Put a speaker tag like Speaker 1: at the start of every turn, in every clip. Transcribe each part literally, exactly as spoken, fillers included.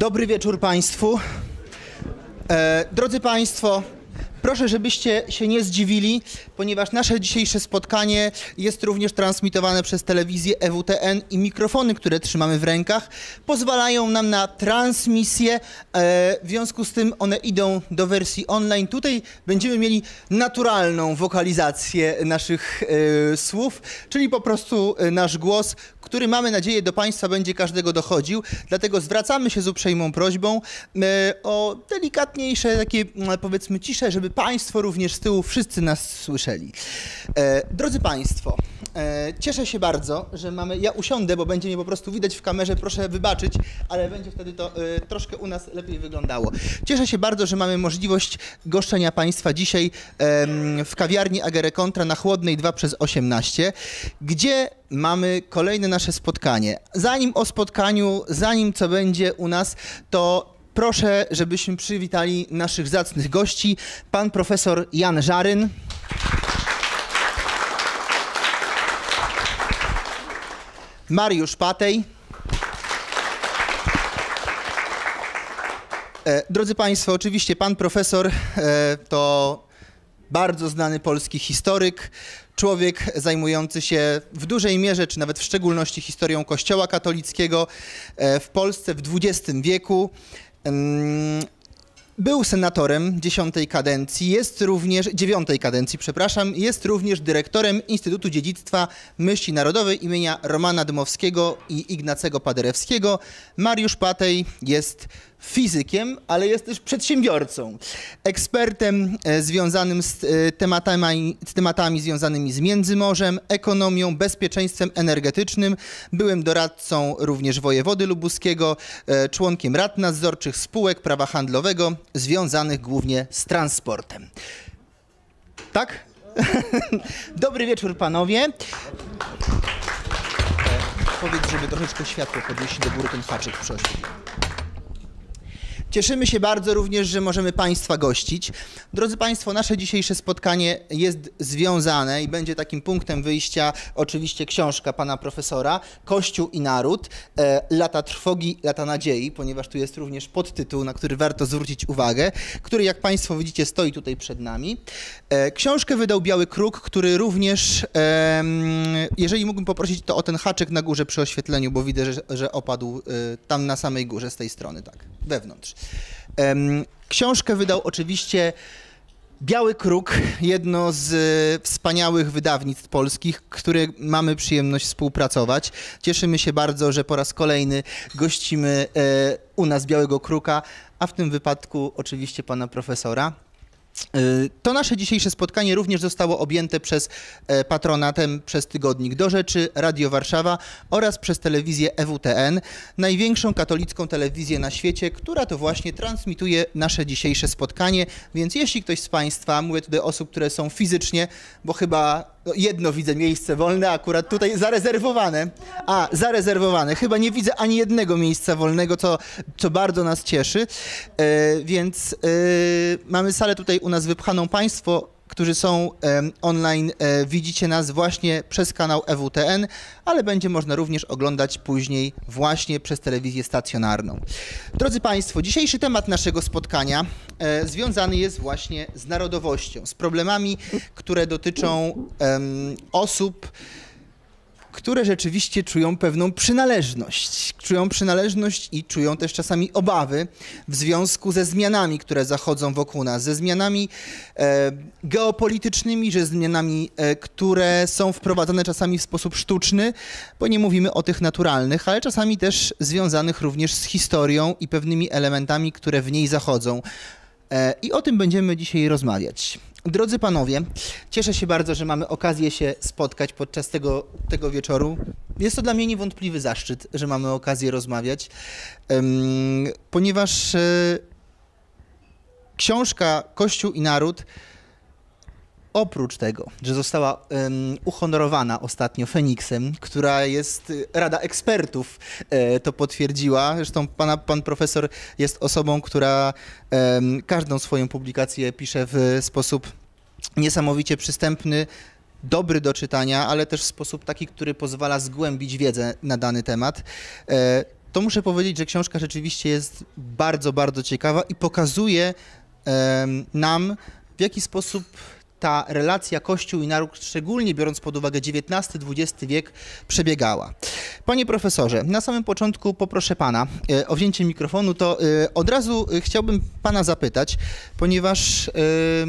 Speaker 1: Dobry wieczór Państwu. E, drodzy Państwo, proszę, żebyście się nie zdziwili, ponieważ nasze dzisiejsze spotkanie jest również transmitowane przez telewizję E W T N i mikrofony, które trzymamy w rękach, pozwalają nam na transmisję. E, w związku z tym one idą do wersji online. Tutaj będziemy mieli naturalną wokalizację naszych e, słów, czyli po prostu e, nasz głos, który mamy nadzieję do Państwa będzie każdego dochodził. Dlatego zwracamy się z uprzejmą prośbą e, o delikatniejsze, takie powiedzmy cisze, żeby Państwo również z tyłu wszyscy nas słyszeli. E, drodzy Państwo, e, cieszę się bardzo, że mamy, ja usiądę, bo będzie mnie po prostu widać w kamerze, proszę wybaczyć, ale będzie wtedy to e, troszkę u nas lepiej wyglądało. Cieszę się bardzo, że mamy możliwość goszczenia Państwa dzisiaj e, w kawiarni Agere Contra na Chłodnej dwa przez osiemnaście, gdzie mamy kolejne nasze spotkanie. Zanim o spotkaniu, zanim co będzie u nas, to proszę, żebyśmy przywitali naszych zacnych gości. Pan profesor Jan Żaryn. Mariusz Patej. E, drodzy Państwo, oczywiście pan profesor e, to bardzo znany polski historyk, człowiek zajmujący się w dużej mierze, czy nawet w szczególności historią Kościoła katolickiego w Polsce w dwudziestym wieku. Był senatorem dziesiątej kadencji, jest również, dziewiątej kadencji, przepraszam, jest również dyrektorem Instytutu Dziedzictwa Myśli Narodowej imienia Romana Dmowskiego i Ignacego Paderewskiego. Mariusz Patej jest fizykiem, ale jest też przedsiębiorcą, ekspertem e, związanym z, e, tematami, z tematami związanymi z Międzymorzem, ekonomią, bezpieczeństwem energetycznym. Byłym doradcą również wojewody lubuskiego, e, członkiem rad nadzorczych spółek prawa handlowego związanych głównie z transportem. Tak? Dobry wieczór panowie. E, powiedz, żeby troszeczkę światło podnieść do góry, ten haczyk prosił. Cieszymy się bardzo również, że możemy Państwa gościć. Drodzy Państwo, nasze dzisiejsze spotkanie jest związane i będzie takim punktem wyjścia oczywiście książka pana profesora Kościół i Naród, e, lata trwogi, lata nadziei, ponieważ tu jest również podtytuł, na który warto zwrócić uwagę, który jak Państwo widzicie stoi tutaj przed nami. E, książkę wydał Biały Kruk, który również, e, jeżeli mógłbym poprosić to o ten haczyk na górze przy oświetleniu, bo widzę, że, że opadł e, tam na samej górze z tej strony, tak, wewnątrz. Książkę wydał oczywiście Biały Kruk, jedno z wspaniałych wydawnictw polskich, które mamy przyjemność współpracować. Cieszymy się bardzo, że po raz kolejny gościmy u nas Białego Kruka, a w tym wypadku oczywiście pana profesora. To nasze dzisiejsze spotkanie również zostało objęte przez patronatem przez tygodnik Do Rzeczy, Radio Warszawa oraz przez telewizję E W T N, największą katolicką telewizję na świecie, która to właśnie transmituje nasze dzisiejsze spotkanie. Więc jeśli ktoś z Państwa, mówię tutaj osób, które są fizycznie, bo chyba jedno widzę miejsce wolne, akurat tutaj zarezerwowane. A, zarezerwowane. Chyba nie widzę ani jednego miejsca wolnego, co, co bardzo nas cieszy. E, więc e, mamy salę tutaj u nas wypchaną. Państwo, którzy są e, online, e, widzicie nas właśnie przez kanał E W T N, ale będzie można również oglądać później właśnie przez telewizję stacjonarną. Drodzy Państwo, dzisiejszy temat naszego spotkania e, związany jest właśnie z narodowością, z problemami, które dotyczą e, osób, które rzeczywiście czują pewną przynależność. Czują przynależność i czują też czasami obawy w związku ze zmianami, które zachodzą wokół nas, ze zmianami e, geopolitycznymi, ze zmianami, e, które są wprowadzane czasami w sposób sztuczny, bo nie mówimy o tych naturalnych, ale czasami też związanych również z historią i pewnymi elementami, które w niej zachodzą. E, I o tym będziemy dzisiaj rozmawiać. Drodzy panowie, cieszę się bardzo, że mamy okazję się spotkać podczas tego, tego wieczoru. Jest to dla mnie niewątpliwy zaszczyt, że mamy okazję rozmawiać, um, ponieważ e, książka Kościół i Naród, oprócz tego, że została um, uhonorowana ostatnio Feniksem, która jest, Rada Ekspertów e, to potwierdziła, zresztą pana, pan profesor jest osobą, która um, każdą swoją publikację pisze w sposób niesamowicie przystępny, dobry do czytania, ale też w sposób taki, który pozwala zgłębić wiedzę na dany temat. E, to muszę powiedzieć, że książka rzeczywiście jest bardzo, bardzo ciekawa i pokazuje e, nam, w jaki sposób ta relacja Kościół i naród, szczególnie biorąc pod uwagę dziewiętnasty dwudziesty wiek, przebiegała. Panie profesorze, na samym początku poproszę pana e, o wzięcie mikrofonu, to e, od razu e, chciałbym pana zapytać, ponieważ e,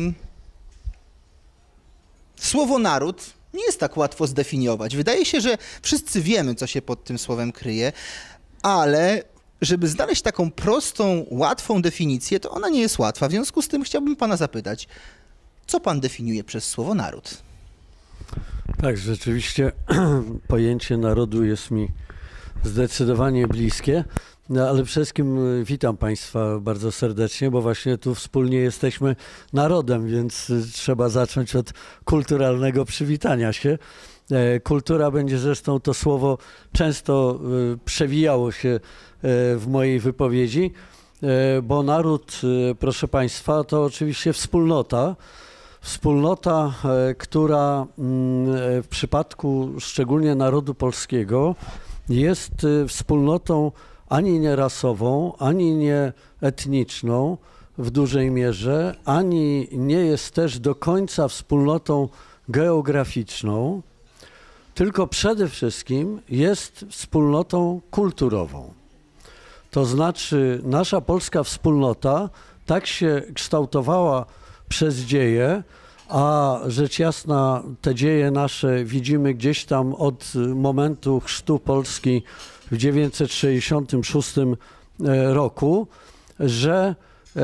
Speaker 1: słowo naród nie jest tak łatwo zdefiniować. Wydaje się, że wszyscy wiemy, co się pod tym słowem kryje, ale żeby znaleźć taką prostą, łatwą definicję, to ona nie jest łatwa. W związku z tym chciałbym pana zapytać, co pan definiuje przez słowo naród?
Speaker 2: Tak, rzeczywiście pojęcie narodu jest mi zdecydowanie bliskie, no, ale przede wszystkim witam państwa bardzo serdecznie, bo właśnie tu wspólnie jesteśmy narodem, więc trzeba zacząć od kulturalnego przywitania się. Kultura będzie zresztą to słowo często przewijało się w mojej wypowiedzi, bo naród, proszę państwa, to oczywiście wspólnota. Wspólnota, która w przypadku szczególnie narodu polskiego jest wspólnotą ani nie rasową, ani nie etniczną w dużej mierze, ani nie jest też do końca wspólnotą geograficzną, tylko przede wszystkim jest wspólnotą kulturową. To znaczy nasza polska wspólnota tak się kształtowała przez dzieje, a rzecz jasna te dzieje nasze widzimy gdzieś tam od momentu chrztu Polski w tysiąc dziewięćset sześćdziesiątym szóstym roku, że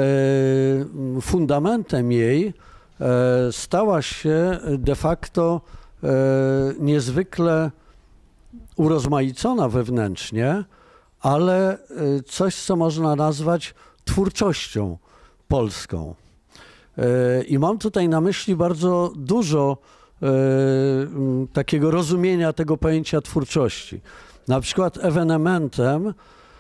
Speaker 2: fundamentem jej stała się de facto niezwykle urozmaicona wewnętrznie, ale coś, co można nazwać twórczością polską. I mam tutaj na myśli bardzo dużo takiego rozumienia tego pojęcia twórczości. Na przykład ewenementem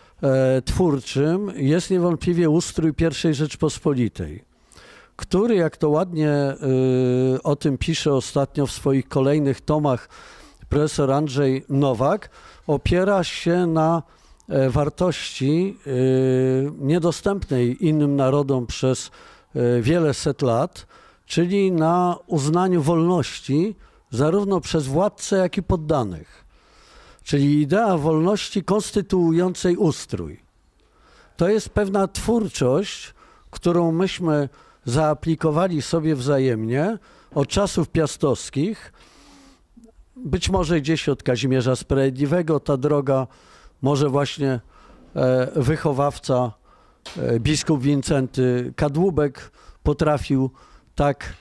Speaker 2: twórczym jest niewątpliwie ustrój pierwszej Rzeczpospolitej, który, jak to ładnie o tym pisze ostatnio w swoich kolejnych tomach profesor Andrzej Nowak, opiera się na wartości niedostępnej innym narodom przez wiele set lat, czyli na uznaniu wolności zarówno przez władcę, jak i poddanych. Czyli idea wolności konstytuującej ustrój. To jest pewna twórczość, którą myśmy zaaplikowali sobie wzajemnie od czasów piastowskich. Być może gdzieś od Kazimierza Sprawiedliwego ta droga, może właśnie wychowawca, biskup Wincenty Kadłubek potrafił tak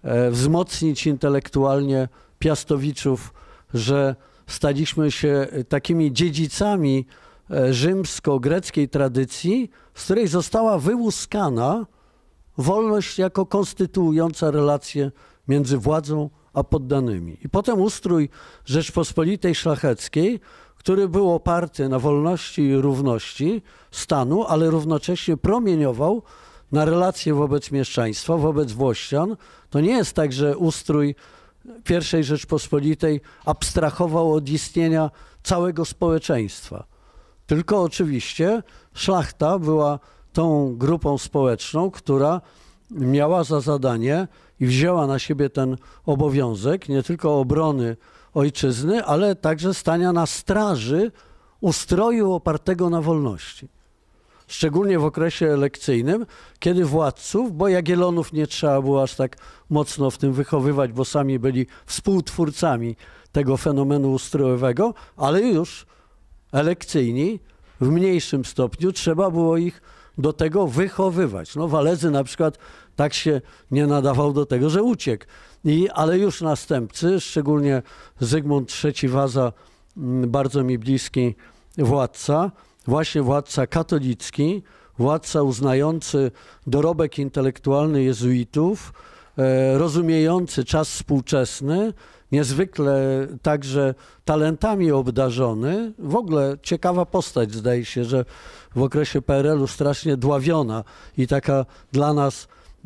Speaker 2: wzmocnić intelektualnie Piastowiczów, że staliśmy się takimi dziedzicami rzymsko-greckiej tradycji, z której została wyłuskana wolność jako konstytuująca relacje między władzą a poddanymi. I potem ustrój Rzeczpospolitej Szlacheckiej, który był oparty na wolności i równości stanu, ale równocześnie promieniował na relacje wobec mieszczaństwa, wobec włościan. To nie jest tak, że ustrój pierwszej Rzeczpospolitej abstrahował od istnienia całego społeczeństwa. Tylko oczywiście szlachta była tą grupą społeczną, która miała za zadanie i wzięła na siebie ten obowiązek nie tylko obrony ojczyzny, ale także stania na straży ustroju opartego na wolności. Szczególnie w okresie elekcyjnym, kiedy władców, bo Jagiellonów nie trzeba było aż tak mocno w tym wychowywać, bo sami byli współtwórcami tego fenomenu ustrojowego, ale już elekcyjni w mniejszym stopniu trzeba było ich do tego wychowywać. No Walezy na przykład tak się nie nadawał do tego, że uciekł. I, ale już następcy, szczególnie Zygmunt trzeci Waza, bardzo mi bliski władca, właśnie władca katolicki, władca uznający dorobek intelektualny jezuitów, e, rozumiejący czas współczesny, niezwykle także talentami obdarzony. W ogóle ciekawa postać, zdaje się, że w okresie P R L u strasznie dławiona i taka dla nas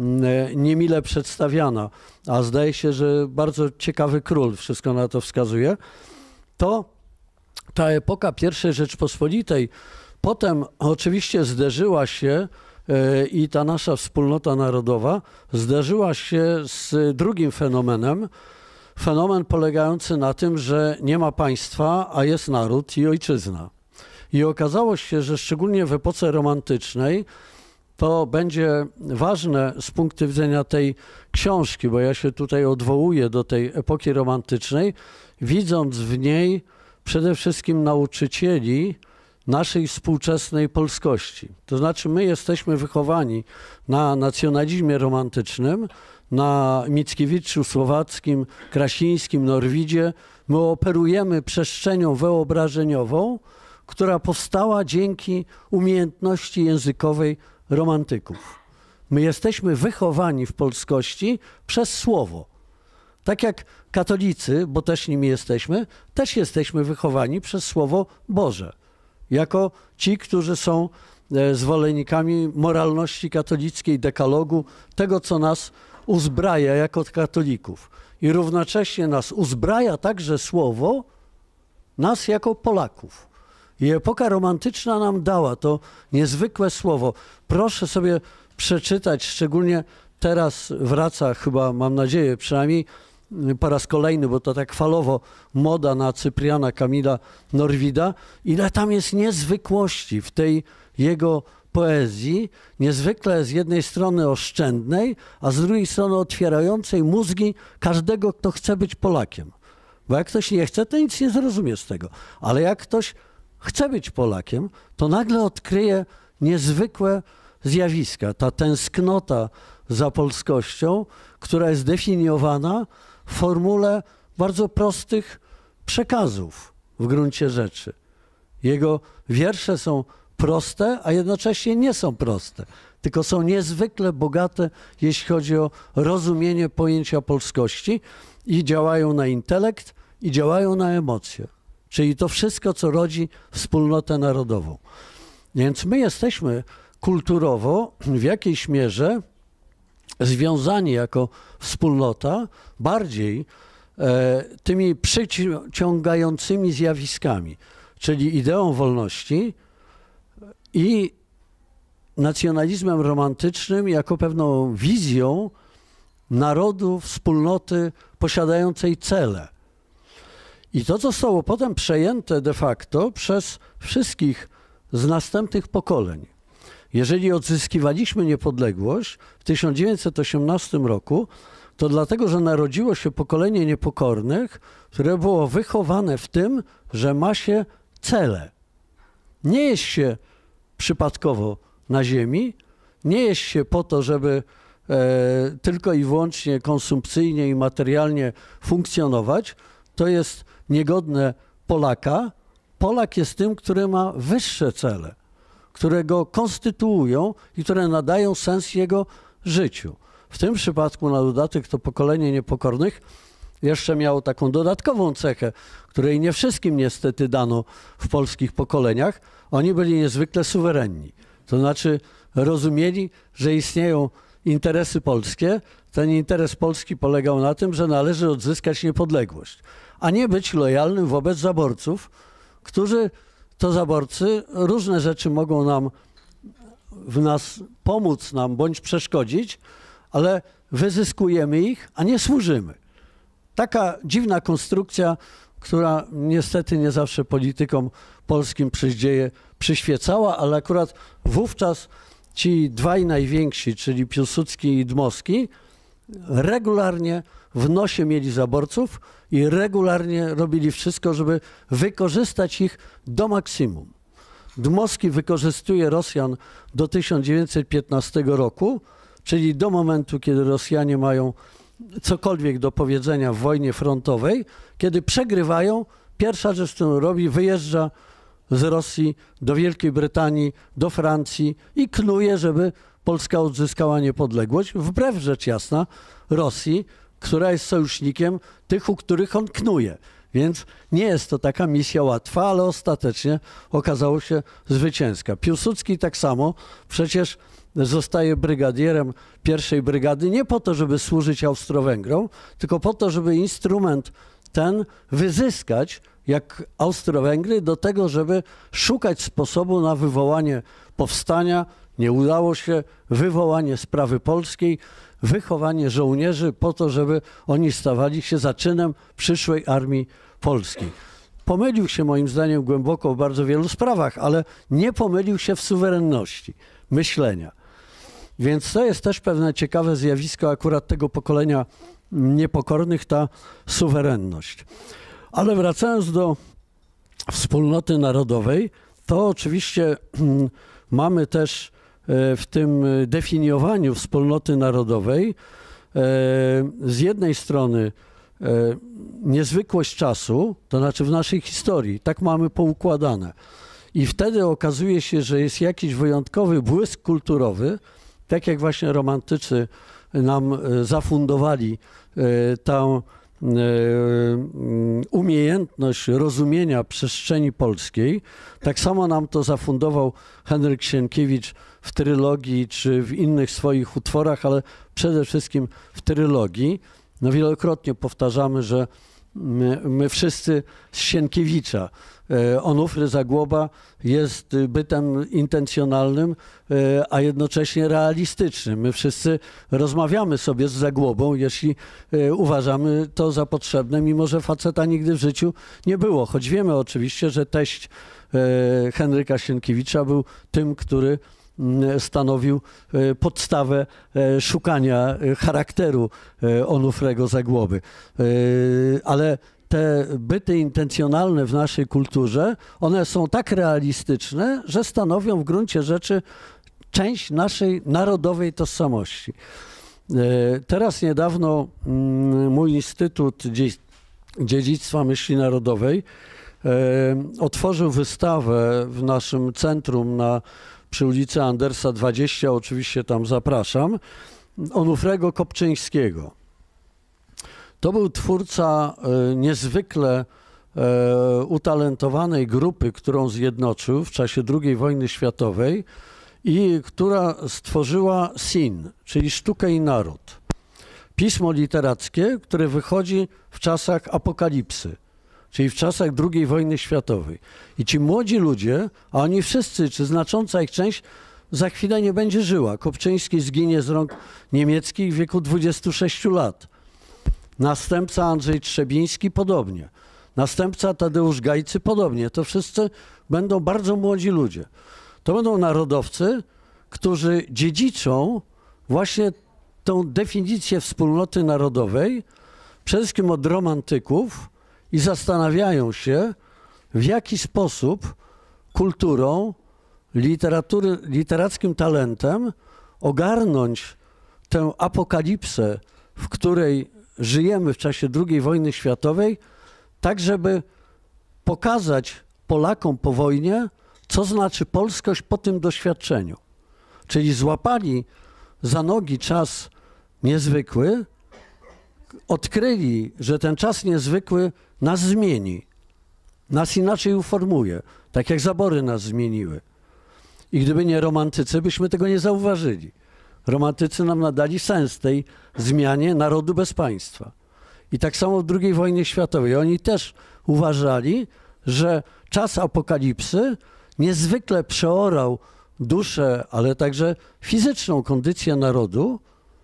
Speaker 2: niemile przedstawiana, a zdaje się, że bardzo ciekawy król, wszystko na to wskazuje. To ta epoka pierwszej Rzeczpospolitej Potem oczywiście zderzyła się e, i ta nasza wspólnota narodowa zderzyła się z drugim fenomenem, fenomen polegający na tym, że nie ma państwa, a jest naród i ojczyzna. I okazało się, że szczególnie w epoce romantycznej to będzie ważne z punktu widzenia tej książki, bo ja się tutaj odwołuję do tej epoki romantycznej, widząc w niej przede wszystkim nauczycieli naszej współczesnej polskości. To znaczy my jesteśmy wychowani na nacjonalizmie romantycznym, na Mickiewiczu Słowackim, Krasińskim, Norwidzie. My operujemy przestrzenią wyobrażeniową, która powstała dzięki umiejętności językowej romantyków. My jesteśmy wychowani w polskości przez słowo. Tak jak katolicy, bo też nimi jesteśmy, też jesteśmy wychowani przez Słowo Boże. Jako ci, którzy są zwolennikami moralności katolickiej, dekalogu, tego, co nas uzbraja jako katolików. I równocześnie nas uzbraja także Słowo, nas jako Polaków. I epoka romantyczna nam dała to niezwykłe słowo. Proszę sobie przeczytać, szczególnie teraz wraca chyba, mam nadzieję, przynajmniej po raz kolejny, bo to tak falowo, moda na Cypriana Kamila Norwida, ile tam jest niezwykłości w tej jego poezji, niezwykle z jednej strony oszczędnej, a z drugiej strony otwierającej mózgi każdego, kto chce być Polakiem. Bo jak ktoś nie chce, to nic nie zrozumie z tego. Ale jak ktoś chce być Polakiem, to nagle odkryje niezwykłe zjawiska. Ta tęsknota za polskością, która jest definiowana w formule bardzo prostych przekazów w gruncie rzeczy. Jego wiersze są proste, a jednocześnie nie są proste, tylko są niezwykle bogate, jeśli chodzi o rozumienie pojęcia polskości i działają na intelekt i działają na emocje. Czyli to wszystko, co rodzi wspólnotę narodową. Więc my jesteśmy kulturowo w jakiejś mierze związani jako wspólnota bardziej e, tymi przyciągającymi zjawiskami, czyli ideą wolności i nacjonalizmem romantycznym jako pewną wizją narodu, wspólnoty posiadającej cele. I to zostało potem przejęte de facto przez wszystkich z następnych pokoleń. Jeżeli odzyskiwaliśmy niepodległość w tysiąc dziewięćset osiemnastym roku, to dlatego, że narodziło się pokolenie niepokornych, które było wychowane w tym, że ma się cele. Nie jest się przypadkowo na ziemi, nie jest się po to, żeby e, tylko i wyłącznie konsumpcyjnie i materialnie funkcjonować. To jest niegodne Polaka. Polak jest tym, który ma wyższe cele, które go konstytuują i które nadają sens jego życiu. W tym przypadku na dodatek to pokolenie niepokornych jeszcze miało taką dodatkową cechę, której nie wszystkim niestety dano w polskich pokoleniach. Oni byli niezwykle suwerenni. To znaczy rozumieli, że istnieją interesy polskie. Ten interes polski polegał na tym, że należy odzyskać niepodległość, a nie być lojalnym wobec zaborców, którzy to zaborcy różne rzeczy mogą nam w nas pomóc nam bądź przeszkodzić, ale wyzyskujemy ich, a nie służymy. Taka dziwna konstrukcja, która niestety nie zawsze politykom polskim przydzieje, przyświecała, ale akurat wówczas ci dwaj najwięksi, czyli Piłsudski i Dmowski, regularnie w nosie mieli zaborców i regularnie robili wszystko, żeby wykorzystać ich do maksimum. Dmowski wykorzystuje Rosjan do tysiąc dziewięćset piętnastego roku, czyli do momentu, kiedy Rosjanie mają cokolwiek do powiedzenia w wojnie frontowej. Kiedy przegrywają, pierwsza rzecz, którą robi, wyjeżdża z Rosji do Wielkiej Brytanii, do Francji i knuje, żeby Polska odzyskała niepodległość, wbrew rzecz jasna Rosji, która jest sojusznikiem tych, u których on knuje. Więc nie jest to taka misja łatwa, ale ostatecznie okazało się zwycięska. Piłsudski tak samo przecież zostaje brygadierem pierwszej brygady nie po to, żeby służyć Austro-Węgrom, tylko po to, żeby instrument ten wyzyskać jak Austro-Węgry do tego, żeby szukać sposobu na wywołanie powstania. Nie udało się, wywołanie sprawy polskiej, wychowanie żołnierzy po to, żeby oni stawali się zaczynem przyszłej armii polskiej. Pomylił się moim zdaniem głęboko w bardzo wielu sprawach, ale nie pomylił się w suwerenności myślenia. Więc to jest też pewne ciekawe zjawisko akurat tego pokolenia niepokornych, ta suwerenność. Ale wracając do wspólnoty narodowej, to oczywiście mamy też w tym definiowaniu wspólnoty narodowej z jednej strony niezwykłość czasu, to znaczy w naszej historii, tak mamy poukładane. I wtedy okazuje się, że jest jakiś wyjątkowy błysk kulturowy, tak jak właśnie romantycy nam zafundowali tę umiejętność rozumienia przestrzeni polskiej. Tak samo nam to zafundował Henryk Sienkiewicz w trylogii czy w innych swoich utworach, ale przede wszystkim w trylogii. No wielokrotnie powtarzamy, że my, my wszyscy z Sienkiewicza. Onufry Zagłoba jest bytem intencjonalnym, a jednocześnie realistycznym. My wszyscy rozmawiamy sobie z Zaglobą, jeśli uważamy to za potrzebne, mimo że faceta nigdy w życiu nie było. Choć wiemy oczywiście, że teść Henryka Sienkiewicza był tym, który stanowił podstawę szukania charakteru Onufrego Zagłoby. Ale te byty intencjonalne w naszej kulturze, one są tak realistyczne, że stanowią w gruncie rzeczy część naszej narodowej tożsamości. Teraz niedawno mój Instytut Dziedzictwa Myśli Narodowej otworzył wystawę w naszym centrum na, przy ulicy Andersa dwadzieścia, oczywiście tam zapraszam, Onufrego Kopczyńskiego. To był twórca niezwykle utalentowanej grupy, którą zjednoczył w czasie drugiej wojny światowej i która stworzyła S I N, czyli Sztukę i Naród. Pismo literackie, które wychodzi w czasach apokalipsy, czyli w czasach drugiej wojny światowej. I ci młodzi ludzie, a oni wszyscy, czy znacząca ich część, za chwilę nie będzie żyła. Kopczyński zginie z rąk niemieckich w wieku dwudziestu sześciu lat. Następca Andrzej Trzebiński podobnie. Następca Tadeusz Gajcy podobnie. To wszyscy będą bardzo młodzi ludzie. To będą narodowcy, którzy dziedziczą właśnie tą definicję wspólnoty narodowej, przede wszystkim od romantyków i zastanawiają się, w jaki sposób kulturą, literatury, literackim talentem ogarnąć tę apokalipsę, w której żyjemy w czasie drugiej wojny światowej, tak żeby pokazać Polakom po wojnie, co znaczy polskość po tym doświadczeniu. Czyli złapali za nogi czas niezwykły, odkryli, że ten czas niezwykły nas zmieni, nas inaczej uformuje, tak jak zabory nas zmieniły. I gdyby nie romantycy, byśmy tego nie zauważyli. Romantycy nam nadali sens tej zmianie narodu bez państwa. I tak samo w drugiej wojnie światowej. Oni też uważali, że czas apokalipsy niezwykle przeorał duszę, ale także fizyczną kondycję narodu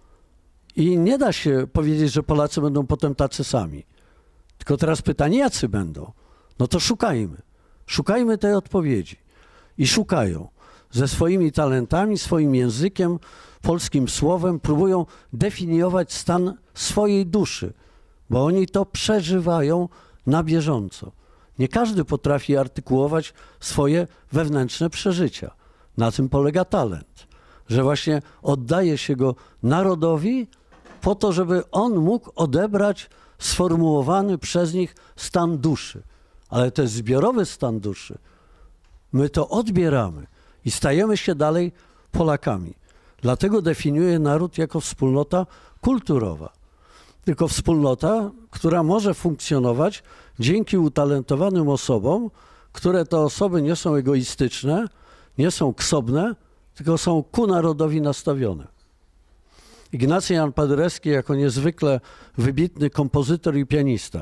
Speaker 2: i nie da się powiedzieć, że Polacy będą potem tacy sami. Tylko teraz pytanie, jacy będą? No to szukajmy. Szukajmy tej odpowiedzi. I szukają. Ze swoimi talentami, swoim językiem, polskim słowem próbują definiować stan swojej duszy, bo oni to przeżywają na bieżąco. Nie każdy potrafi artykułować swoje wewnętrzne przeżycia. Na tym polega talent, że właśnie oddaje się go narodowi po to, żeby on mógł odebrać sformułowany przez nich stan duszy. Ale to jest zbiorowy stan duszy. My to odbieramy i stajemy się dalej Polakami. Dlatego definiuję naród jako wspólnota kulturowa. Tylko wspólnota, która może funkcjonować dzięki utalentowanym osobom, które to osoby nie są egoistyczne, nie są ksobne, tylko są ku narodowi nastawione. Ignacy Jan Paderewski jako niezwykle wybitny kompozytor i pianista.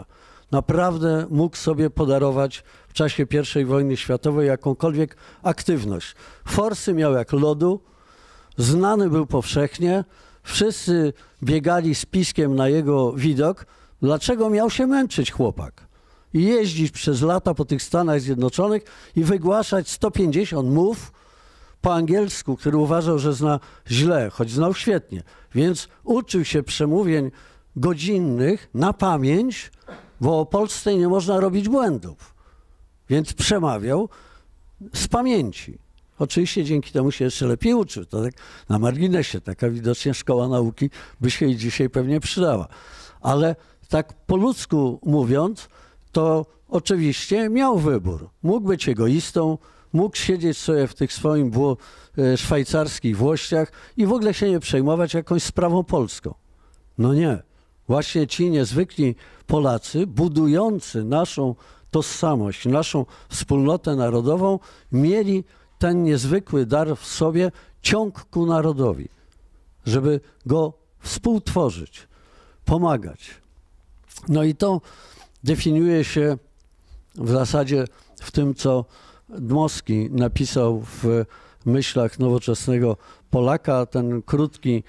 Speaker 2: naprawdę mógł sobie podarować w czasie pierwszej wojny światowej jakąkolwiek aktywność. Forsy miał jak lodu, znany był powszechnie, wszyscy biegali z piskiem na jego widok. Dlaczego miał się męczyć chłopak? I jeździć przez lata po tych Stanach Zjednoczonych i wygłaszać sto pięćdziesiąt mów po angielsku, który uważał, że zna źle, choć znał świetnie. Więc uczył się przemówień godzinnych na pamięć, bo o Polsce nie można robić błędów. Więc przemawiał z pamięci. Oczywiście dzięki temu się jeszcze lepiej uczył. To tak na marginesie, taka widocznie szkoła nauki by się i dzisiaj pewnie przydała. Ale tak po ludzku mówiąc, to oczywiście miał wybór. Mógł być egoistą, mógł siedzieć sobie w tych swoim wło- szwajcarskich włościach i w ogóle się nie przejmować jakąś sprawą polską. No nie. Właśnie ci niezwykli Polacy, budujący naszą tożsamość, naszą wspólnotę narodową, mieli ten niezwykły dar w sobie ciąg ku narodowi, żeby go współtworzyć, pomagać. No i to definiuje się w zasadzie w tym, co Dmowski napisał w myślach nowoczesnego Polaka. Ten krótki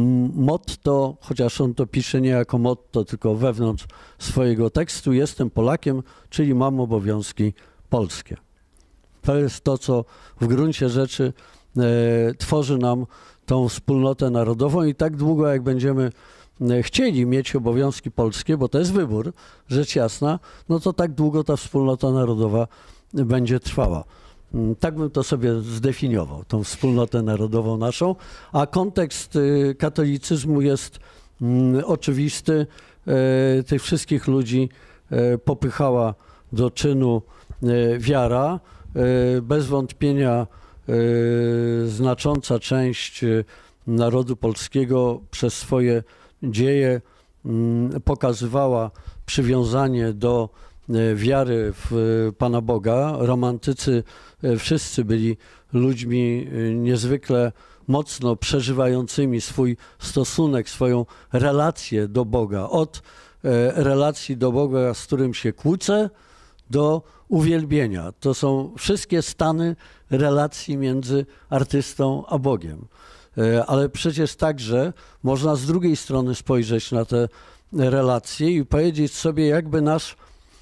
Speaker 2: motto, chociaż on to pisze nie jako motto, tylko wewnątrz swojego tekstu: jestem Polakiem, czyli mam obowiązki polskie. To jest to, co w gruncie rzeczy e, tworzy nam tą wspólnotę narodową i tak długo, jak będziemy chcieli mieć obowiązki polskie, bo to jest wybór, rzecz jasna, no to tak długo ta wspólnota narodowa będzie trwała. Tak bym to sobie zdefiniował, tą wspólnotę narodową naszą, a kontekst katolicyzmu jest mm, oczywisty. E, tych wszystkich ludzi e, popychała do czynu e, wiara. E, bez wątpienia e, znacząca część narodu polskiego przez swoje dzieje mm, pokazywała przywiązanie do wiary w Pana Boga. Romantycy wszyscy byli ludźmi niezwykle mocno przeżywającymi swój stosunek, swoją relację do Boga. Od relacji do Boga, z którym się kłócę, do uwielbienia. To są wszystkie stany relacji między artystą a Bogiem. Ale przecież także można z drugiej strony spojrzeć na te relacje i powiedzieć sobie, jakby nasz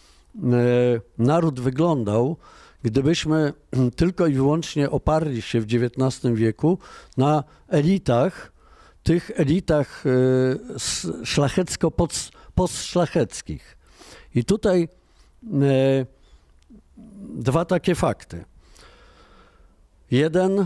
Speaker 2: naród wyglądał, gdybyśmy tylko i wyłącznie oparli się w dziewiętnastym wieku na elitach, tych elitach szlachecko-postszlacheckich. I tutaj dwa takie fakty. Jeden,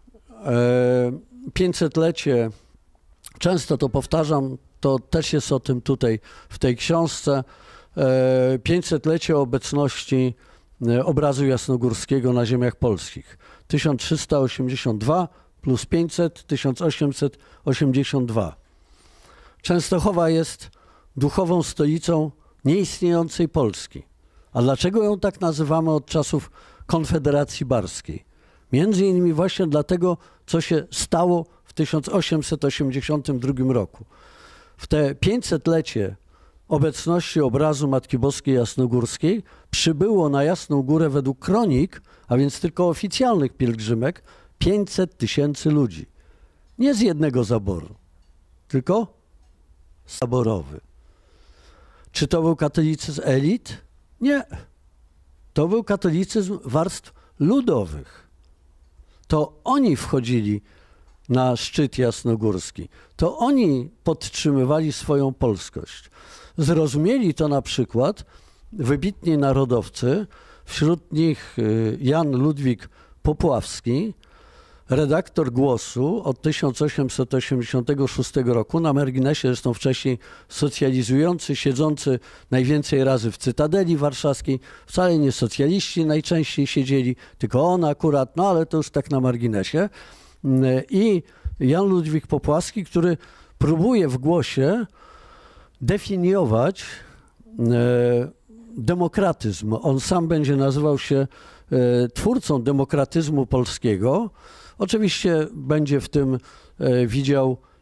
Speaker 2: pięćsetlecie, często to powtarzam, to też jest o tym tutaj w tej książce, pięćsetlecie obecności obrazu jasnogórskiego na ziemiach polskich. tysiąc trzysta osiemdziesiąt dwa plus pięćset, tysiąc osiemset osiemdziesiąt dwa. Częstochowa jest duchową stolicą nieistniejącej Polski. A dlaczego ją tak nazywamy od czasów Konfederacji Barskiej? Między innymi właśnie dlatego, co się stało w tysiąc osiemset osiemdziesiątym drugim roku. W te pięćsetlecie obecności obrazu Matki Boskiej Jasnogórskiej przybyło na Jasną Górę według kronik, a więc tylko oficjalnych pielgrzymek, pięćset tysięcy ludzi. Nie z jednego zaboru, tylko zaborowy. Czy to był katolicyzm elit? Nie. To był katolicyzm warstw ludowych. To oni wchodzili na szczyt jasnogórski. To oni podtrzymywali swoją polskość. Zrozumieli to na przykład wybitni narodowcy, wśród nich Jan Ludwik Popławski, redaktor Głosu od tysiąc osiemset osiemdziesiątego szóstego roku, na marginesie zresztą wcześniej socjalizujący, siedzący najwięcej razy w Cytadeli Warszawskiej, wcale nie socjaliści najczęściej siedzieli, tylko on akurat, no ale to już tak na marginesie. I Jan Ludwik Popławski, który próbuje w Głosie definiować e, demokratyzm. On sam będzie nazywał się e, twórcą demokratyzmu polskiego. Oczywiście będzie w tym e, widział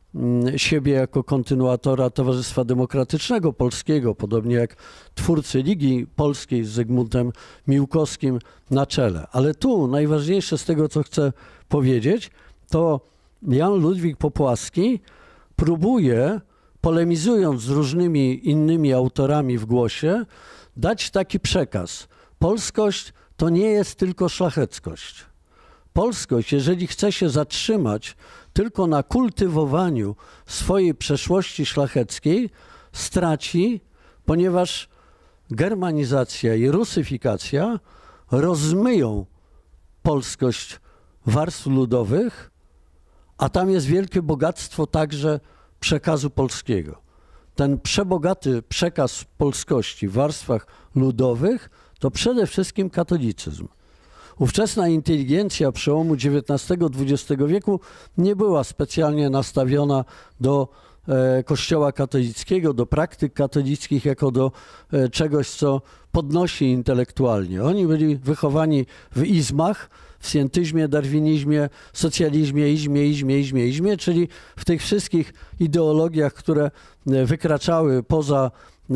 Speaker 2: siebie jako kontynuatora Towarzystwa Demokratycznego Polskiego, podobnie jak twórcy Ligi Polskiej z Zygmuntem Miłkowskim na czele. Ale tu najważniejsze z tego, co chcę powiedzieć, to Jan Ludwik Popłaski próbuje, polemizując z różnymi innymi autorami w Głosie, dać taki przekaz. Polskość to nie jest tylko szlacheckość. Polskość, jeżeli chce się zatrzymać tylko na kultywowaniu swojej przeszłości szlacheckiej, straci, ponieważ germanizacja i rusyfikacja rozmyją polskość warstw ludowych, a tam jest wielkie bogactwo także przekazu polskiego. Ten przebogaty przekaz polskości w warstwach ludowych to przede wszystkim katolicyzm. Ówczesna inteligencja przełomu dziewiętnastego dwudziestego wieku nie była specjalnie nastawiona do e, Kościoła katolickiego, do praktyk katolickich jako do e, czegoś, co podnosi intelektualnie. Oni byli wychowani w izmach, w scientyzmie, darwinizmie, socjalizmie, izmie, izmie, izmie, izmie, czyli w tych wszystkich ideologiach, które wykraczały poza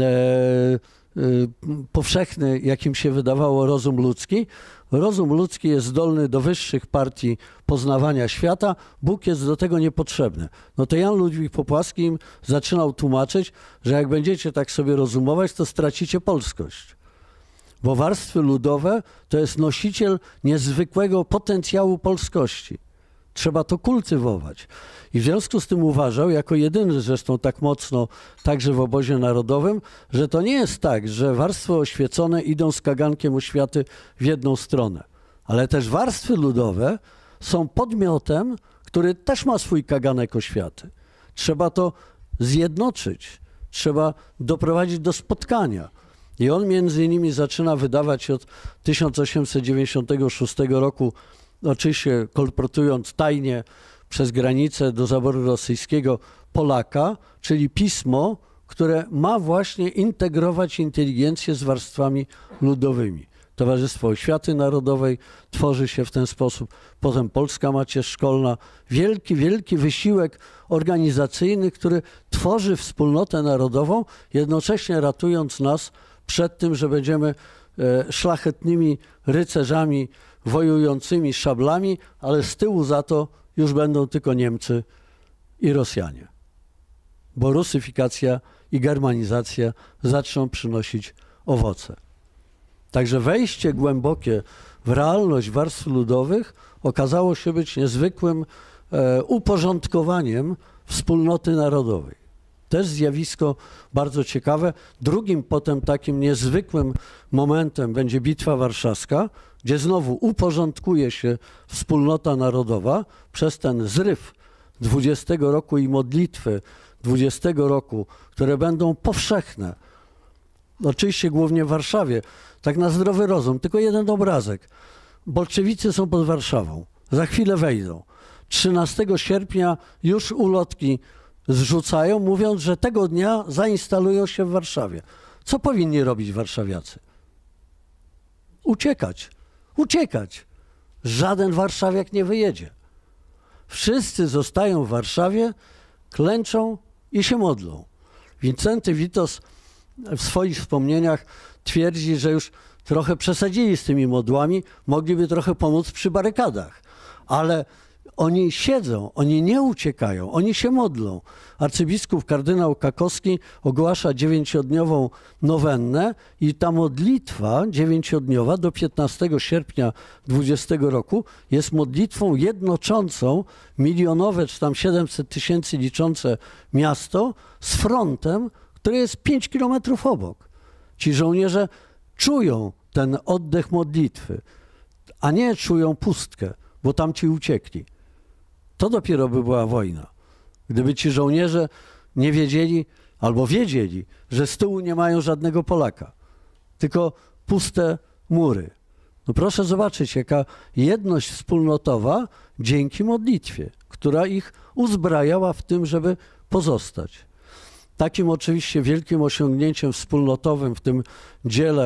Speaker 2: e, powszechny, jakim się wydawało, rozum ludzki. Rozum ludzki jest zdolny do wyższych partii poznawania świata, Bóg jest do tego niepotrzebny. No to Jan Ludwik Popłaski im zaczynał tłumaczyć, że jak będziecie tak sobie rozumować, to stracicie polskość. Bo warstwy ludowe to jest nosiciel niezwykłego potencjału polskości. Trzeba to kultywować. I w związku z tym uważał, jako jedyny zresztą tak mocno, także w obozie narodowym, że to nie jest tak, że warstwy oświecone idą z kagankiem oświaty w jedną stronę. Ale też warstwy ludowe są podmiotem, który też ma swój kaganek oświaty. Trzeba to zjednoczyć. Trzeba doprowadzić do spotkania. I on między innymi zaczyna wydawać od tysiąc osiemset dziewięćdziesiątego szóstego roku, oczywiście kolportując tajnie przez granicę do zaboru rosyjskiego, Polaka, czyli pismo, które ma właśnie integrować inteligencję z warstwami ludowymi. Towarzystwo Oświaty Narodowej tworzy się w ten sposób. Potem Polska Macierz Szkolna. Wielki, wielki wysiłek organizacyjny, który tworzy wspólnotę narodową, jednocześnie ratując nas przed tym, że będziemy e, szlachetnymi rycerzami wojującymi szablami, ale z tyłu za to już będą tylko Niemcy i Rosjanie. Bo rusyfikacja i germanizacja zaczną przynosić owoce. Także wejście głębokie w realność warstw ludowych okazało się być niezwykłym e, uporządkowaniem wspólnoty narodowej. Też zjawisko bardzo ciekawe. Drugim potem takim niezwykłym momentem będzie Bitwa Warszawska, gdzie znowu uporządkuje się wspólnota narodowa przez ten zryw dwudziestego roku i modlitwy dwudziestego roku, które będą powszechne. Oczywiście głównie w Warszawie, tak na zdrowy rozum, tylko jeden obrazek. Bolszewicy są pod Warszawą, za chwilę wejdą. trzynastego sierpnia już ulotki zrzucają, mówiąc, że tego dnia zainstalują się w Warszawie. Co powinni robić warszawiacy? Uciekać. Uciekać. Żaden warszawiak nie wyjedzie. Wszyscy zostają w Warszawie, klęczą i się modlą. Wincenty Witos w swoich wspomnieniach twierdzi, że już trochę przesadzili z tymi modłami, mogliby trochę pomóc przy barykadach. Ale oni siedzą, oni nie uciekają, oni się modlą. Arcybiskup kardynał Kakowski ogłasza dziewięciodniową nowennę i ta modlitwa dziewięciodniowa do piętnastego sierpnia dwudziestego roku jest modlitwą jednoczącą milionowe czy tam siedemset tysięcy liczące miasto z frontem, który jest pięć kilometrów obok. Ci żołnierze czują ten oddech modlitwy, a nie czują pustkę, bo tamci uciekli. To dopiero by była wojna. Gdyby ci żołnierze nie wiedzieli, albo wiedzieli, że z tyłu nie mają żadnego Polaka, tylko puste mury. No proszę zobaczyć, jaka jedność wspólnotowa dzięki modlitwie, która ich uzbrajała w tym, żeby pozostać. Takim oczywiście wielkim osiągnięciem wspólnotowym w tym dziele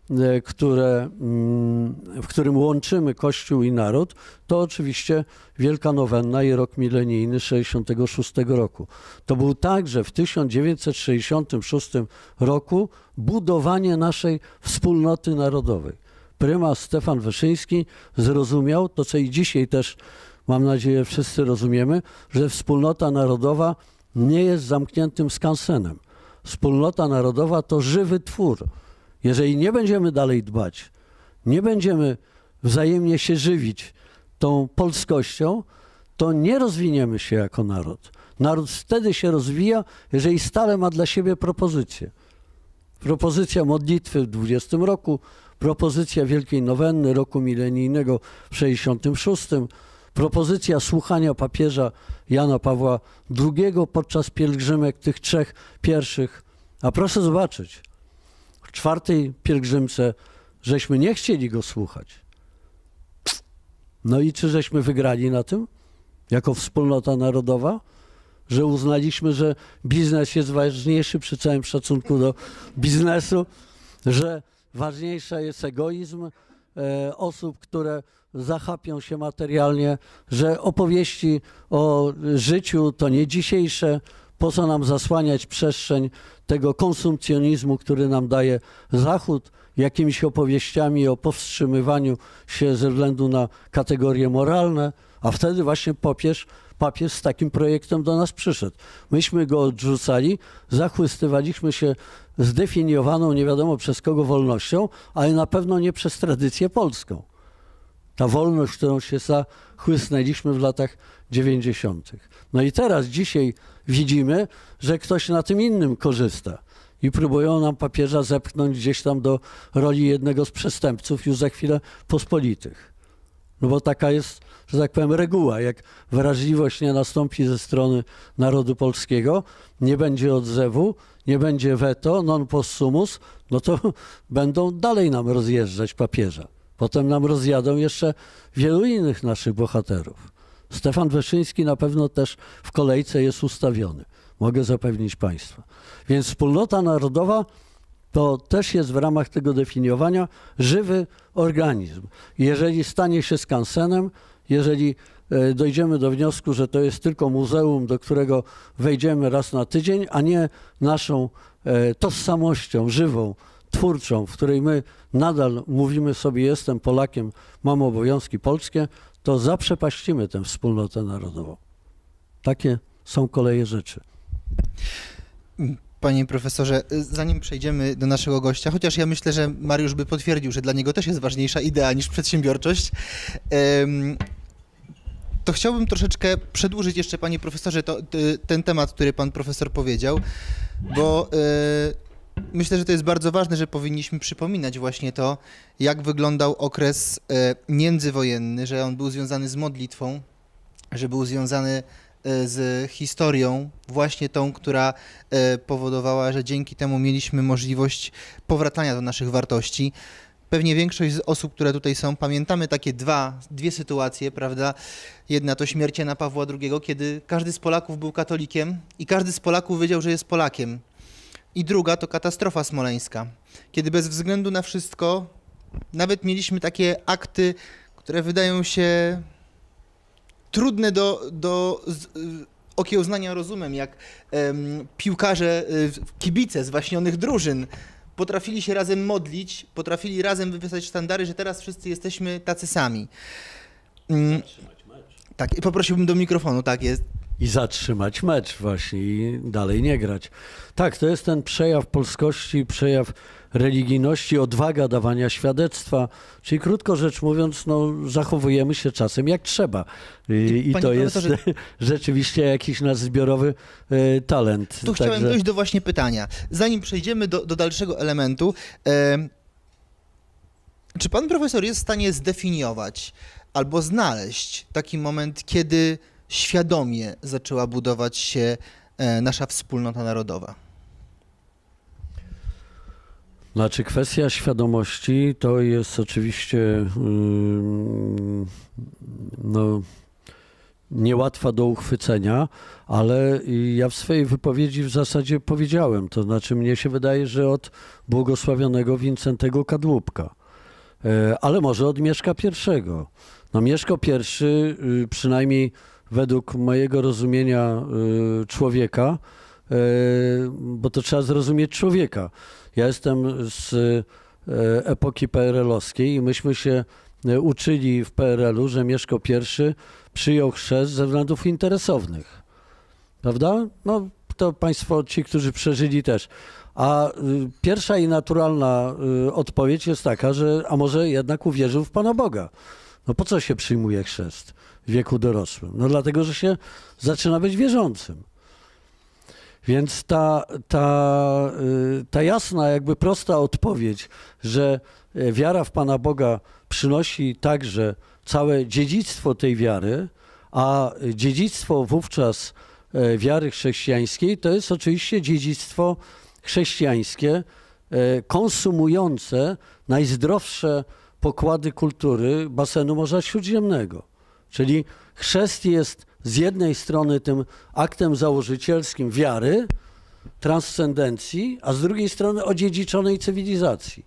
Speaker 2: które, w którym łączymy Kościół i naród, to oczywiście Wielka Nowenna i rok milenijny sześćdziesiątego szóstego roku. To był także w tysiąc dziewięćset sześćdziesiątym szóstym roku budowanie naszej wspólnoty narodowej. Prymas Stefan Wyszyński zrozumiał to, co i dzisiaj też, mam nadzieję, wszyscy rozumiemy, że wspólnota narodowa nie jest zamkniętym skansenem. Wspólnota narodowa to żywy twór. Jeżeli nie będziemy dalej dbać, nie będziemy wzajemnie się żywić tą polskością, to nie rozwiniemy się jako naród. Naród wtedy się rozwija, jeżeli stale ma dla siebie propozycje. Propozycja modlitwy w dwudziestym roku, propozycja Wielkiej Nowenny roku milenijnego w sześćdziesiątym szóstym, propozycja słuchania papieża Jana Pawła drugiego podczas pielgrzymek tych trzech pierwszych. A proszę zobaczyć, w czwartej pielgrzymce żeśmy nie chcieli go słuchać. No i czy żeśmy wygrali na tym, jako wspólnota narodowa? Że uznaliśmy, że biznes jest ważniejszy przy całym szacunku do biznesu, że ważniejszy jest egoizm e, osób, które zachapią się materialnie, że opowieści o życiu to nie dzisiejsze, po co nam zasłaniać przestrzeń tego konsumpcjonizmu, który nam daje Zachód, jakimiś opowieściami o powstrzymywaniu się ze względu na kategorie moralne, a wtedy właśnie papież, papież z takim projektem do nas przyszedł. Myśmy go odrzucali, zachwystywaliśmy się zdefiniowaną nie wiadomo przez kogo wolnością, ale na pewno nie przez tradycję polską. Ta wolność, którą się zachłysnęliśmy w latach dziewięćdziesiątych. No i teraz, dzisiaj widzimy, że ktoś na tym innym korzysta i próbują nam papieża zepchnąć gdzieś tam do roli jednego z przestępców już za chwilę pospolitych. No bo taka jest, że tak powiem, reguła. Jak wrażliwość nie nastąpi ze strony narodu polskiego, nie będzie odzewu, nie będzie veto, non possumus, no to będą dalej nam rozjeżdżać papieża. Potem nam rozjadą jeszcze wielu innych naszych bohaterów. Stefan Wyszyński na pewno też w kolejce jest ustawiony. Mogę zapewnić Państwa. Więc wspólnota narodowa to też jest w ramach tego definiowania żywy organizm. Jeżeli stanie się skansenem, jeżeli dojdziemy do wniosku, że to jest tylko muzeum, do którego wejdziemy raz na tydzień, a nie naszą tożsamością żywą, twórczą, w której my nadal mówimy sobie jestem Polakiem, mam obowiązki polskie, to zaprzepaścimy tę wspólnotę narodową. Takie są koleje rzeczy.
Speaker 1: Panie profesorze, zanim przejdziemy do naszego gościa, chociaż ja myślę, że Mariusz by potwierdził, że dla niego też jest ważniejsza idea niż przedsiębiorczość, to chciałbym troszeczkę przedłużyć jeszcze, panie profesorze, to, ten temat, który pan profesor powiedział, bo myślę, że to jest bardzo ważne, że powinniśmy przypominać właśnie to, jak wyglądał okres międzywojenny, że on był związany z modlitwą, że był związany z historią, właśnie tą, która powodowała, że dzięki temu mieliśmy możliwość powracania do naszych wartości. Pewnie większość z osób, które tutaj są, pamiętamy takie dwa, dwie sytuacje, prawda? Jedna to śmierć Jana Pawła drugiego, kiedy każdy z Polaków był katolikiem i każdy z Polaków wiedział, że jest Polakiem. I druga to katastrofa smoleńska, kiedy bez względu na wszystko nawet mieliśmy takie akty, które wydają się trudne do, do z, okiełznania rozumem, jak um, piłkarze, kibice zwaśnionych drużyn potrafili się razem modlić, potrafili razem wypisać sztandary, że teraz wszyscy jesteśmy tacy sami. Um, tak, i poprosiłbym do mikrofonu, tak jest.
Speaker 2: I zatrzymać mecz właśnie i dalej nie grać. Tak, to jest ten przejaw polskości, przejaw religijności, odwaga dawania świadectwa, czyli krótko rzecz mówiąc, no, zachowujemy się czasem jak trzeba. I, i to jest że... rzeczywiście jakiś nasz zbiorowy y, talent.
Speaker 1: Tu chciałem Także... dojść do właśnie pytania. Zanim przejdziemy do, do dalszego elementu, e, czy pan profesor jest w stanie zdefiniować albo znaleźć taki moment, kiedy świadomie zaczęła budować się nasza wspólnota narodowa?
Speaker 2: Znaczy kwestia świadomości to jest oczywiście yy, no, niełatwa do uchwycenia, ale ja w swojej wypowiedzi w zasadzie powiedziałem, to znaczy mnie się wydaje, że od błogosławionego Wincentego Kadłubka, ale może od Mieszka pierwszego. No Mieszko pierwszy, przynajmniej według mojego rozumienia człowieka, bo to trzeba zrozumieć człowieka. Ja jestem z epoki P R L-owskiej i myśmy się uczyli w P R L-u, że Mieszko pierwszy przyjął chrzest ze względów interesownych. Prawda? No to państwo, ci, którzy przeżyli też. A pierwsza i naturalna odpowiedź jest taka, że a może jednak uwierzył w Pana Boga. No po co się przyjmuje chrzest w wieku dorosłym? No dlatego, że się zaczyna być wierzącym. Więc ta, ta, ta jasna, jakby prosta odpowiedź, że wiara w Pana Boga przynosi także całe dziedzictwo tej wiary, a dziedzictwo wówczas wiary chrześcijańskiej to jest oczywiście dziedzictwo chrześcijańskie konsumujące najzdrowsze pokłady kultury basenu Morza Śródziemnego. Czyli chrzest jest z jednej strony tym aktem założycielskim wiary, transcendencji, a z drugiej strony odziedziczonej cywilizacji.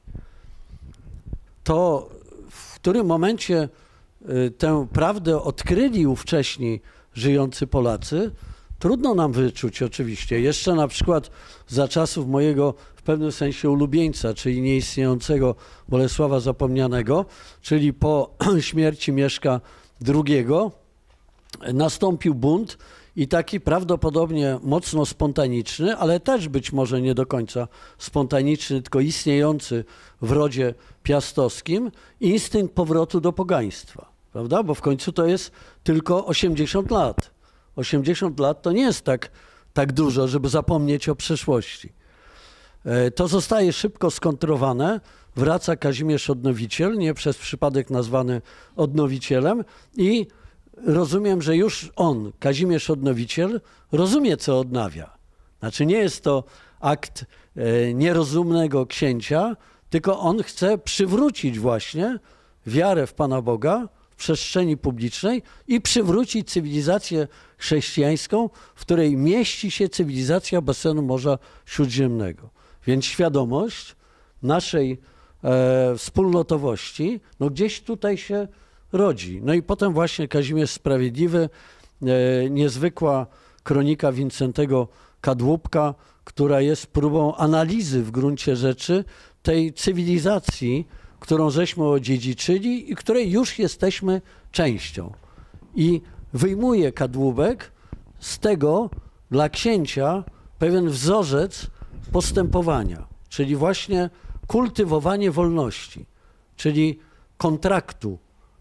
Speaker 2: To w którym momencie tę prawdę odkryli ówcześni żyjący Polacy, trudno nam wyczuć oczywiście. Jeszcze na przykład za czasów mojego w pewnym sensie ulubieńca, czyli nieistniejącego Bolesława Zapomnianego, czyli po śmierci Mieszka drugiego, nastąpił bunt i taki prawdopodobnie mocno spontaniczny, ale też być może nie do końca spontaniczny, tylko istniejący w rodzie piastowskim, instynkt powrotu do pogaństwa, prawda? Bo w końcu to jest tylko osiemdziesiąt lat. osiemdziesiąt lat to nie jest tak, tak dużo, żeby zapomnieć o przeszłości. To zostaje szybko skontrowane, wraca Kazimierz Odnowiciel, nie przez przypadek nazwany Odnowicielem i rozumiem, że już on, Kazimierz Odnowiciel, rozumie, co odnawia. Znaczy nie jest to akt e, nierozumnego księcia, tylko on chce przywrócić właśnie wiarę w Pana Boga w przestrzeni publicznej i przywrócić cywilizację chrześcijańską, w której mieści się cywilizacja basenu Morza Śródziemnego. Więc świadomość naszej e, wspólnotowości no gdzieś tutaj się rodzi. No i potem właśnie Kazimierz Sprawiedliwy, e, niezwykła kronika Wincentego Kadłubka, która jest próbą analizy w gruncie rzeczy tej cywilizacji, którą żeśmy odziedziczyli i której już jesteśmy częścią. I wyjmuje Kadłubek z tego dla księcia pewien wzorzec postępowania, czyli właśnie kultywowanie wolności, czyli kontraktu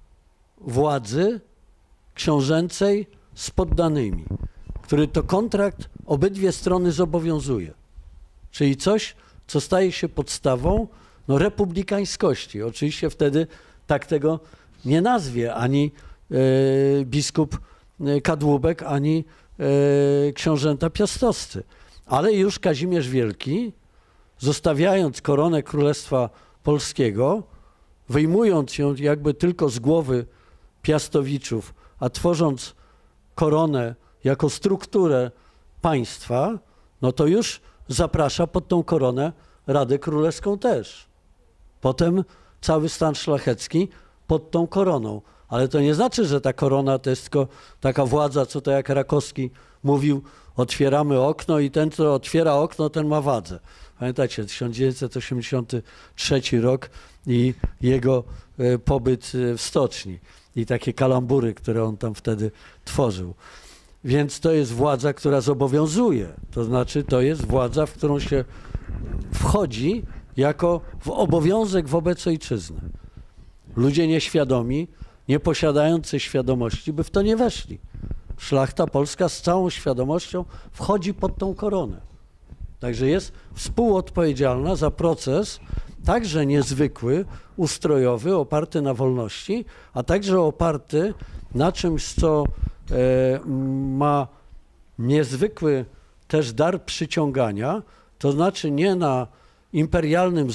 Speaker 2: władzy książęcej z poddanymi, który to kontrakt obydwie strony zobowiązuje. Czyli coś, co staje się podstawą no, republikańskości. Oczywiście wtedy tak tego nie nazwie ani e, biskup Kadłubek, ani e, książęta piastowscy. Ale już Kazimierz Wielki, zostawiając koronę Królestwa Polskiego, wyjmując ją jakby tylko z głowy Piastowiczów, a tworząc koronę jako strukturę państwa, no to już zaprasza pod tą koronę Radę Królewską też. Potem cały stan szlachecki pod tą koroną. Ale to nie znaczy, że ta korona to jest tylko taka władza, co to jak Rakowski mówił, otwieramy okno i ten, kto otwiera okno, ten ma władzę. Pamiętacie, tysiąc dziewięćset osiemdziesiąty trzeci rok i jego pobyt w stoczni i takie kalambury, które on tam wtedy tworzył. Więc to jest władza, która zobowiązuje. To znaczy, to jest władza, w którą się wchodzi jako w obowiązek wobec ojczyzny. Ludzie nieświadomi, nie posiadający świadomości, by w to nie weszli. Szlachta polska z całą świadomością wchodzi pod tą koronę. Także jest współodpowiedzialna za proces także niezwykły, ustrojowy, oparty na wolności, a także oparty na czymś, co e, ma niezwykły też dar przyciągania, to znaczy nie na imperialnym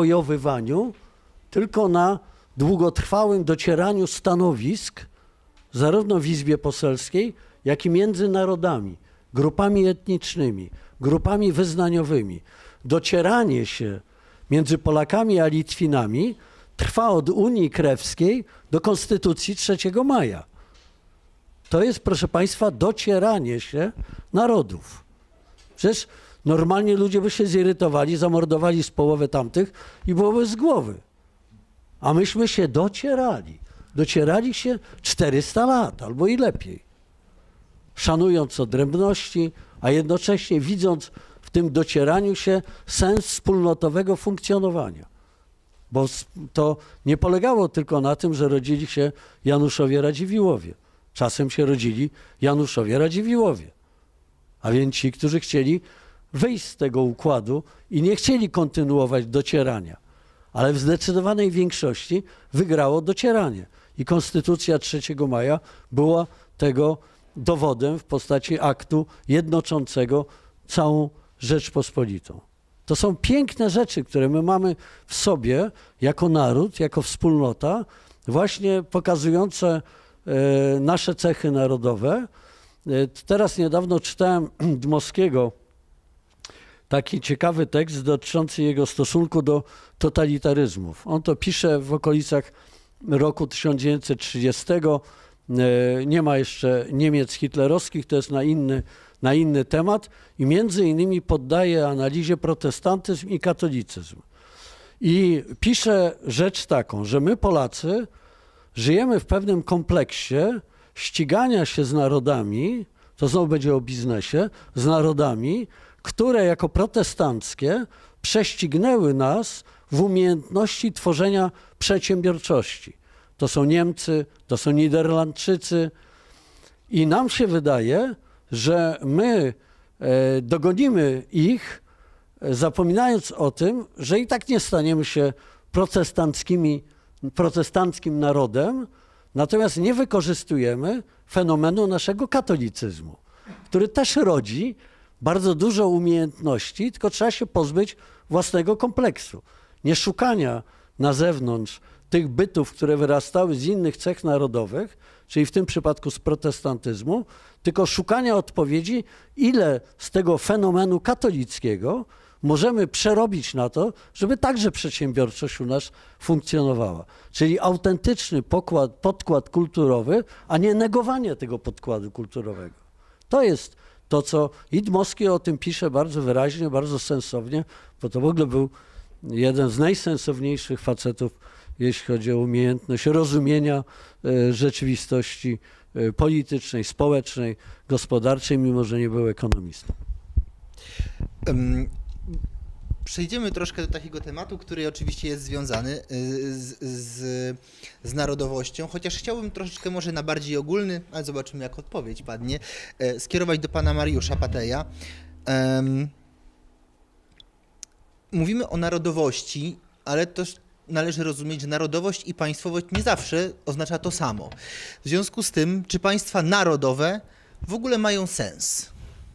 Speaker 2: zawojowywaniu, tylko na długotrwałym docieraniu stanowisk zarówno w Izbie Poselskiej, jak i między narodami, grupami etnicznymi, grupami wyznaniowymi. Docieranie się między Polakami a Litwinami trwa od Unii Krewskiej do Konstytucji trzeciego maja. To jest, proszę Państwa, docieranie się narodów. Przecież normalnie ludzie by się zirytowali, zamordowali z połowy tamtych i byłoby z głowy. A myśmy się docierali. Docierali się czterysta lat albo i lepiej. Szanując odrębności, a jednocześnie widząc w tym docieraniu się sens wspólnotowego funkcjonowania. Bo to nie polegało tylko na tym, że rodzili się Januszowie Radziwiłłowie. Czasem się rodzili Januszowie Radziwiłłowie. A więc ci, którzy chcieli wyjść z tego układu i nie chcieli kontynuować docierania. Ale w zdecydowanej większości wygrało docieranie. I Konstytucja trzeciego maja była tego dowodem w postaci aktu jednoczącego całą Rzeczpospolitą. To są piękne rzeczy, które my mamy w sobie jako naród, jako wspólnota, właśnie pokazujące e, nasze cechy narodowe. E, teraz niedawno czytałem Dmowskiego taki ciekawy tekst dotyczący jego stosunku do totalitaryzmów. On to pisze w okolicach roku tysiąc dziewięćset trzydziestego. E, nie ma jeszcze Niemiec hitlerowskich, to jest na inny na inny temat i między innymi poddaje analizie protestantyzm i katolicyzm. I pisze rzecz taką, że my Polacy żyjemy w pewnym kompleksie ścigania się z narodami, to znowu będzie o biznesie, z narodami, które jako protestanckie prześcignęły nas w umiejętności tworzenia przedsiębiorczości. To są Niemcy, to są Niderlandczycy i nam się wydaje, że my e, dogonimy ich, e, zapominając o tym, że i tak nie staniemy się protestanckimi, protestanckim narodem, natomiast nie wykorzystujemy fenomenu naszego katolicyzmu, który też rodzi bardzo dużo umiejętności, tylko trzeba się pozbyć własnego kompleksu. Nie szukania na zewnątrz tych bytów, które wyrastały z innych cech narodowych, czyli w tym przypadku z protestantyzmu, tylko szukania odpowiedzi, ile z tego fenomenu katolickiego możemy przerobić na to, żeby także przedsiębiorczość u nas funkcjonowała. Czyli autentyczny pokład, podkład kulturowy, a nie negowanie tego podkładu kulturowego. To jest to, co i Dmowski o tym pisze bardzo wyraźnie, bardzo sensownie, bo to w ogóle był jeden z najsensowniejszych facetów, jeśli chodzi o umiejętność rozumienia e, rzeczywistości e, politycznej, społecznej, gospodarczej, mimo że nie był ekonomistą.
Speaker 1: Um, przejdziemy troszkę do takiego tematu, który oczywiście jest związany z, z, z narodowością, chociaż chciałbym troszeczkę może na bardziej ogólny, ale zobaczymy jak odpowiedź padnie, e, skierować do pana Mariusza Pateja. Um, mówimy o narodowości, ale też należy rozumieć, że narodowość i państwowość nie zawsze oznacza to samo. W związku z tym, czy państwa narodowe w ogóle mają sens?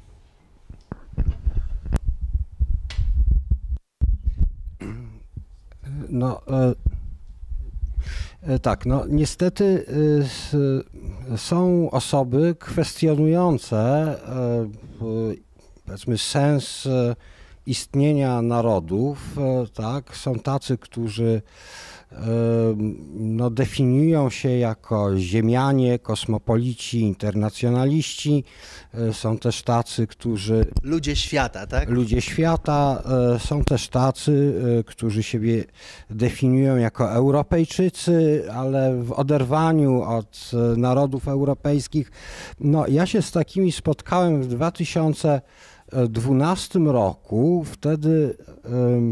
Speaker 3: No e, e, tak, no niestety e, są osoby kwestionujące e, powiedzmy sens e, istnienia narodów, e, tak, są tacy, którzy e, no, definiują się jako ziemianie, kosmopolici, internacjonaliści, e, są też tacy, którzy
Speaker 1: Ludzie świata, tak?
Speaker 3: Ludzie świata, e, są też tacy, e, którzy siebie definiują jako Europejczycy, ale w oderwaniu od e, narodów europejskich. No, ja się z takimi spotkałem w dwa tysiące dwunastym roku. Wtedy um,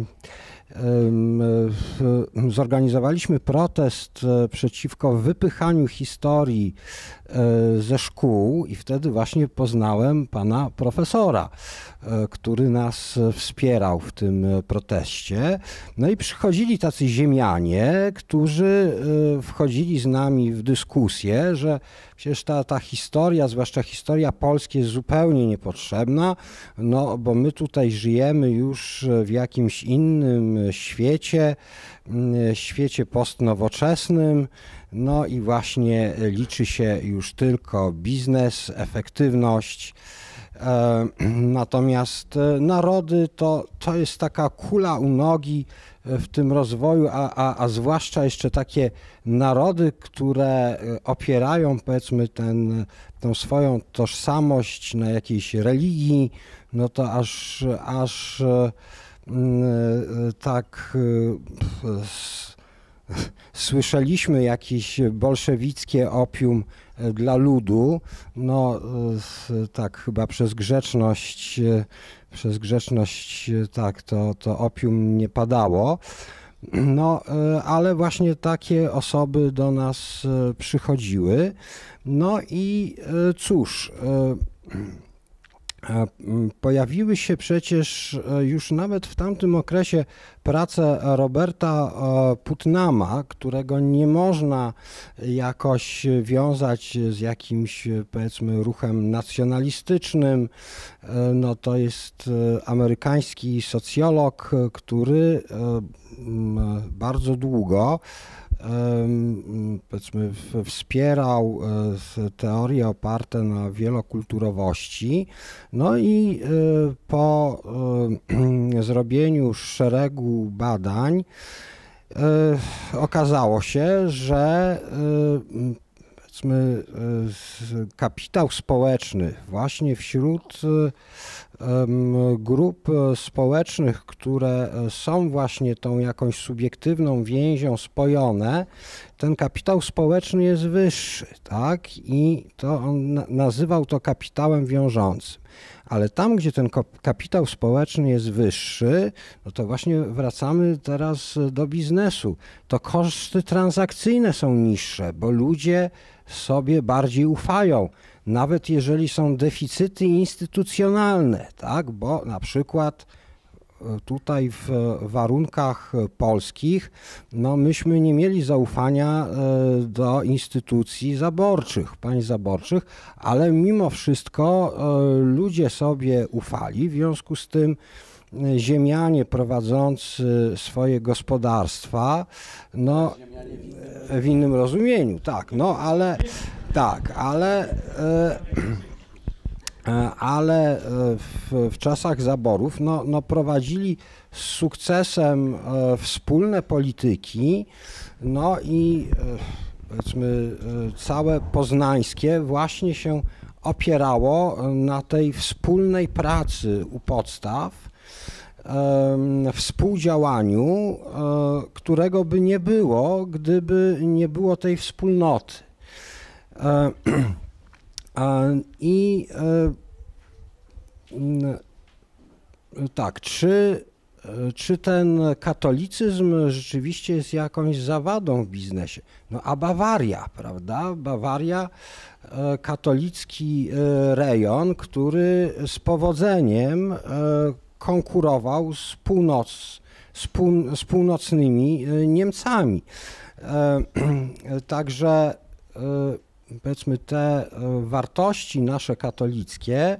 Speaker 3: um, zorganizowaliśmy protest przeciwko wypychaniu historii ze szkół i wtedy właśnie poznałem pana profesora, który nas wspierał w tym proteście. No i przychodzili tacy ziemianie, którzy wchodzili z nami w dyskusję, że przecież ta, ta historia, zwłaszcza historia polska, jest zupełnie niepotrzebna, no bo my tutaj żyjemy już w jakimś innym świecie, świecie postnowoczesnym, no i właśnie liczy się już tylko biznes, efektywność. Natomiast narody to, to jest taka kula u nogi w tym rozwoju, a, a, a zwłaszcza jeszcze takie narody, które opierają powiedzmy ten, tą swoją tożsamość na jakiejś religii, no to aż, aż tak słyszeliśmy jakieś bolszewickie opium dla ludu, no tak chyba przez grzeczność, przez grzeczność tak to, to opium nie padało, no ale właśnie takie osoby do nas przychodziły, no i cóż, pojawiły się przecież już nawet w tamtym okresie prace Roberta Putnama, którego nie można jakoś wiązać z jakimś, powiedzmy, ruchem nacjonalistycznym. No to jest amerykański socjolog, który bardzo długo powiedzmy wspierał teorie oparte na wielokulturowości, no i po zrobieniu szeregu badań okazało się, że powiedzmy kapitał społeczny właśnie wśród grup społecznych, które są właśnie tą jakąś subiektywną więzią spojone, ten kapitał społeczny jest wyższy, tak? I to on nazywał to kapitałem wiążącym. Ale tam, gdzie ten kapitał społeczny jest wyższy, no to właśnie wracamy teraz do biznesu. To koszty transakcyjne są niższe, bo ludzie sobie bardziej ufają. Nawet jeżeli są deficyty instytucjonalne, tak? Bo na przykład tutaj w warunkach polskich, no myśmy nie mieli zaufania do instytucji zaborczych, państw zaborczych, ale mimo wszystko ludzie sobie ufali, w związku z tym ziemianie prowadzący swoje gospodarstwa, no w innym rozumieniu, tak, no ale tak, ale ale w, w czasach zaborów no, no prowadzili z sukcesem wspólne polityki, no i powiedzmy całe poznańskie właśnie się opierało na tej wspólnej pracy u podstaw, współdziałaniu, którego by nie było, gdyby nie było tej wspólnoty. I tak, czy, czy ten katolicyzm rzeczywiście jest jakąś zawadą w biznesie? No a Bawaria, prawda? Bawaria, katolicki rejon, który z powodzeniem konkurował z, północ, z, pół, z północnymi Niemcami. Także powiedzmy te wartości nasze katolickie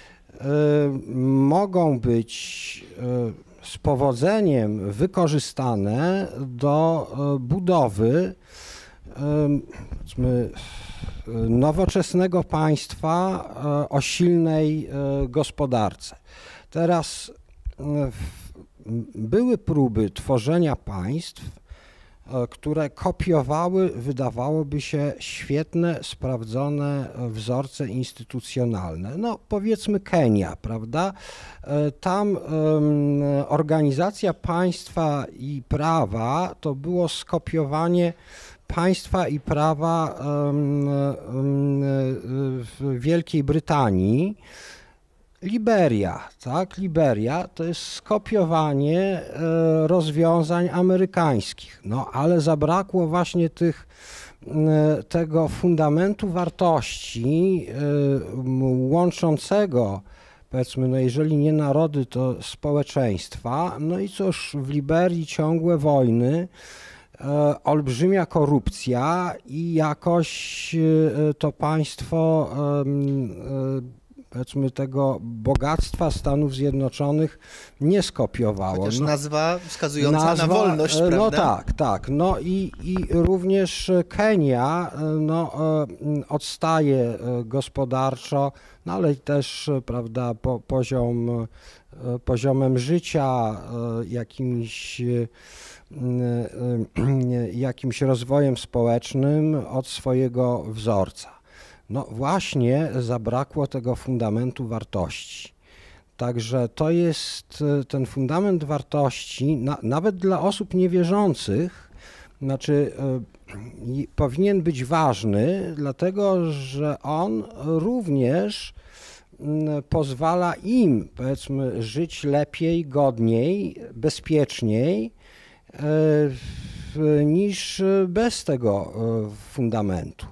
Speaker 3: mogą być z powodzeniem wykorzystane do budowy powiedzmy nowoczesnego państwa o silnej gospodarce. Teraz były próby tworzenia państw, które kopiowały, wydawałoby się, świetne, sprawdzone wzorce instytucjonalne. No powiedzmy Kenia, prawda? Tam um, organizacja państwa i prawa to było skopiowanie państwa i prawa um, um, w Wielkiej Brytanii. Liberia, tak, Liberia to jest skopiowanie e, rozwiązań amerykańskich, no ale zabrakło właśnie tych, e, tego fundamentu wartości e, łączącego, powiedzmy, no jeżeli nie narody, to społeczeństwa, no i cóż, w Liberii ciągłe wojny, e, olbrzymia korupcja i jakoś e, to państwo e, e, powiedzmy tego bogactwa Stanów Zjednoczonych nie skopiowało.
Speaker 1: Chociaż
Speaker 3: No,
Speaker 1: nazwa wskazująca
Speaker 3: nazwa,
Speaker 1: na wolność,
Speaker 3: e,
Speaker 1: prawda?
Speaker 3: No tak, tak. No i, i również Kenia e, no, e, odstaje e, gospodarczo, no ale też, e, prawda, po, poziom, e, poziomem życia, e, jakimś, e, e, jakimś rozwojem społecznym od swojego wzorca. No właśnie zabrakło tego fundamentu wartości. Także to jest ten fundament wartości, na, nawet dla osób niewierzących, znaczy y, powinien być ważny, dlatego że on również y, pozwala im, powiedzmy, żyć lepiej, godniej, bezpieczniej y, niż bez tego y, fundamentu.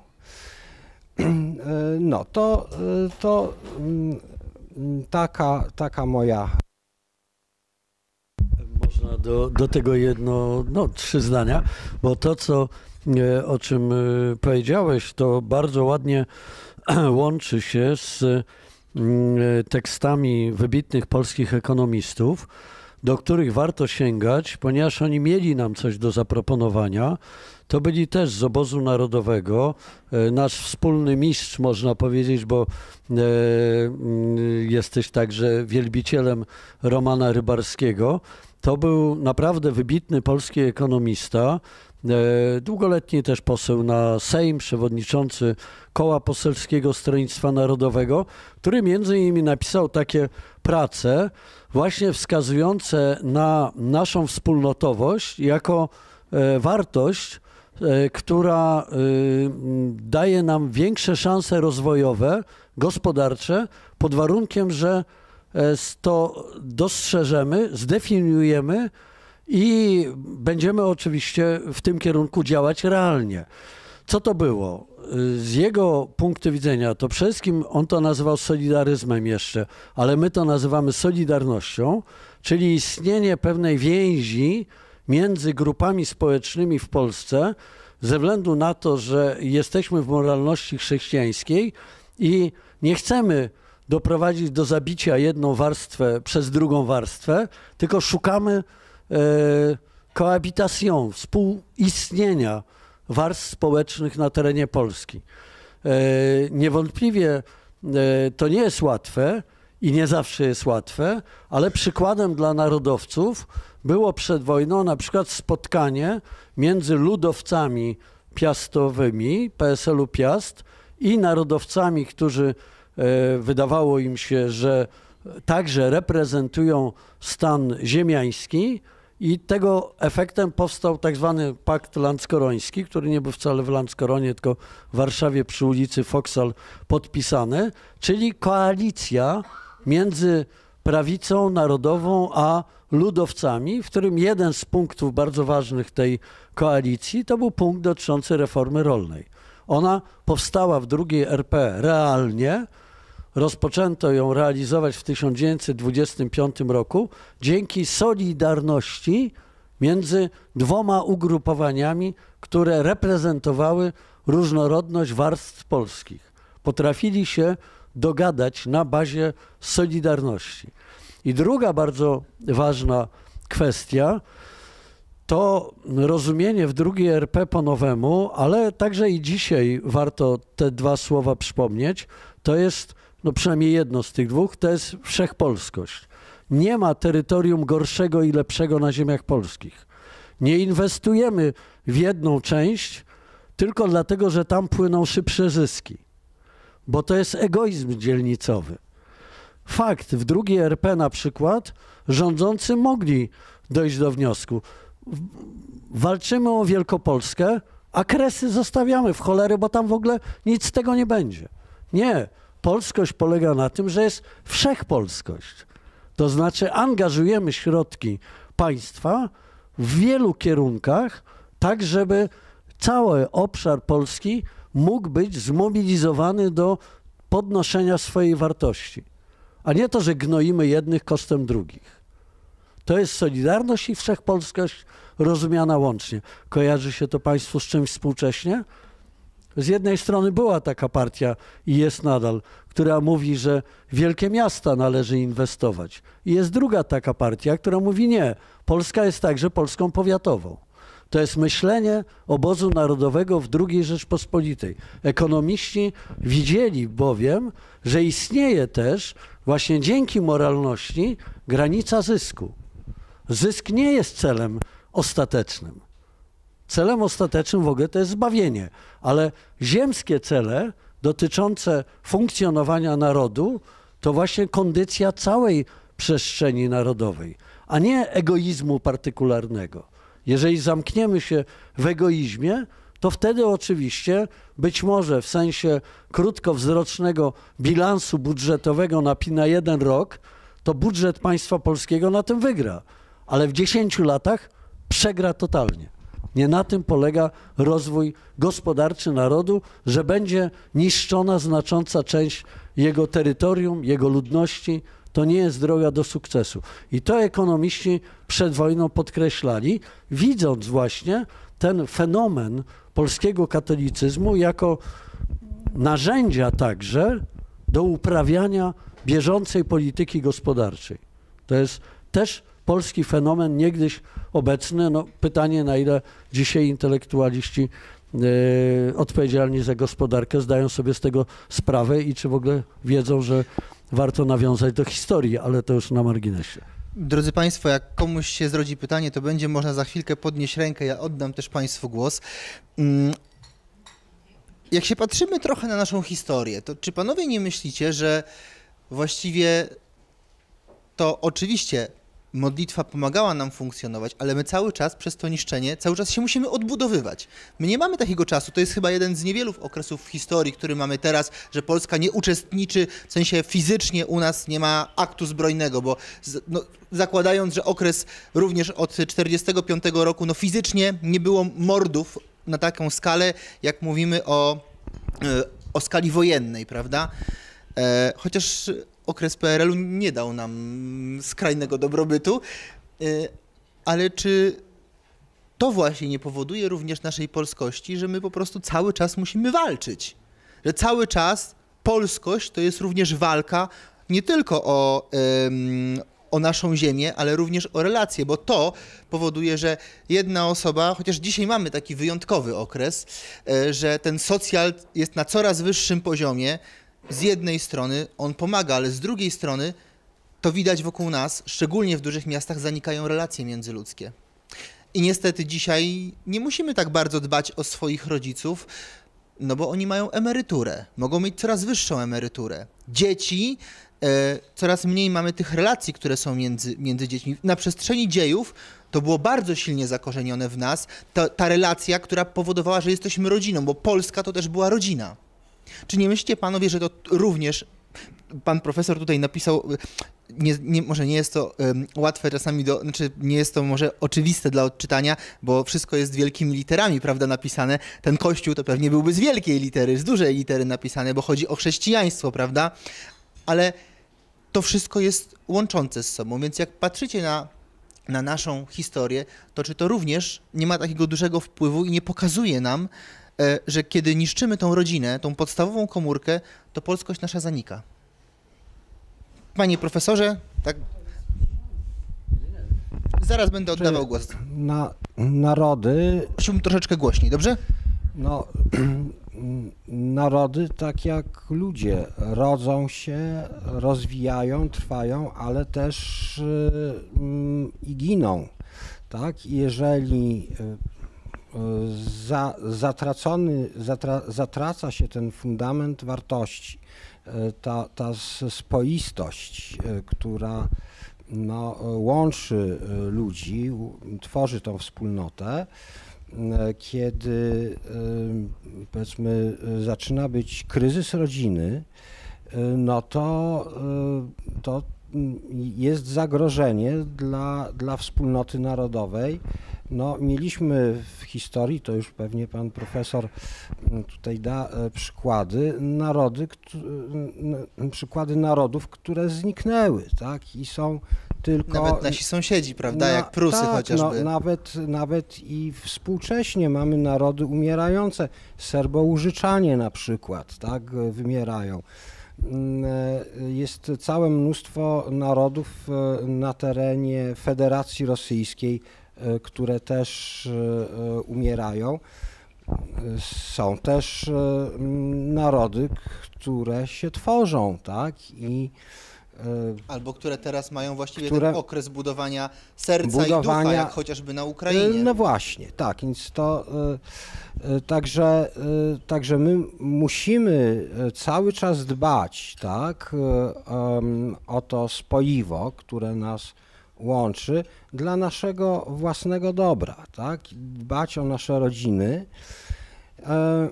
Speaker 3: No to, to taka, taka moja.
Speaker 2: Można do, do tego jedno, no trzy zdania, bo to, co, o czym powiedziałeś, to bardzo ładnie łączy się z tekstami wybitnych polskich ekonomistów, do których warto sięgać, ponieważ oni mieli nam coś do zaproponowania. To byli też z obozu narodowego, nasz wspólny mistrz, można powiedzieć, bo e, jesteś także wielbicielem Romana Rybarskiego. To był naprawdę wybitny polski ekonomista, e, długoletni też poseł na Sejm, przewodniczący Koła Poselskiego Stronnictwa Narodowego, który między innymi napisał takie prace właśnie wskazujące na naszą wspólnotowość jako e, wartość, która daje nam większe szanse rozwojowe, gospodarcze, pod warunkiem, że to dostrzeżemy, zdefiniujemy i będziemy oczywiście w tym kierunku działać realnie. Co to było? Z jego punktu widzenia, to przede wszystkim on to nazywał solidaryzmem jeszcze, ale my to nazywamy solidarnością, czyli istnienie pewnej więzi między grupami społecznymi w Polsce ze względu na to, że jesteśmy w moralności chrześcijańskiej i nie chcemy doprowadzić do zabicia jedną warstwę przez drugą warstwę, tylko szukamy e, cohabitation, współistnienia warstw społecznych na terenie Polski. E, niewątpliwie e, to nie jest łatwe i nie zawsze jest łatwe, ale przykładem dla narodowców było przed wojną na przykład spotkanie między ludowcami piastowymi, P S L u Piast, i narodowcami, którzy e, wydawało im się, że także reprezentują stan ziemiański, i tego efektem powstał tak zwany pakt landskoroński, który nie był wcale w Landskoronie, tylko w Warszawie przy ulicy Foksal podpisany, czyli koalicja między prawicą narodową a ludowcami, w którym jeden z punktów bardzo ważnych tej koalicji to był punkt dotyczący reformy rolnej. Ona powstała w drugiej R P realnie, rozpoczęto ją realizować w tysiąc dziewięćset dwudziestym piątym roku dzięki solidarności między dwoma ugrupowaniami, które reprezentowały różnorodność warstw polskich. Potrafili się dogadać na bazie solidarności. I druga bardzo ważna kwestia to rozumienie w drugiej R P po nowemu, ale także i dzisiaj warto te dwa słowa przypomnieć, to jest, no przynajmniej jedno z tych dwóch, to jest wszechpolskość. Nie ma terytorium gorszego i lepszego na ziemiach polskich. Nie inwestujemy w jedną część tylko dlatego, że tam płyną szybsze zyski, bo to jest egoizm dzielnicowy. Fakt, w drugiej R P na przykład rządzący mogli dojść do wniosku, walczymy o Wielkopolskę, a Kresy zostawiamy w cholerę, bo tam w ogóle nic z tego nie będzie. Nie, polskość polega na tym, że jest wszechpolskość. To znaczy angażujemy środki państwa w wielu kierunkach, tak żeby cały obszar Polski mógł być zmobilizowany do podnoszenia swojej wartości. A nie to, że gnoimy jednych kosztem drugich. To jest solidarność i wszechpolskość rozumiana łącznie. Kojarzy się to Państwu z czymś współcześnie? z jednej strony była taka partia i jest nadal, która mówi, że w wielkie miasta należy inwestować. I jest druga taka partia, która mówi nie, Polska jest także Polską powiatową. To jest myślenie obozu narodowego w drugiej Rzeczpospolitej. Ekonomiści widzieli bowiem, że istnieje też właśnie dzięki moralności granica zysku. Zysk nie jest celem ostatecznym. Celem ostatecznym w ogóle to jest zbawienie, ale ziemskie cele dotyczące funkcjonowania narodu to właśnie kondycja całej przestrzeni narodowej, a nie egoizmu partykularnego. Jeżeli zamkniemy się w egoizmie, to wtedy oczywiście być może w sensie krótkowzrocznego bilansu budżetowego na, na jeden rok, to budżet państwa polskiego na tym wygra, ale w dziesięciu latach przegra totalnie. Nie na tym polega rozwój gospodarczy narodu, że będzie niszczona znacząca część jego terytorium, jego ludności. To nie jest droga do sukcesu. I to ekonomiści przed wojną podkreślali, widząc właśnie ten fenomen polskiego katolicyzmu jako narzędzia także do uprawiania bieżącej polityki gospodarczej. To jest też polski fenomen niegdyś obecny. No, pytanie, na ile dzisiaj intelektualiści yy, odpowiedzialni za gospodarkę zdają sobie z tego sprawę i czy w ogóle wiedzą, że warto nawiązać do historii, ale to już na marginesie.
Speaker 1: Drodzy Państwo, jak komuś się zrodzi pytanie, to będzie można za chwilkę podnieść rękę, ja oddam też Państwu głos. Jak się patrzymy trochę na naszą historię, to czy Panowie nie myślicie, że właściwie to oczywiście modlitwa pomagała nam funkcjonować, ale my cały czas przez to niszczenie, cały czas się musimy odbudowywać. My nie mamy takiego czasu, to jest chyba jeden z niewielu okresów w historii, który mamy teraz, że Polska nie uczestniczy, w sensie fizycznie u nas nie ma aktu zbrojnego, bo z, no, zakładając, że okres również od czterdziestego piątego roku, no fizycznie nie było mordów na taką skalę, jak mówimy o, o skali wojennej, prawda? E, chociaż okres P R L-u nie dał nam skrajnego dobrobytu, ale czy to właśnie nie powoduje również naszej polskości, że my po prostu cały czas musimy walczyć? Że cały czas polskość to jest również walka nie tylko o, o naszą ziemię, ale również o relacje, bo to powoduje, że jedna osoba, chociaż dzisiaj mamy taki wyjątkowy okres, że ten socjal jest na coraz wyższym poziomie. Z jednej strony on pomaga, ale z drugiej strony to widać wokół nas, szczególnie w dużych miastach, zanikają relacje międzyludzkie. I niestety dzisiaj nie musimy tak bardzo dbać o swoich rodziców, no bo oni mają emeryturę, mogą mieć coraz wyższą emeryturę. Dzieci, e, coraz mniej mamy tych relacji, które są między, między dziećmi. Na przestrzeni dziejów to było bardzo silnie zakorzenione w nas, ta, ta relacja, która powodowała, że jesteśmy rodziną, bo Polska to też była rodzina. Czy nie myślicie Panowie, że to również, pan profesor tutaj napisał, nie, nie, może nie jest to um, łatwe czasami, do, znaczy nie jest to może oczywiste dla odczytania, bo wszystko jest wielkimi literami, prawda, napisane. Ten kościół to pewnie byłby z wielkiej litery, z dużej litery napisane, bo chodzi o chrześcijaństwo, prawda? Ale to wszystko jest łączące z sobą, więc jak patrzycie na, na naszą historię, to czy to również nie ma takiego dużego wpływu i nie pokazuje nam, że kiedy niszczymy tą rodzinę, tą podstawową komórkę, to polskość nasza zanika. Panie profesorze, tak. Zaraz będę oddawał głos.
Speaker 3: Na, narody.
Speaker 1: Prosiłbym troszeczkę głośniej, dobrze?
Speaker 3: No, narody, tak jak ludzie, rodzą się, rozwijają, trwają, ale też yy, i giną. Tak? Jeżeli Za, zatracony, zatra, zatraca się ten fundament wartości, ta, ta spoistość, która no, łączy ludzi, tworzy tą wspólnotę, kiedy powiedzmy zaczyna być kryzys rodziny, no to, to jest zagrożenie dla, dla wspólnoty narodowej. No, mieliśmy w historii, to już pewnie pan profesor tutaj da przykłady, narody, przykłady narodów, które zniknęły, tak? I są tylko...
Speaker 1: Nawet nasi sąsiedzi, prawda,
Speaker 3: Na-
Speaker 1: jak Prusy
Speaker 3: tak,
Speaker 1: chociażby.
Speaker 3: No, nawet, nawet i współcześnie mamy narody umierające. Serbo-Użyczanie na przykład, tak, wymierają. Mm, Jest całe mnóstwo narodów e, na terenie Federacji Rosyjskiej, e, które też e, umierają. Są też e, m, narody, które się tworzą, tak, i e,
Speaker 1: Albo które teraz mają właściwie
Speaker 3: które-
Speaker 1: ten okres budowania serca i ducha,
Speaker 3: Budowania-
Speaker 1: jak chociażby na Ukrainie.
Speaker 3: No właśnie, tak, więc to y, y, także, y, także my musimy y, cały czas dbać, tak, y, em, o to spoiwo, które nas łączy dla naszego własnego dobra, tak, dbać o nasze rodziny, y,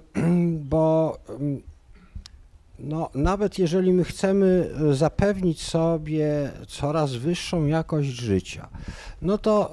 Speaker 3: bo y, no, nawet jeżeli my chcemy e, zapewnić sobie coraz wyższą jakość życia, no to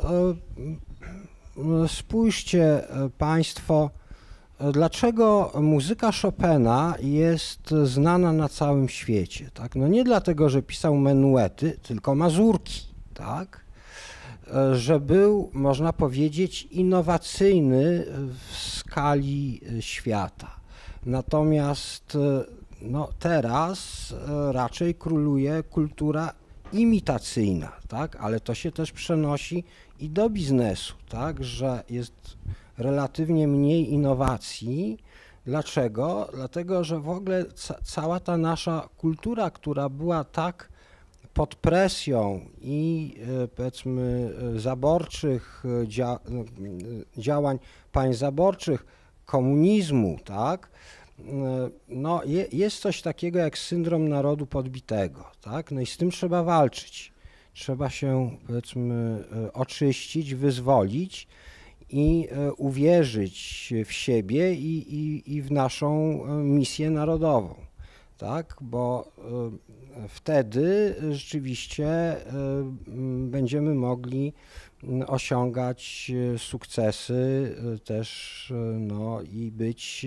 Speaker 3: e, spójrzcie e, Państwo, e, dlaczego muzyka Chopina jest znana na całym świecie, tak? No nie dlatego, że pisał menuety, tylko mazurki, tak? E, Że był, można powiedzieć, innowacyjny w skali e, świata. Natomiast e, no teraz e, raczej króluje kultura imitacyjna, tak? Ale to się też przenosi i do biznesu, tak? Że jest relatywnie mniej innowacji. Dlaczego? Dlatego, że w ogóle ca cała ta nasza kultura, która była tak pod presją i e, powiedzmy e, zaborczych e, dzia e, działań państw zaborczych, komunizmu, tak? No, je, jest coś takiego jak syndrom narodu podbitego, tak? No i z tym trzeba walczyć. Trzeba się, powiedzmy, oczyścić, wyzwolić i uwierzyć w siebie i, i, i w naszą misję narodową, tak? Bo wtedy rzeczywiście będziemy mogli osiągać sukcesy też, no, i być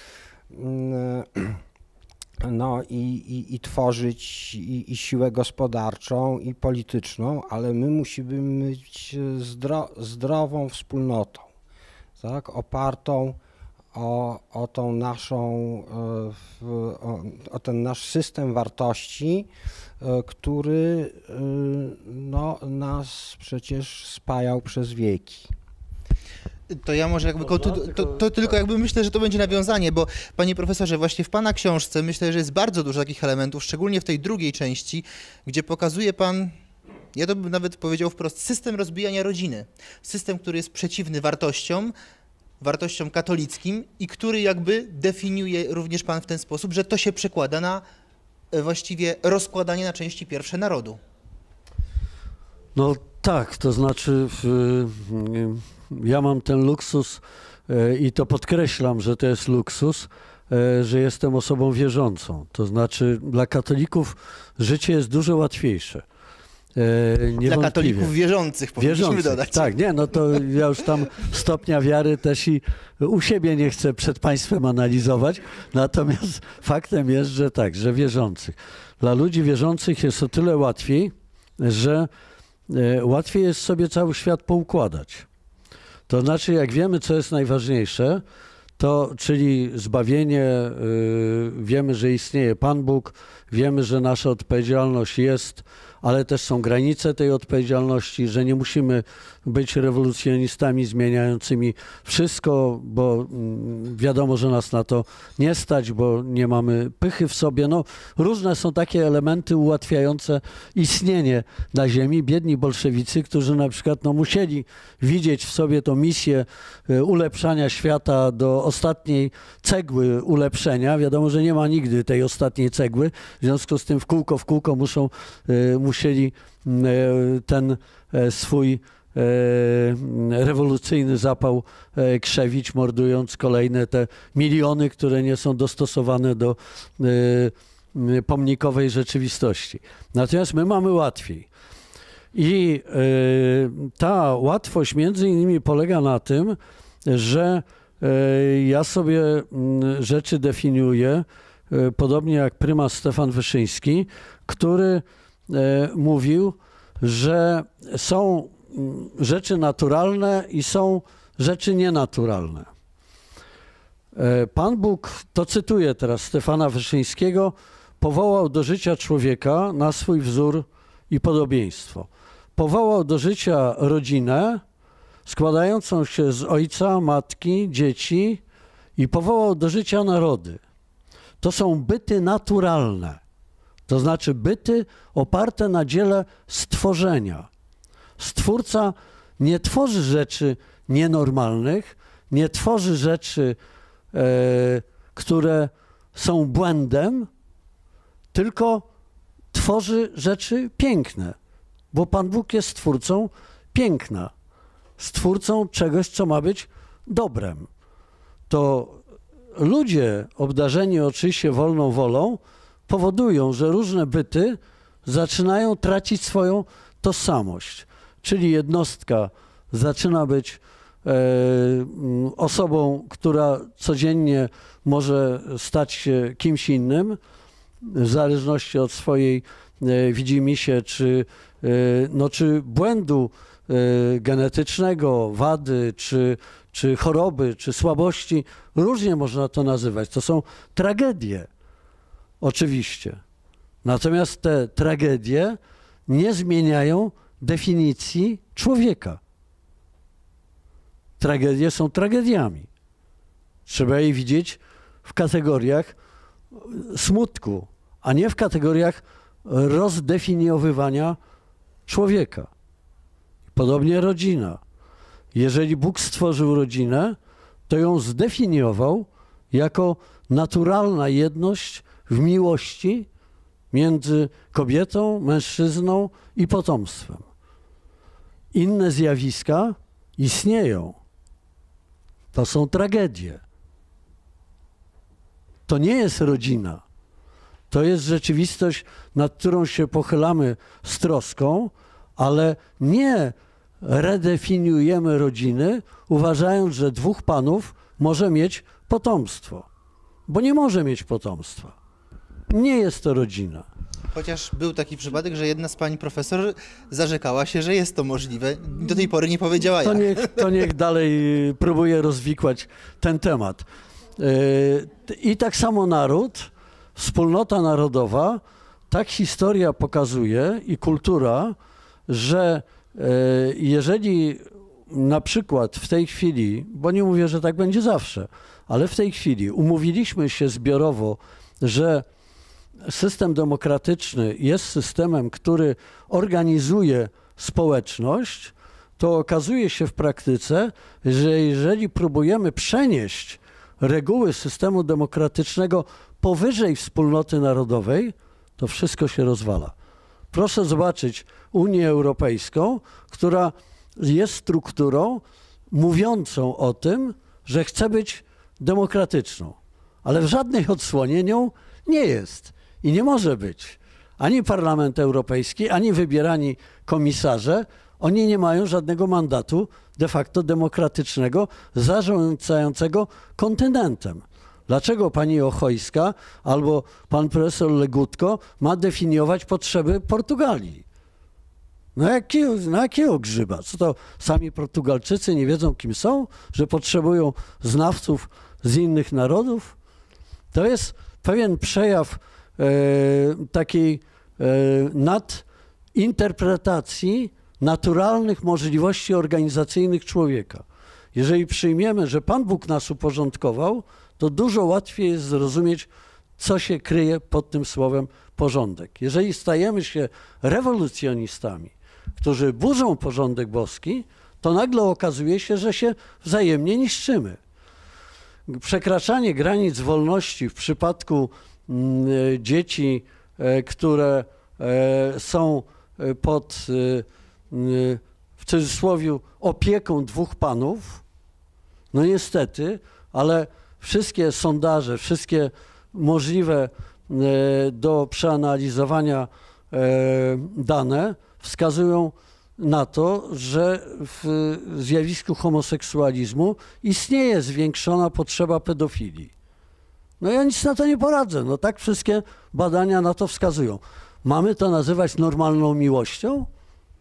Speaker 3: no i, i, i tworzyć i, i siłę gospodarczą i polityczną, ale my musimy być zdro, zdrową wspólnotą, tak, opartą o, o tą naszą, o, o ten nasz system wartości, który no, nas przecież spajał przez wieki.
Speaker 1: To ja może jakby kontynu- to, to tylko jakby myślę, że to będzie nawiązanie, bo panie profesorze, właśnie w pana książce myślę, że jest bardzo dużo takich elementów, szczególnie w tej drugiej części, gdzie pokazuje pan, ja to bym nawet powiedział wprost, system rozbijania rodziny. System, który jest przeciwny wartościom, wartościom katolickim i który jakby definiuje również pan w ten sposób, że to się przekłada na e, właściwie rozkładanie na części pierwsze narodu.
Speaker 2: No tak, to znaczy w, ja mam ten luksus e, i to podkreślam, że to jest luksus, e, że jestem osobą wierzącą. To znaczy dla katolików życie jest dużo łatwiejsze. E,
Speaker 1: Dla katolików wierzących powinniśmy
Speaker 2: Wierzących,
Speaker 1: dodać.
Speaker 2: tak, nie, no to ja już tam stopnia wiary też i u siebie nie chcę przed państwem analizować, natomiast faktem jest, że tak, że wierzących. Dla ludzi wierzących jest o tyle łatwiej, że e, łatwiej jest sobie cały świat poukładać. To znaczy, jak wiemy, co jest najważniejsze, to czyli zbawienie, y, wiemy, że istnieje Pan Bóg, wiemy, że nasza odpowiedzialność jest, ale też są granice tej odpowiedzialności, że nie musimy być rewolucjonistami zmieniającymi wszystko, bo mm, wiadomo, że nas na to nie stać, bo nie mamy pychy w sobie. No, różne są takie elementy ułatwiające istnienie na ziemi. Biedni bolszewicy, którzy na przykład no, musieli widzieć w sobie tą misję y, ulepszania świata do ostatniej cegły ulepszenia. Wiadomo, że nie ma nigdy tej ostatniej cegły, w związku z tym w kółko w kółko muszą, y, musieli y, ten y, swój rewolucyjny zapał krzewić, mordując kolejne te miliony, które nie są dostosowane do pomnikowej rzeczywistości. Natomiast my mamy łatwiej. I ta łatwość między innymi polega na tym, że ja sobie rzeczy definiuję, podobnie jak prymas Stefan Wyszyński, który mówił, że są mm, rzeczy naturalne i są rzeczy nienaturalne. E, Pan Bóg, to cytuję teraz Stefana Wyszyńskiego, powołał do życia człowieka na swój wzór i podobieństwo. Powołał do życia rodzinę składającą się z ojca, matki, dzieci i powołał do życia narody. To są byty naturalne, to znaczy byty oparte na dziele stworzenia. Stwórca nie tworzy rzeczy nienormalnych, nie tworzy rzeczy, e, które są błędem, tylko tworzy rzeczy piękne, bo Pan Bóg jest stwórcą piękna, stwórcą czegoś, co ma być dobrem. To ludzie obdarzeni oczywiście wolną wolą powodują, że różne byty zaczynają tracić swoją tożsamość, czyli jednostka zaczyna być e, osobą, która codziennie może stać się kimś innym, w zależności od swojej e, widzimisię, czy, e, no, czy błędu e, genetycznego, wady, czy, czy choroby, czy słabości. Różnie można to nazywać. To są tragedie, oczywiście. Natomiast te tragedie nie zmieniają definicji człowieka. Tragedie są tragediami. Trzeba je widzieć w kategoriach smutku, a nie w kategoriach rozdefiniowywania człowieka. Podobnie rodzina. Jeżeli Bóg stworzył rodzinę, to ją zdefiniował jako naturalna jedność w miłości między kobietą, mężczyzną i potomstwem. Inne zjawiska istnieją. To są tragedie. To nie jest rodzina. To jest rzeczywistość, nad którą się pochylamy z troską, ale nie redefiniujemy rodziny, uważając, że dwóch panów może mieć potomstwo. Bo nie może mieć potomstwa. Nie jest to rodzina.
Speaker 1: Chociaż był taki przypadek, że jedna z pani profesor zarzekała się, że jest to możliwe. Do tej pory nie powiedziała
Speaker 2: To
Speaker 1: jak.
Speaker 2: niech, to niech dalej próbuje rozwikłać ten temat. I tak samo naród, wspólnota narodowa, tak historia pokazuje i kultura, że jeżeli na przykład w tej chwili, bo nie mówię, że tak będzie zawsze, ale w tej chwili umówiliśmy się zbiorowo, że system demokratyczny jest systemem, który organizuje społeczność, to okazuje się w praktyce, że jeżeli próbujemy przenieść reguły systemu demokratycznego powyżej wspólnoty narodowej, to wszystko się rozwala. Proszę zobaczyć Unię Europejską, która jest strukturą mówiącą o tym, że chce być demokratyczną, ale w żadnej odsłonie nią nie jest i nie może być. Ani Parlament Europejski, ani wybierani komisarze, oni nie mają żadnego mandatu de facto demokratycznego, zarządzającego kontynentem. Dlaczego pani Ochojska albo pan profesor Legutko ma definiować potrzeby Portugalii? No jakiego, na jakiego grzyba? Co to sami Portugalczycy nie wiedzą, kim są? Że potrzebują znawców z innych narodów? To jest pewien przejaw e, takiej e, nadinterpretacji naturalnych możliwości organizacyjnych człowieka. Jeżeli przyjmiemy, że Pan Bóg nas uporządkował, to dużo łatwiej jest zrozumieć, co się kryje pod tym słowem porządek. Jeżeli stajemy się rewolucjonistami, którzy burzą porządek boski, to nagle okazuje się, że się wzajemnie niszczymy. Przekraczanie granic wolności w przypadku mm, dzieci, e, które e, są pod, e, w cudzysłowie, opieką dwóch panów, no niestety, ale wszystkie sondaże, wszystkie możliwe e, do przeanalizowania e, dane wskazują na to, że w zjawisku homoseksualizmu istnieje zwiększona potrzeba pedofilii. No ja nic na to nie poradzę. No tak wszystkie badania na to wskazują. Mamy to nazywać normalną miłością?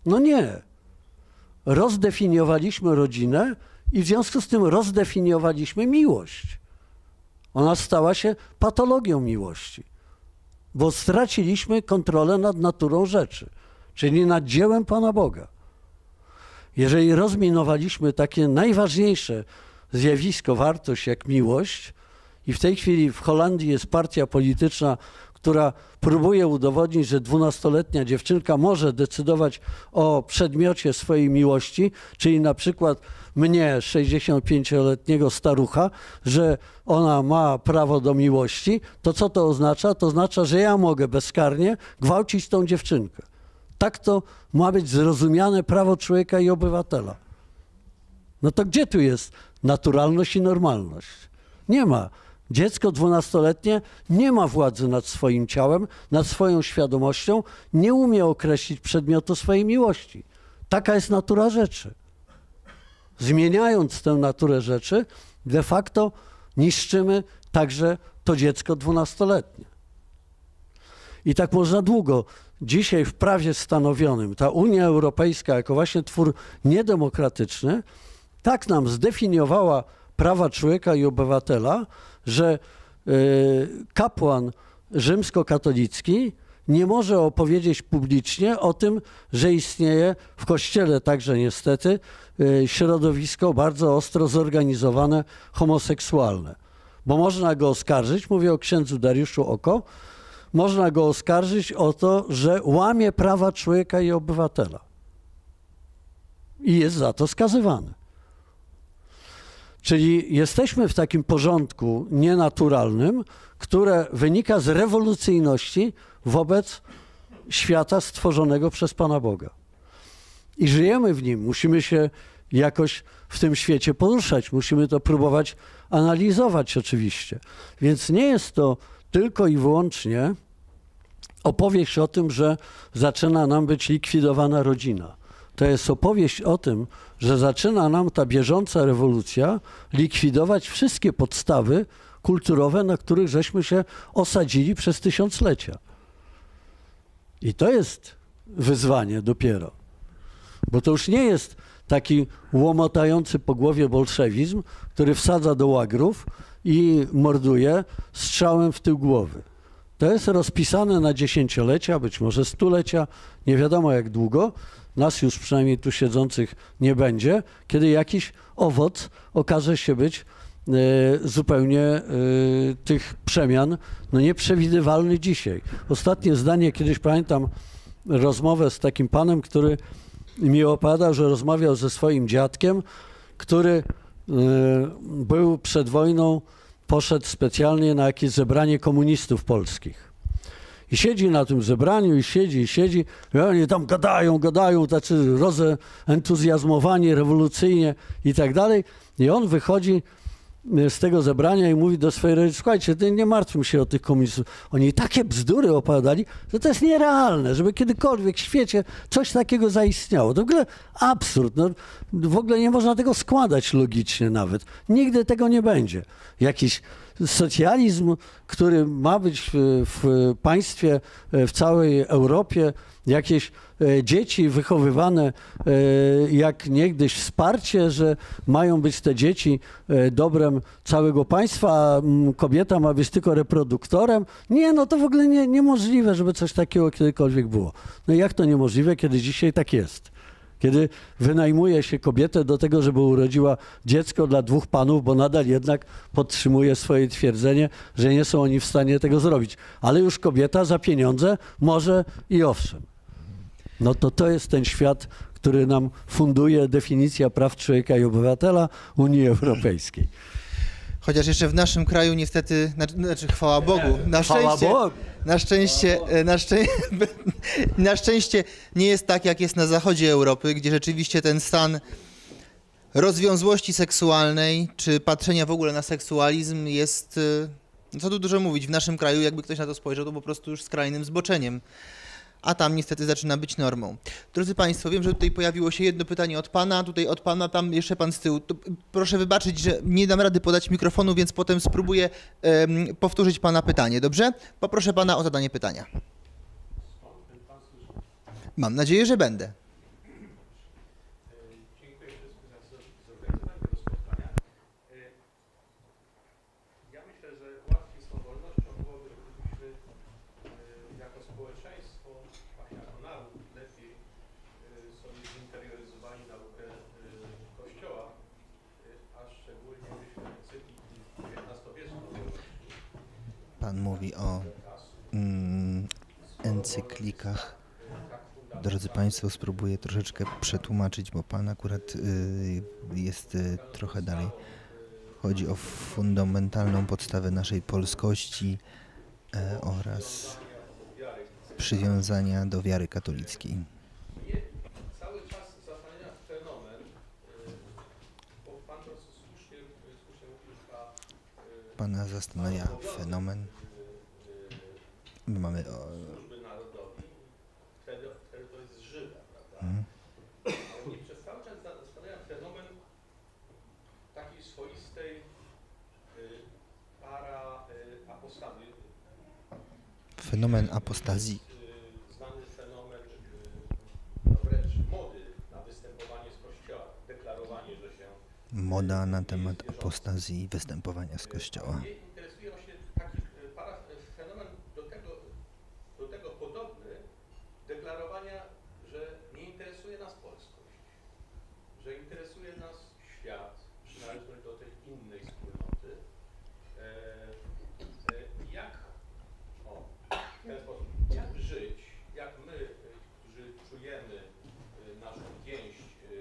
Speaker 2: No nie. Rozdefiniowaliśmy rodzinę i w związku z tym rozdefiniowaliśmy miłość. Ona stała się patologią miłości, bo straciliśmy kontrolę nad naturą rzeczy, czyli nad dziełem Pana Boga. Jeżeli rozminowaliśmy takie najważniejsze zjawisko, wartość jak miłość, i w tej chwili w Holandii jest partia polityczna, która próbuje udowodnić, że dwunastoletnia dziewczynka może decydować o przedmiocie swojej miłości, czyli na przykład mnie, sześćdziesięciopięcioletniego starucha, że ona ma prawo do miłości, to co to oznacza? To oznacza, że ja mogę bezkarnie gwałcić tą dziewczynkę. Tak to ma być zrozumiane prawo człowieka i obywatela. No to gdzie tu jest naturalność i normalność? Nie ma. Dziecko dwunastoletnie nie ma władzy nad swoim ciałem, nad swoją świadomością, nie umie określić przedmiotu swojej miłości. Taka jest natura rzeczy. Zmieniając tę naturę rzeczy, de facto niszczymy także to dziecko dwunastoletnie. I tak można długo. Dzisiaj w prawie stanowionym ta Unia Europejska jako właśnie twór niedemokratyczny tak nam zdefiniowała prawa człowieka i obywatela, że y, kapłan rzymskokatolicki nie może opowiedzieć publicznie o tym, że istnieje w Kościele także niestety y, środowisko bardzo ostro zorganizowane homoseksualne. Bo można go oskarżyć, mówię o księdzu Dariuszu Oko, można go oskarżyć o to, że łamie prawa człowieka i obywatela. I jest za to skazywany. Czyli jesteśmy w takim porządku nienaturalnym, które wynika z rewolucyjności wobec świata stworzonego przez Pana Boga. I żyjemy w nim, musimy się jakoś w tym świecie poruszać, musimy to próbować analizować oczywiście. Więc nie jest to tylko i wyłącznie opowieść o tym, że zaczyna nam być likwidowana rodzina. To jest opowieść o tym, że zaczyna nam ta bieżąca rewolucja likwidować wszystkie podstawy kulturowe, na których żeśmy się osadzili przez tysiąclecia. I to jest wyzwanie dopiero. Bo to już nie jest taki łomotający po głowie bolszewizm, który wsadza do łagrów i morduje strzałem w tył głowy. To jest rozpisane na dziesięciolecia, być może stulecia, nie wiadomo jak długo. Nas już przynajmniej tu siedzących nie będzie, kiedy jakiś owoc okaże się być y, zupełnie y, tych przemian no nieprzewidywalny dzisiaj. Ostatnie zdanie, kiedyś pamiętam rozmowę z takim panem, który mi opowiadał, że rozmawiał ze swoim dziadkiem, który y, był przed wojną, poszedł specjalnie na jakieś zebranie komunistów polskich. I siedzi na tym zebraniu, i siedzi, i siedzi, i oni tam gadają, gadają, tacy rozentuzjazmowani, rewolucyjnie i tak dalej. I on wychodzi z tego zebrania i mówi do swojej rodziny: słuchajcie, ty nie martwmy się o tych komunistów. Oni takie bzdury opowiadali, że to jest nierealne, żeby kiedykolwiek w świecie coś takiego zaistniało. To w ogóle absurd. No, w ogóle nie można tego składać logicznie nawet. Nigdy tego nie będzie. Jakiś socjalizm, który ma być w, w państwie, w całej Europie, jakieś dzieci wychowywane jak niegdyś wsparcie, że mają być te dzieci dobrem całego państwa, a kobieta ma być tylko reproduktorem. Nie, no to w ogóle nie, niemożliwe, żeby coś takiego kiedykolwiek było. No jak to niemożliwe, kiedy dzisiaj tak jest? Kiedy wynajmuje się kobietę do tego, żeby urodziła dziecko dla dwóch panów, bo nadal jednak podtrzymuje swoje twierdzenie, że nie są oni w stanie tego zrobić. Ale już kobieta za pieniądze może i owszem. No to to jest ten świat, który nam funduje definicja praw człowieka i obywatela Unii Europejskiej.
Speaker 1: Chociaż jeszcze w naszym kraju niestety, znaczy chwała Bogu, na
Speaker 2: Chwała
Speaker 1: szczęście,
Speaker 2: Bogu.
Speaker 1: na szczęście, na szczęście, na szczęście nie jest tak, jak jest na zachodzie Europy, gdzie rzeczywiście ten stan rozwiązłości seksualnej, czy patrzenia w ogóle na seksualizm jest, no co tu dużo mówić, w naszym kraju jakby ktoś na to spojrzał, to po prostu już skrajnym zboczeniem. A tam niestety zaczyna być normą. Drodzy Państwo, wiem, że tutaj pojawiło się jedno pytanie od Pana, tutaj od Pana, tam jeszcze Pan z tyłu. To proszę wybaczyć, że nie dam rady podać mikrofonu, więc potem spróbuję um, powtórzyć Pana pytanie, dobrze? Poproszę Pana o zadanie pytania. Mam nadzieję, że będę. mm, encyklikach. Drodzy Państwo, spróbuję troszeczkę przetłumaczyć, bo Pan akurat y, jest y, trochę dalej. Chodzi o fundamentalną podstawę naszej polskości e, oraz przywiązania do wiary katolickiej.
Speaker 4: Cały czas zastanawia fenomen, bo Pan słusznie, słusznie mówił, że ta
Speaker 1: Pana zastanawia fenomen. My mamy o,
Speaker 4: służby narodowej, wtedy, wtedy to jest żywe, prawda?
Speaker 1: mm,
Speaker 4: Ale mnie przez cały czas zastanawia fenomen takiej swoistej y, para y, apostazy.
Speaker 1: fenomen apostazji.
Speaker 4: Y, znany fenomen y, no wręcz mody na występowanie z kościoła, deklarowanie, że się
Speaker 1: Moda na temat apostazji i występowania z Kościoła.
Speaker 4: mnie interesuje właśnie taki y, para, y, fenomen do tego, do tego podobny, deklarowania, że nie interesuje nas polskość, że interesuje nas świat, przynależność do tej innej wspólnoty. E, e, jak, o, w ten sposób, jak żyć, jak my, y, którzy czujemy y, naszą więź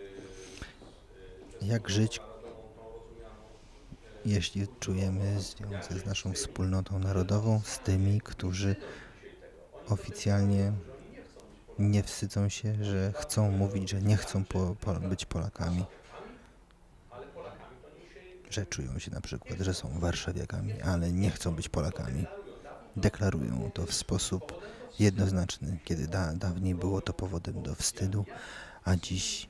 Speaker 4: y, y, ze
Speaker 1: Jak żyć,
Speaker 4: wspólnotą narodową, tą rozumianą, y,
Speaker 1: jeśli czujemy związek z naszą wspólnotą narodową, z tymi, którzy oficjalnie nie wstydzą się, że chcą mówić, że nie chcą po, po, być Polakami, że czują się na przykład, że są warszawiakami, ale nie chcą być Polakami. Deklarują to w sposób jednoznaczny, kiedy da, dawniej było to powodem do wstydu, a dziś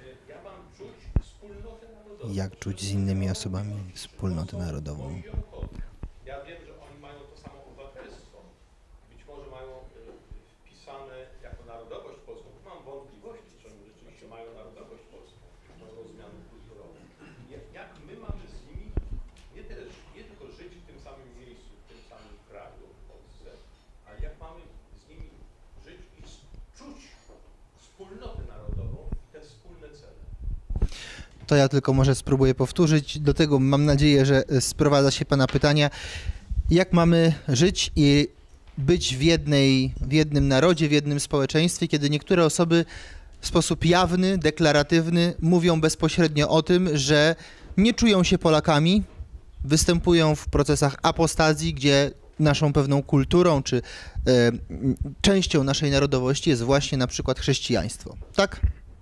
Speaker 1: jak czuć z innymi osobami wspólnotę narodową.
Speaker 4: Ja wiem, że oni mają to samo obywatelstwo. Być może mają y, wpisane jako narodowość polską. Tu mam wątpliwości, czy oni rzeczywiście mają narodowość polską, tą rozumianą kulturową. Jak, jak my mamy z nimi nie, tyle, nie tylko żyć w tym samym miejscu, w tym samym kraju, w Polsce, ale jak mamy z nimi żyć i czuć wspólnotę narodową i te wspólne cele.
Speaker 1: To ja tylko może spróbuję powtórzyć. Do tego mam nadzieję, że sprowadza się Pana pytania. Jak mamy żyć i być w, jednej, w jednym narodzie, w jednym społeczeństwie, kiedy niektóre osoby w sposób jawny, deklaratywny mówią bezpośrednio o tym, że nie czują się Polakami, występują w procesach apostazji, gdzie naszą pewną kulturą czy e, częścią naszej narodowości jest właśnie na przykład chrześcijaństwo. Tak?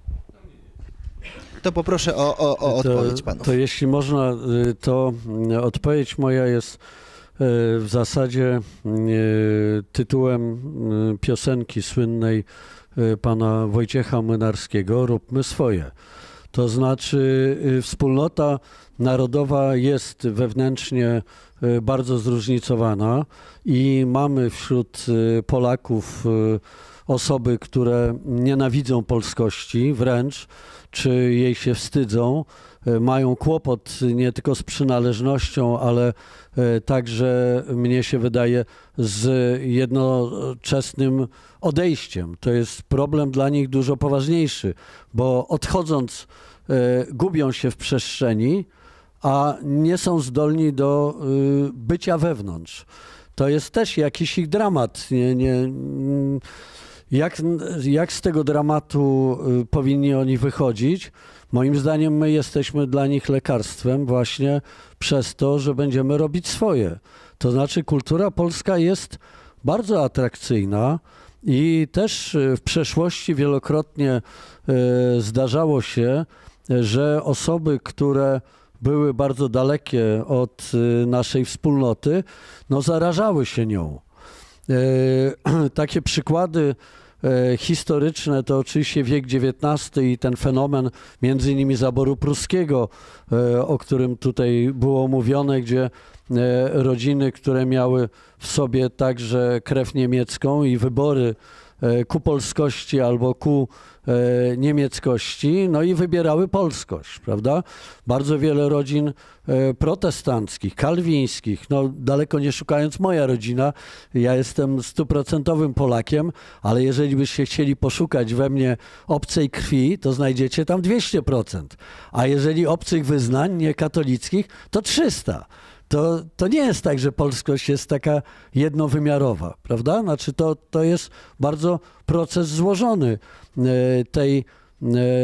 Speaker 1: To poproszę o, o, o odpowiedź
Speaker 2: to,
Speaker 1: panów.
Speaker 2: to jeśli można, y, to y, odpowiedź moja jest y, w zasadzie y, tytułem y, piosenki słynnej y, pana Wojciecha Młynarskiego "Róbmy swoje". To znaczy y, wspólnota narodowa jest wewnętrznie y, bardzo zróżnicowana i mamy wśród y, Polaków y, osoby, które nienawidzą polskości wręcz, czy jej się wstydzą, mają kłopot nie tylko z przynależnością, ale także, mnie się wydaje, z jednoczesnym odejściem. To jest problem dla nich dużo poważniejszy, bo odchodząc gubią się w przestrzeni, a nie są zdolni do bycia wewnątrz. To jest też jakiś ich dramat. Nie, nie, Jak, jak z tego dramatu y, powinni oni wychodzić? Moim zdaniem my jesteśmy dla nich lekarstwem właśnie przez to, że będziemy robić swoje. To znaczy kultura polska jest bardzo atrakcyjna i też y, w przeszłości wielokrotnie y, zdarzało się, że osoby, które były bardzo dalekie od y, naszej wspólnoty, no zarażały się nią. Y, takie przykłady historyczne to oczywiście wiek dziewiętnasty i ten fenomen między innymi zaboru pruskiego, o którym tutaj było mówione, gdzie rodziny, które miały w sobie także krew niemiecką i wybory ku polskości albo ku niemieckości, no i wybierały polskość, prawda? Bardzo wiele rodzin protestanckich, kalwińskich, no daleko nie szukając moja rodzina, ja jestem stuprocentowym Polakiem, ale jeżeli byście chcieli poszukać we mnie obcej krwi, to znajdziecie tam dwieście procent, a jeżeli obcych wyznań, nie katolickich, to trzysta. to, to nie jest tak, że polskość jest taka jednowymiarowa, prawda? Znaczy to, to jest bardzo proces złożony e, tej, e,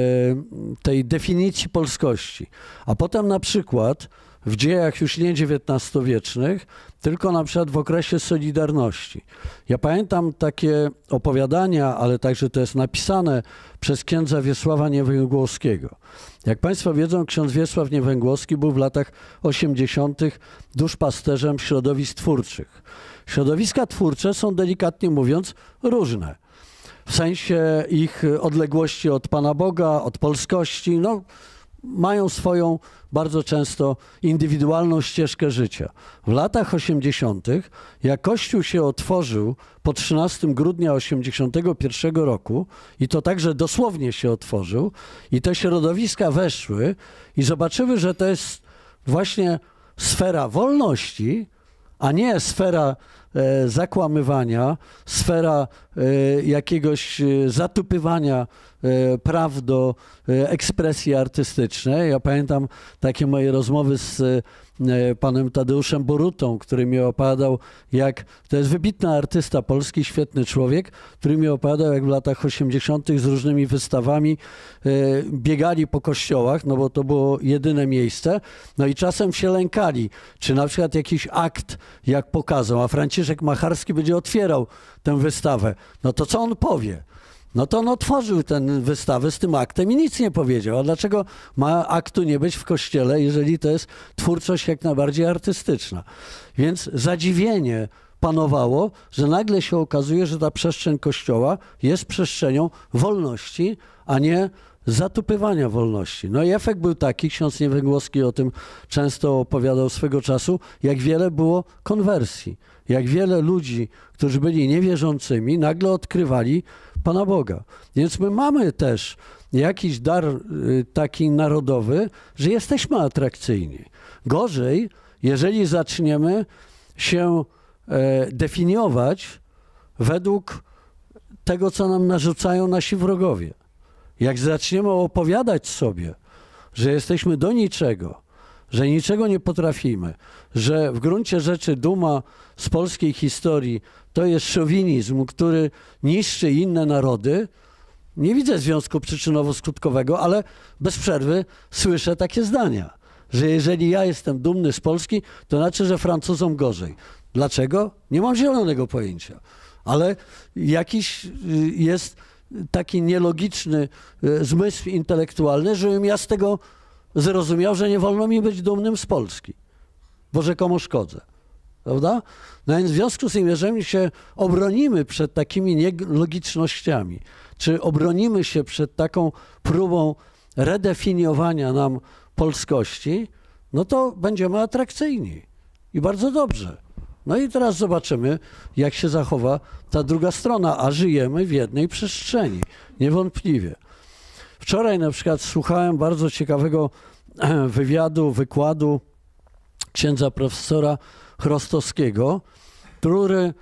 Speaker 2: tej definicji polskości. A potem na przykład w dziejach już nie dziewiętnastowiecznych, tylko na przykład w okresie Solidarności. Ja pamiętam takie opowiadania, ale także to jest napisane przez księdza Wiesława Niewęgłowskiego. Jak Państwo wiedzą, ksiądz Wiesław Niewęgłowski był w latach osiemdziesiątych duszpasterzem środowisk twórczych. Środowiska twórcze są, delikatnie mówiąc, różne. W sensie ich odległości od Pana Boga, od polskości, no, mają swoją bardzo często indywidualną ścieżkę życia. W latach osiemdziesiątych, jak Kościół się otworzył po trzynastego grudnia osiemdziesiątego pierwszego roku, i to także dosłownie się otworzył, i te środowiska weszły i zobaczyły, że to jest właśnie sfera wolności, a nie sfera e, zakłamywania, sfera e, jakiegoś e, zatupywania e, praw do e, ekspresji artystycznej. Ja pamiętam takie moje rozmowy z e, panem Tadeuszem Borutą, który mi opowiadał, jak, to jest wybitny artysta polski, świetny człowiek, który mi opowiadał, jak w latach osiemdziesiątych z różnymi wystawami e, biegali po kościołach, no bo to było jedyne miejsce, no i czasem się lękali, czy na przykład jakiś akt, jak pokazał, a Franciszek Macharski będzie otwierał tę wystawę, no to co on powie? No to on otworzył tę wystawę z tym aktem i nic nie powiedział. A dlaczego ma aktu nie być w kościele, jeżeli to jest twórczość jak najbardziej artystyczna? Więc zadziwienie panowało, że nagle się okazuje, że ta przestrzeń kościoła jest przestrzenią wolności, a nie zatupywania wolności. No i efekt był taki, ksiądz Niewęgłowski o tym często opowiadał swego czasu, jak wiele było konwersji, jak wiele ludzi, którzy byli niewierzącymi, nagle odkrywali Pana Boga. Więc my mamy też jakiś dar taki narodowy, że jesteśmy atrakcyjni. Gorzej, jeżeli zaczniemy się e, definiować według tego, co nam narzucają nasi wrogowie. Jak zaczniemy opowiadać sobie, że jesteśmy do niczego, że niczego nie potrafimy, że w gruncie rzeczy duma z polskiej historii to jest szowinizm, który niszczy inne narody, nie widzę związku przyczynowo-skutkowego, ale bez przerwy słyszę takie zdania, że jeżeli ja jestem dumny z Polski, to znaczy, że Francuzom gorzej. Dlaczego? Nie mam zielonego pojęcia, ale jakiś jest taki nielogiczny zmysł intelektualny, żebym ja z tego zrozumiał, że nie wolno mi być dumnym z Polski, bo rzekomo szkodzę. Prawda? No więc w związku z tym, jeżeli się obronimy przed takimi nielogicznościami, czy obronimy się przed taką próbą redefiniowania nam polskości, no to będziemy atrakcyjni i bardzo dobrze. No i teraz zobaczymy, jak się zachowa ta druga strona, a żyjemy w jednej przestrzeni, niewątpliwie. Wczoraj na przykład słuchałem bardzo ciekawego wywiadu, wykładu księdza profesora Chrostowskiego, który e,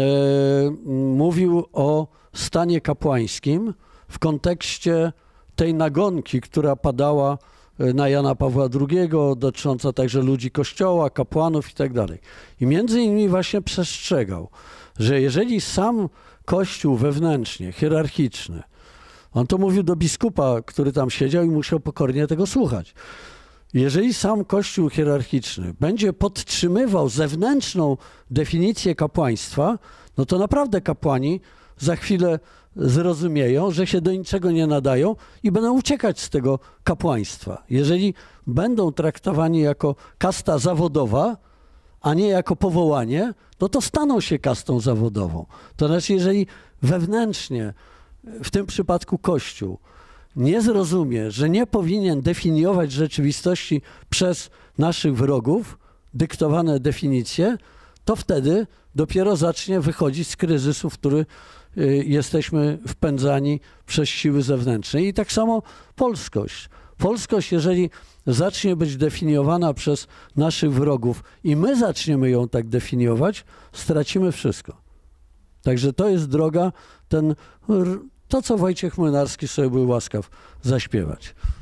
Speaker 2: mówił o stanie kapłańskim w kontekście tej nagonki, która padała na Jana Pawła drugiego, dotycząca także ludzi Kościoła, kapłanów i tak dalej. I między innymi właśnie przestrzegał, że jeżeli sam Kościół wewnętrznie, hierarchiczny, on to mówił do biskupa, który tam siedział i musiał pokornie tego słuchać. Jeżeli sam Kościół hierarchiczny będzie podtrzymywał zewnętrzną definicję kapłaństwa, no to naprawdę kapłani za chwilę zrozumieją, że się do niczego nie nadają i będą uciekać z tego kapłaństwa. Jeżeli będą traktowani jako kasta zawodowa, a nie jako powołanie, no to staną się kastą zawodową. To znaczy, jeżeli wewnętrznie, w tym przypadku Kościół, nie zrozumie, że nie powinien definiować rzeczywistości przez naszych wrogów, dyktowane definicje, to wtedy dopiero zacznie wychodzić z kryzysu, w który jesteśmy wpędzani przez siły zewnętrzne. I tak samo polskość. Polskość, jeżeli zacznie być definiowana przez naszych wrogów i my zaczniemy ją tak definiować, stracimy wszystko. Także to jest droga, ten, to co Wojciech Młynarski sobie był łaskaw zaśpiewać.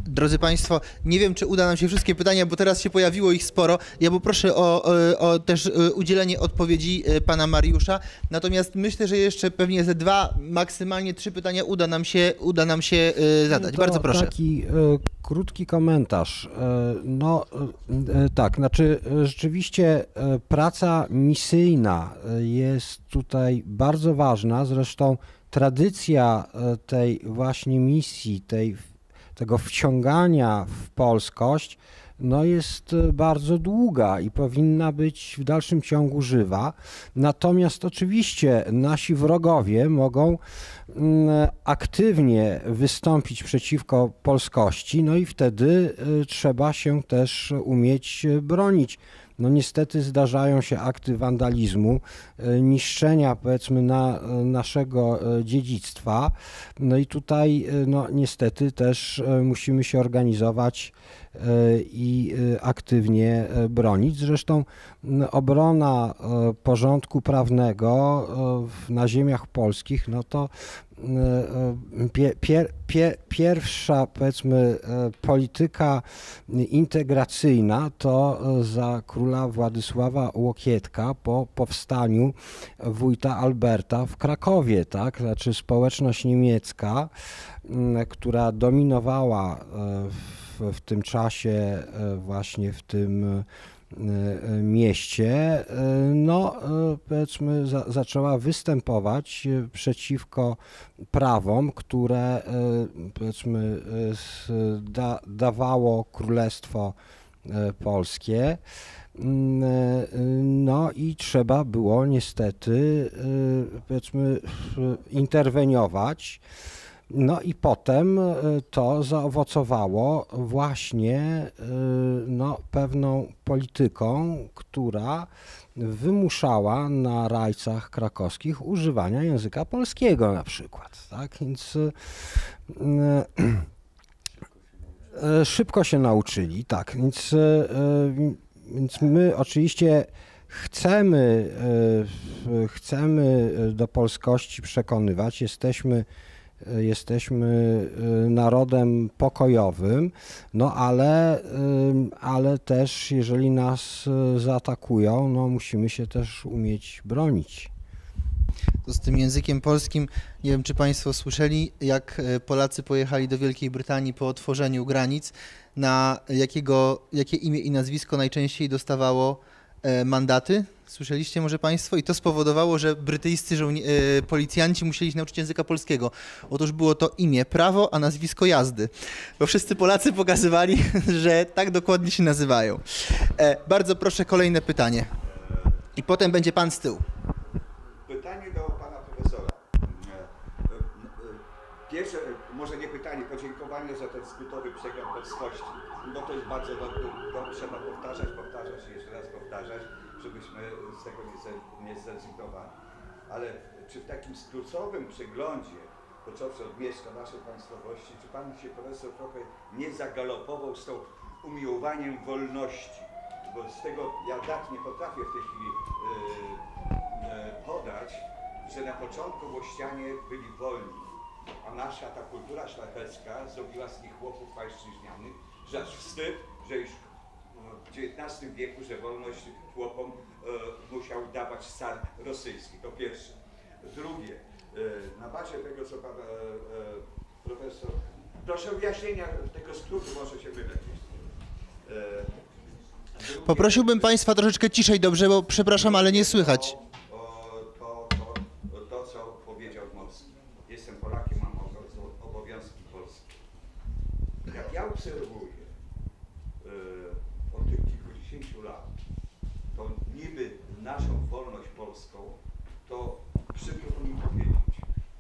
Speaker 1: Drodzy Państwo, nie wiem, czy uda nam się wszystkie pytania, bo teraz się pojawiło ich sporo. Ja poproszę o, o, o też udzielenie odpowiedzi pana Mariusza. Natomiast myślę, że jeszcze pewnie ze dwa, maksymalnie trzy pytania uda nam się, uda nam się zadać.
Speaker 3: To
Speaker 1: Bardzo proszę.
Speaker 3: Taki e, krótki komentarz. E, no e, tak, znaczy e, rzeczywiście e, praca misyjna e, jest tutaj bardzo ważna. Zresztą tradycja e, tej właśnie misji, tej tego wciągania w polskość, no jest bardzo długa i powinna być w dalszym ciągu żywa. Natomiast oczywiście nasi wrogowie mogą aktywnie wystąpić przeciwko polskości, no i wtedy trzeba się też umieć bronić. No niestety zdarzają się akty wandalizmu, niszczenia powiedzmy na naszego dziedzictwa. No i tutaj no niestety też musimy się organizować i aktywnie bronić. Zresztą obrona porządku prawnego na ziemiach polskich, no to Pier, pier, pier, pierwsza, powiedzmy, polityka integracyjna to za króla Władysława Łokietka po powstaniu wójta Alberta w Krakowie, tak? Znaczy społeczność niemiecka, która dominowała w, w tym czasie właśnie w tym mieście, no powiedzmy za, zaczęła występować przeciwko prawom, które powiedzmy da, dawało Królestwo Polskie. No i trzeba było niestety powiedzmy interweniować. No i potem to zaowocowało właśnie no, pewną polityką, która wymuszała na rajcach krakowskich używania języka polskiego na przykład. Tak? Więc szybko się nauczyli, tak. Więc, więc my oczywiście chcemy, chcemy do polskości przekonywać, jesteśmy Jesteśmy narodem pokojowym, no ale, ale też jeżeli nas zaatakują, no musimy się też umieć bronić.
Speaker 1: To z tym językiem polskim, nie wiem, czy Państwo słyszeli, jak Polacy pojechali do Wielkiej Brytanii po otworzeniu granic, na jakiego, jakie imię i nazwisko najczęściej dostawało mandaty? Słyszeliście może Państwo? I to spowodowało, że brytyjscy żołni- policjanci musieli się nauczyć języka polskiego. Otóż było to imię, prawo, a nazwisko jazdy. Bo wszyscy Polacy pokazywali, że tak dokładnie się nazywają. E, bardzo proszę, kolejne pytanie. I potem będzie Pan z tyłu.
Speaker 5: Pytanie do Pana Profesora. Pierwsze, może nie pytanie, podziękowanie za ten skrótowy przegląd polskości. Bo to jest bardzo dobre, to trzeba powtarzać, powtarzać i jeszcze raz powtarzać, żebyśmy z tego nie, nie zrezygnowali. Ale przy takim skrócowym przeglądzie, począwszy od miejsca naszej państwowości, czy Pan się Profesor trochę nie zagalopował z tą umiłowaniem wolności? Bo z tego ja dat nie potrafię w tej chwili yy, yy, podać, że na początku Włościanie byli wolni, a nasza ta kultura szlachecka zrobiła z nich chłopów pańszczyźnianych, że aż wstyd, że już w dziewiętnastym wieku, że wolność chłopom e, musiał dawać car rosyjski. To pierwsze. Drugie, e, na bazie tego, co pan e, e, profesor... Proszę wyjaśnienia tego skrótu, może się wydać. E, drugie,
Speaker 1: Poprosiłbym Państwa troszeczkę ciszej, dobrze, bo przepraszam, ale nie słychać.
Speaker 5: To, to, to, to co powiedział Dmowski. Jestem Polakiem, mam obowiązki polskie. Jak ja obserwuję od tych kilkudziesięciu lat, to niby naszą wolność polską, to przykro mi powiedzieć,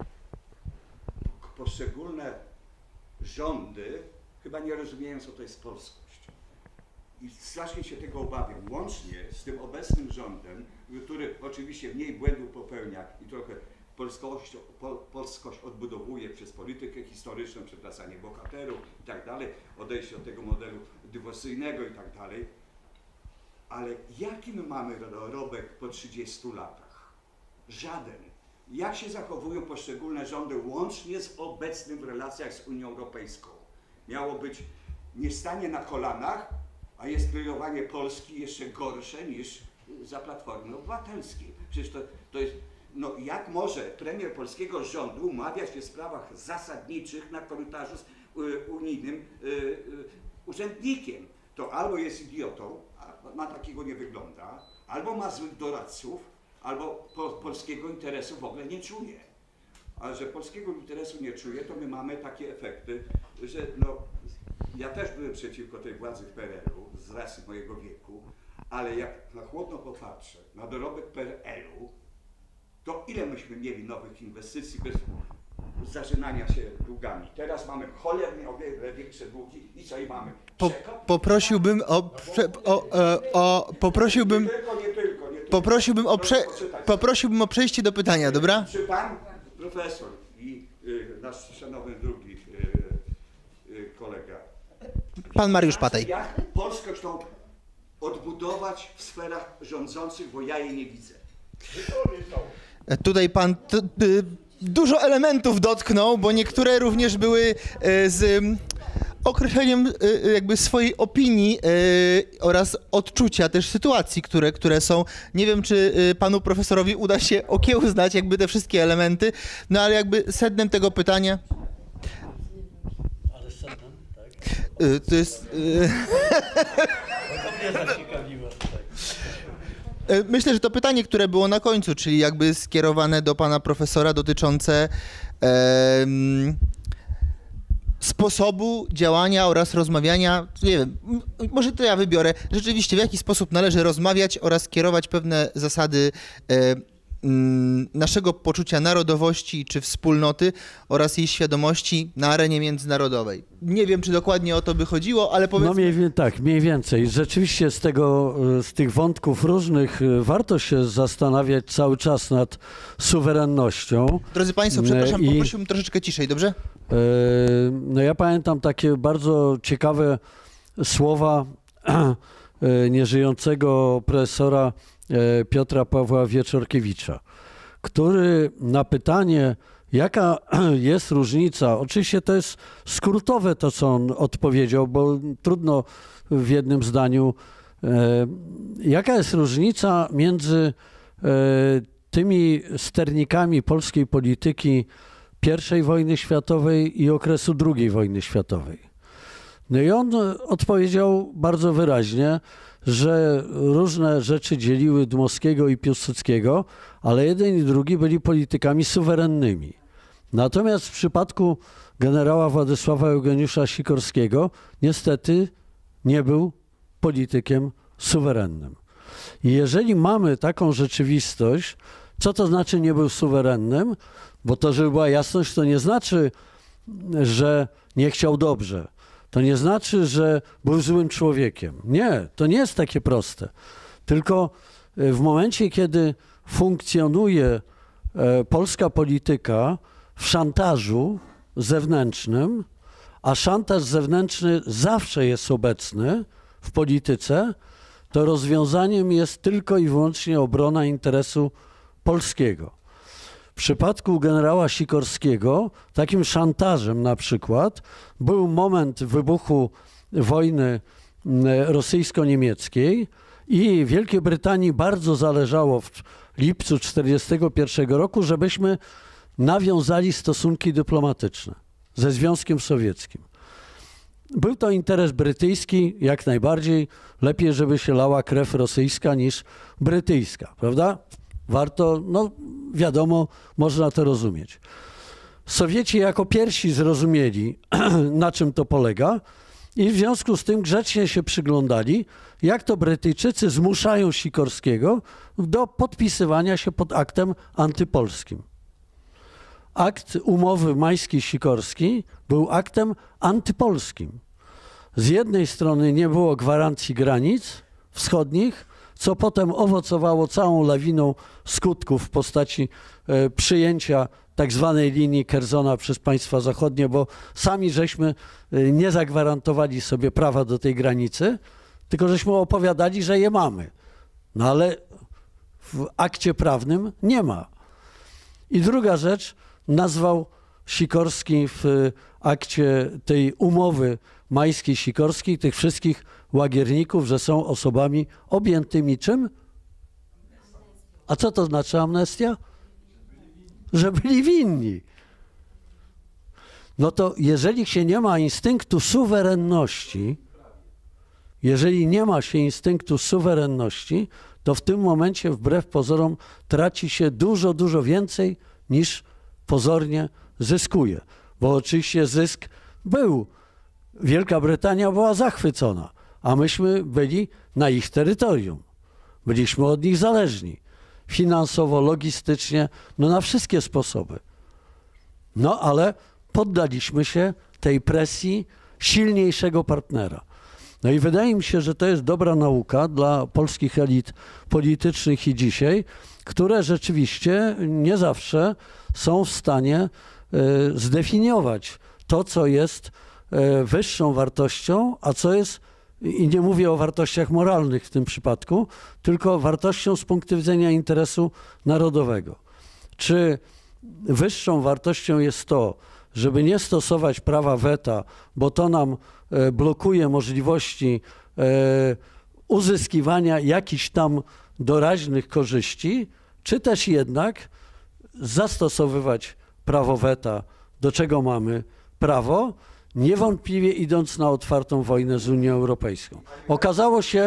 Speaker 5: poszczególne rządy chyba nie rozumieją, co to jest polskość. I strasznie się tego obawiam, łącznie z tym obecnym rządem, który oczywiście mniej błędów popełnia i trochę polskość, pol, polskość odbudowuje przez politykę historyczną, przywracanie bohaterów i tak dalej, odejście od tego modelu dywersyjnego i tak dalej. Ale jaki my mamy dorobek po trzydziestu latach? Żaden. Jak się zachowują poszczególne rządy łącznie z obecnym w relacjach z Unią Europejską? Miało być nie stanie na kolanach, a jest kreowanie Polski jeszcze gorsze niż za Platformy Obywatelskiej. Przecież to, to jest, no jak może premier polskiego rządu umawiać się w sprawach zasadniczych na korytarzu z y, unijnym y, y, urzędnikiem? To albo jest idiotą, a na takiego nie wygląda, albo ma złych doradców, albo po, polskiego interesu w ogóle nie czuje. A że polskiego interesu nie czuje, to my mamy takie efekty, że no, ja też byłem przeciwko tej władzy w P R L-u z racji mojego wieku, ale jak na chłodno popatrzę na dorobek P R L-u, to ile myśmy mieli nowych inwestycji bez zażynania się długami. Teraz mamy cholernie o wiele większe długi i co i mamy?
Speaker 1: Po, poprosiłbym o, prze, o, o, o poprosiłbym,
Speaker 5: Nie tylko, nie tylko, nie tylko.
Speaker 1: poprosiłbym o, prze,
Speaker 5: Poczytaj.
Speaker 1: poprosiłbym o przejście do pytania, dobra?
Speaker 5: Czy pan profesor i y, nasz szanowny drugi y, y, kolega,
Speaker 1: Pan Mariusz Patej.
Speaker 5: jak Polskę chcą odbudować w sferach rządzących, bo ja jej nie widzę.
Speaker 1: Tutaj pan t, t, dużo elementów dotknął, bo niektóre również były e, z m, określeniem e, jakby swojej opinii e, oraz odczucia też sytuacji, które, które są. Nie wiem, czy e, panu profesorowi uda się okiełznać jakby te wszystkie elementy, no ale jakby sednem tego pytania.
Speaker 2: Ale sednem, tak?
Speaker 1: e, To jest... e,
Speaker 2: To mnie zaciekawiło tutaj.
Speaker 1: E, Myślę, że to pytanie, które było na końcu, czyli jakby skierowane do pana profesora dotyczące em, sposobu działania oraz rozmawiania, nie wiem, m- może to ja wybiorę, rzeczywiście w jaki sposób należy rozmawiać oraz kierować pewne zasady e, mm, naszego poczucia narodowości czy wspólnoty oraz jej świadomości na arenie międzynarodowej. Nie wiem, czy dokładnie o to by chodziło, ale powiedzmy...
Speaker 2: No mniej, wie- tak, mniej więcej. Rzeczywiście z tego, y, z tych wątków różnych y, warto się zastanawiać cały czas nad suwerennością.
Speaker 1: Drodzy państwo, przepraszam,
Speaker 2: I-
Speaker 1: poprosiłbym troszeczkę ciszej, dobrze?
Speaker 2: E, No ja pamiętam takie bardzo ciekawe słowa e, nieżyjącego profesora e, Piotra Pawła Wieczorkiewicza, który na pytanie, jaka jest różnica, oczywiście to jest skrótowe to, co on odpowiedział, bo trudno w jednym zdaniu, e, jaka jest różnica między e, tymi sternikami polskiej polityki pierwszej wojny światowej i okresu drugiej wojny światowej. No i on odpowiedział bardzo wyraźnie, że różne rzeczy dzieliły Dmowskiego i Piłsudskiego, ale jeden i drugi byli politykami suwerennymi. Natomiast w przypadku generała Władysława Eugeniusza Sikorskiego niestety nie był politykiem suwerennym. I jeżeli mamy taką rzeczywistość, co to znaczy nie był suwerennym? Bo to, żeby była jasność, to nie znaczy, że nie chciał dobrze. To nie znaczy, że był złym człowiekiem. Nie, to nie jest takie proste. Tylko w momencie, kiedy funkcjonuje e, polska polityka w szantażu zewnętrznym, a szantaż zewnętrzny zawsze jest obecny w polityce, to rozwiązaniem jest tylko i wyłącznie obrona interesu polskiego. W przypadku generała Sikorskiego takim szantażem na przykład był moment wybuchu wojny rosyjsko-niemieckiej i Wielkiej Brytanii bardzo zależało w lipcu tysiąc dziewięćset czterdziestego pierwszego roku, żebyśmy nawiązali stosunki dyplomatyczne ze Związkiem Sowieckim. Był to interes brytyjski, jak najbardziej. Lepiej, żeby się lała krew rosyjska niż brytyjska, prawda? Warto, no wiadomo, można to rozumieć. Sowieci jako pierwsi zrozumieli, na czym to polega i w związku z tym grzecznie się przyglądali, jak to Brytyjczycy zmuszają Sikorskiego do podpisywania się pod aktem antypolskim. Akt umowy Majski-Sikorski był aktem antypolskim. Z jednej strony nie było gwarancji granic wschodnich, co potem owocowało całą lawiną skutków w postaci e, przyjęcia tak zwanej linii Kerzona przez państwa zachodnie, bo sami żeśmy e, nie zagwarantowali sobie prawa do tej granicy, tylko żeśmy opowiadali, że je mamy. No ale w akcie prawnym nie ma. I druga rzecz, nazwał Sikorski w akcie tej umowy majskiej sikorskiej tych wszystkich łagierników, że są osobami objętymi czym? A co to znaczy amnestia? Że byli winni. No to jeżeli się nie ma instynktu suwerenności, jeżeli nie ma się instynktu suwerenności, to w tym momencie wbrew pozorom traci się dużo, dużo więcej niż pozornie zyskuje. Bo oczywiście zysk był. Wielka Brytania była zachwycona, a myśmy byli na ich terytorium. Byliśmy od nich zależni. Finansowo, logistycznie, no na wszystkie sposoby. No ale poddaliśmy się tej presji silniejszego partnera. No i wydaje mi się, że to jest dobra nauka dla polskich elit politycznych i dzisiaj, które rzeczywiście nie zawsze są w stanie y, zdefiniować to, co jest y, wyższą wartością, a co jest, i nie mówię o wartościach moralnych w tym przypadku, tylko wartością z punktu widzenia interesu narodowego. Czy wyższą wartością jest to, żeby nie stosować prawa weta, bo to nam e, blokuje możliwości e, uzyskiwania jakichś tam doraźnych korzyści, czy też jednak zastosowywać prawo weta, do czego mamy prawo, niewątpliwie idąc na otwartą wojnę z Unią Europejską. Okazało się,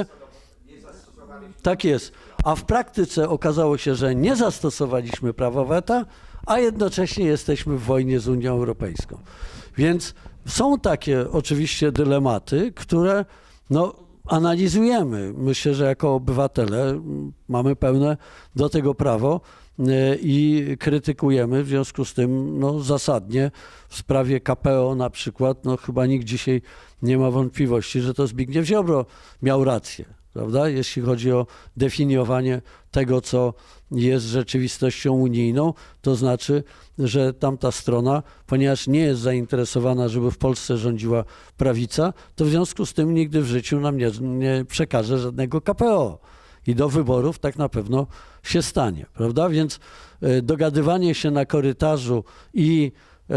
Speaker 2: tak jest, a w praktyce okazało się, że nie zastosowaliśmy prawa weta, a jednocześnie jesteśmy w wojnie z Unią Europejską. Więc są takie oczywiście dylematy, które no, analizujemy. Myślę, że jako obywatele mamy pełne do tego prawo i krytykujemy w związku z tym no, zasadnie w sprawie K P O na przykład, no chyba nikt dzisiaj nie ma wątpliwości, że to Zbigniew Ziobro miał rację, prawda? Jeśli chodzi o definiowanie tego, co jest rzeczywistością unijną, to znaczy, że tamta strona, ponieważ nie jest zainteresowana, żeby w Polsce rządziła prawica, to w związku z tym nigdy w życiu nam nie, nie przekaże żadnego K P O. I do wyborów tak na pewno się stanie, prawda? Więc y, dogadywanie się na korytarzu i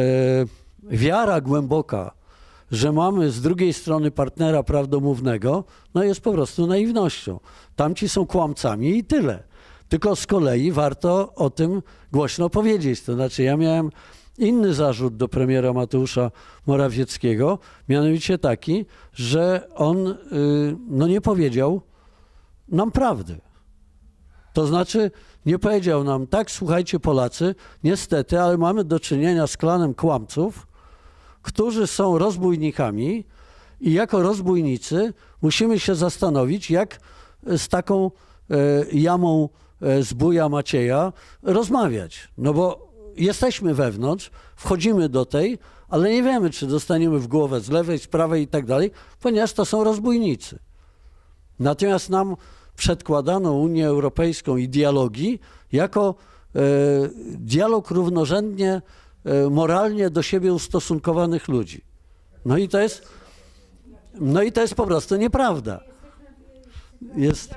Speaker 2: y, wiara głęboka, że mamy z drugiej strony partnera prawdomównego, no jest po prostu naiwnością. Tamci są kłamcami i tyle. Tylko z kolei warto o tym głośno powiedzieć. To znaczy ja miałem inny zarzut do premiera Mateusza Morawieckiego, mianowicie taki, że on y, no nie powiedział nam prawdy. To znaczy nie powiedział nam, tak, słuchajcie Polacy, niestety, ale mamy do czynienia z klanem kłamców, którzy są rozbójnikami i jako rozbójnicy musimy się zastanowić, jak z taką e, jamą e, zbója Macieja rozmawiać. No bo jesteśmy wewnątrz, wchodzimy do tej, ale nie wiemy, czy dostaniemy w głowę z lewej, z prawej i tak dalej, ponieważ to są rozbójnicy. Natomiast nam przedkładano Unię Europejską i dialogi jako e, dialog równorzędnie, e, moralnie do siebie ustosunkowanych ludzi. No i to jest, no i to jest po prostu nieprawda. Jest,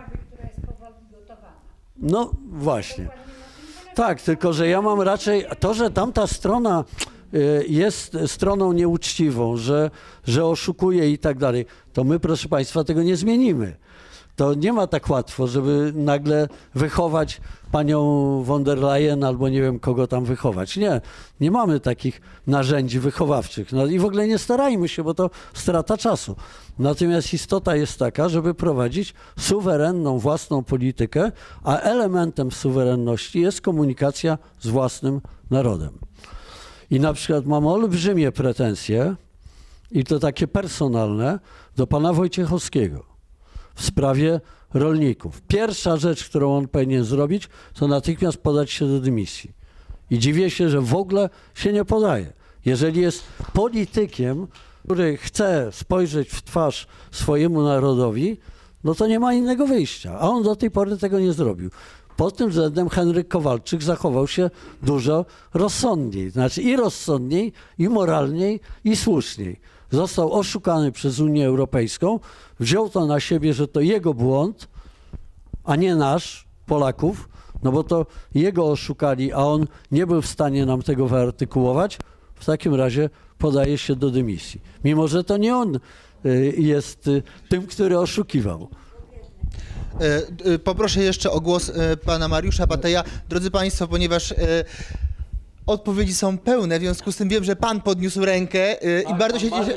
Speaker 2: no właśnie. Tak, tylko że ja mam raczej to, że tamta strona jest stroną nieuczciwą, że, że oszukuje i tak dalej, to my, proszę Państwa, tego nie zmienimy. To nie ma tak łatwo, żeby nagle wychować panią von der Leyen albo nie wiem kogo tam wychować. Nie, nie mamy takich narzędzi wychowawczych. No i w ogóle nie starajmy się, bo to strata czasu. Natomiast istota jest taka, żeby prowadzić suwerenną własną politykę, a elementem suwerenności jest komunikacja z własnym narodem. I na przykład mam olbrzymie pretensje, i to takie personalne, do pana Wojciechowskiego w sprawie rolników. Pierwsza rzecz, którą on powinien zrobić, to natychmiast podać się do dymisji. I dziwię się, że w ogóle się nie podaje. Jeżeli jest politykiem, który chce spojrzeć w twarz swojemu narodowi, no to nie ma innego wyjścia. A on do tej pory tego nie zrobił. Pod tym względem Henryk Kowalczyk zachował się dużo rozsądniej. Znaczy i rozsądniej, i moralniej, i słuszniej. Został oszukany przez Unię Europejską, wziął to na siebie, że to jego błąd, a nie nasz, Polaków, no bo to jego oszukali, a on nie był w stanie nam tego wyartykułować, w takim razie podaje się do dymisji. Mimo że to nie on y, jest y, tym, który oszukiwał.
Speaker 1: E, e, Poproszę jeszcze o głos e, pana Mariusza Bateja. Drodzy Państwo, ponieważ e, odpowiedzi są pełne, w związku z tym wiem, że pan podniósł rękę e, i bardzo się cieszę.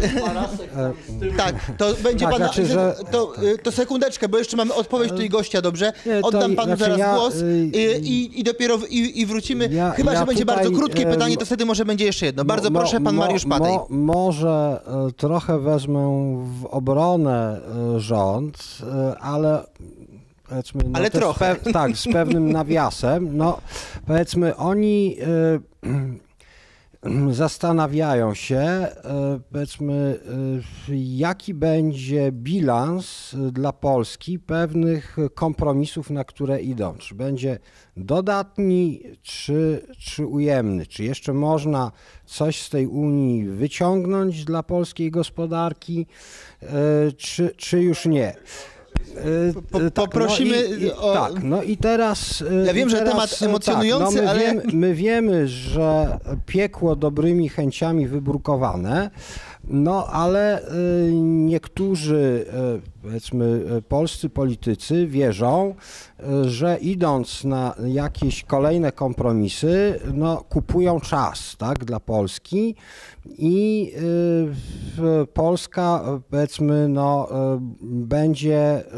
Speaker 1: Tak, to będzie
Speaker 3: Tak,
Speaker 1: pana.
Speaker 3: znaczy, że-
Speaker 1: To, e, to sekundeczkę, bo jeszcze mamy odpowiedź tutaj gościa, dobrze?
Speaker 3: Nie, to
Speaker 1: Oddam
Speaker 3: i-
Speaker 1: panu
Speaker 3: znaczy
Speaker 1: zaraz
Speaker 3: ja,
Speaker 1: głos
Speaker 3: y,
Speaker 1: e, i, i dopiero w, i, i wrócimy.
Speaker 3: Ja-
Speaker 1: Chyba,
Speaker 3: ja
Speaker 1: że będzie
Speaker 3: tutaj,
Speaker 1: bardzo krótkie
Speaker 3: e,
Speaker 1: pytanie, to wtedy może będzie jeszcze jedno. Bardzo
Speaker 3: Mo-
Speaker 1: proszę, pan
Speaker 3: mo-
Speaker 1: Mariusz Batej.
Speaker 3: mo- Może e, trochę wezmę w obronę e, rząd, e, ale powiedzmy... No
Speaker 1: Ale
Speaker 3: też
Speaker 1: trochę.
Speaker 3: Pe- tak, z pewnym nawiasem. No, powiedzmy, oni e, zastanawiają się, e, powiedzmy, e, jaki będzie bilans dla Polski pewnych kompromisów, na które idą. Czy będzie dodatni, czy, czy ujemny? Czy jeszcze można coś z tej Unii wyciągnąć dla polskiej gospodarki, e, czy, czy już nie? E,
Speaker 1: Po-
Speaker 3: tak,
Speaker 1: poprosimy
Speaker 3: no i, i,
Speaker 1: o-
Speaker 3: Tak, no i teraz... e,
Speaker 1: Ja wiem,
Speaker 3: i
Speaker 1: że
Speaker 3: teraz,
Speaker 1: temat
Speaker 3: e,
Speaker 1: emocjonujący,
Speaker 3: tak, no my
Speaker 1: ale-
Speaker 3: Wiemy, my wiemy, że piekło dobrymi chęciami wybrukowane, no ale y, niektórzy, y, powiedzmy, y, polscy politycy wierzą, y, że idąc na jakieś kolejne kompromisy, no, kupują czas, tak, dla Polski i y, w- Polska, y, powiedzmy, no, y, będzie y,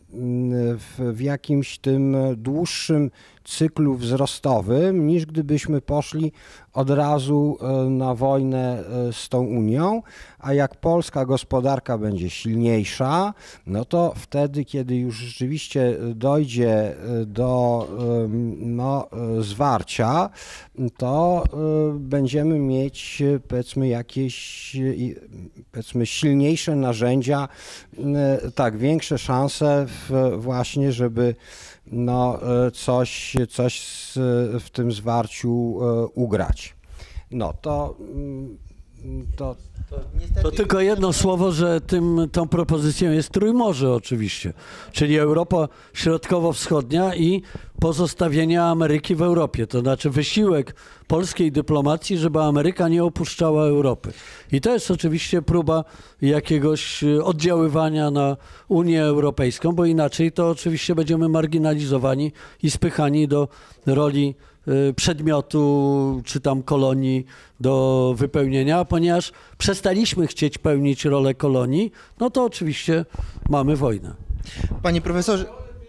Speaker 3: w, w jakimś tym dłuższym cyklu wzrostowym, niż gdybyśmy poszli od razu e, na wojnę e, z tą Unią, a jak polska gospodarka będzie silniejsza, no to wtedy, kiedy już rzeczywiście dojdzie e, do e, no, e, zwarcia, to e, będziemy mieć, e, powiedzmy, jakieś e, powiedzmy silniejsze narzędzia, e, tak, większe szanse w, właśnie, żeby no, e, coś, coś z, w tym zwarciu e, ugrać. No to, mm, to
Speaker 2: To tylko jedno słowo, że tym, tą propozycją jest Trójmorze oczywiście, czyli Europa Środkowo-Wschodnia i pozostawienie Ameryki w Europie. To znaczy wysiłek polskiej dyplomacji, żeby Ameryka nie opuszczała Europy. I to jest oczywiście próba jakiegoś oddziaływania na Unię Europejską, bo inaczej to oczywiście będziemy marginalizowani i spychani do roli przedmiotu czy tam kolonii do wypełnienia, a ponieważ przestaliśmy chcieć pełnić rolę kolonii, no to oczywiście mamy wojnę.
Speaker 1: Panie profesorze,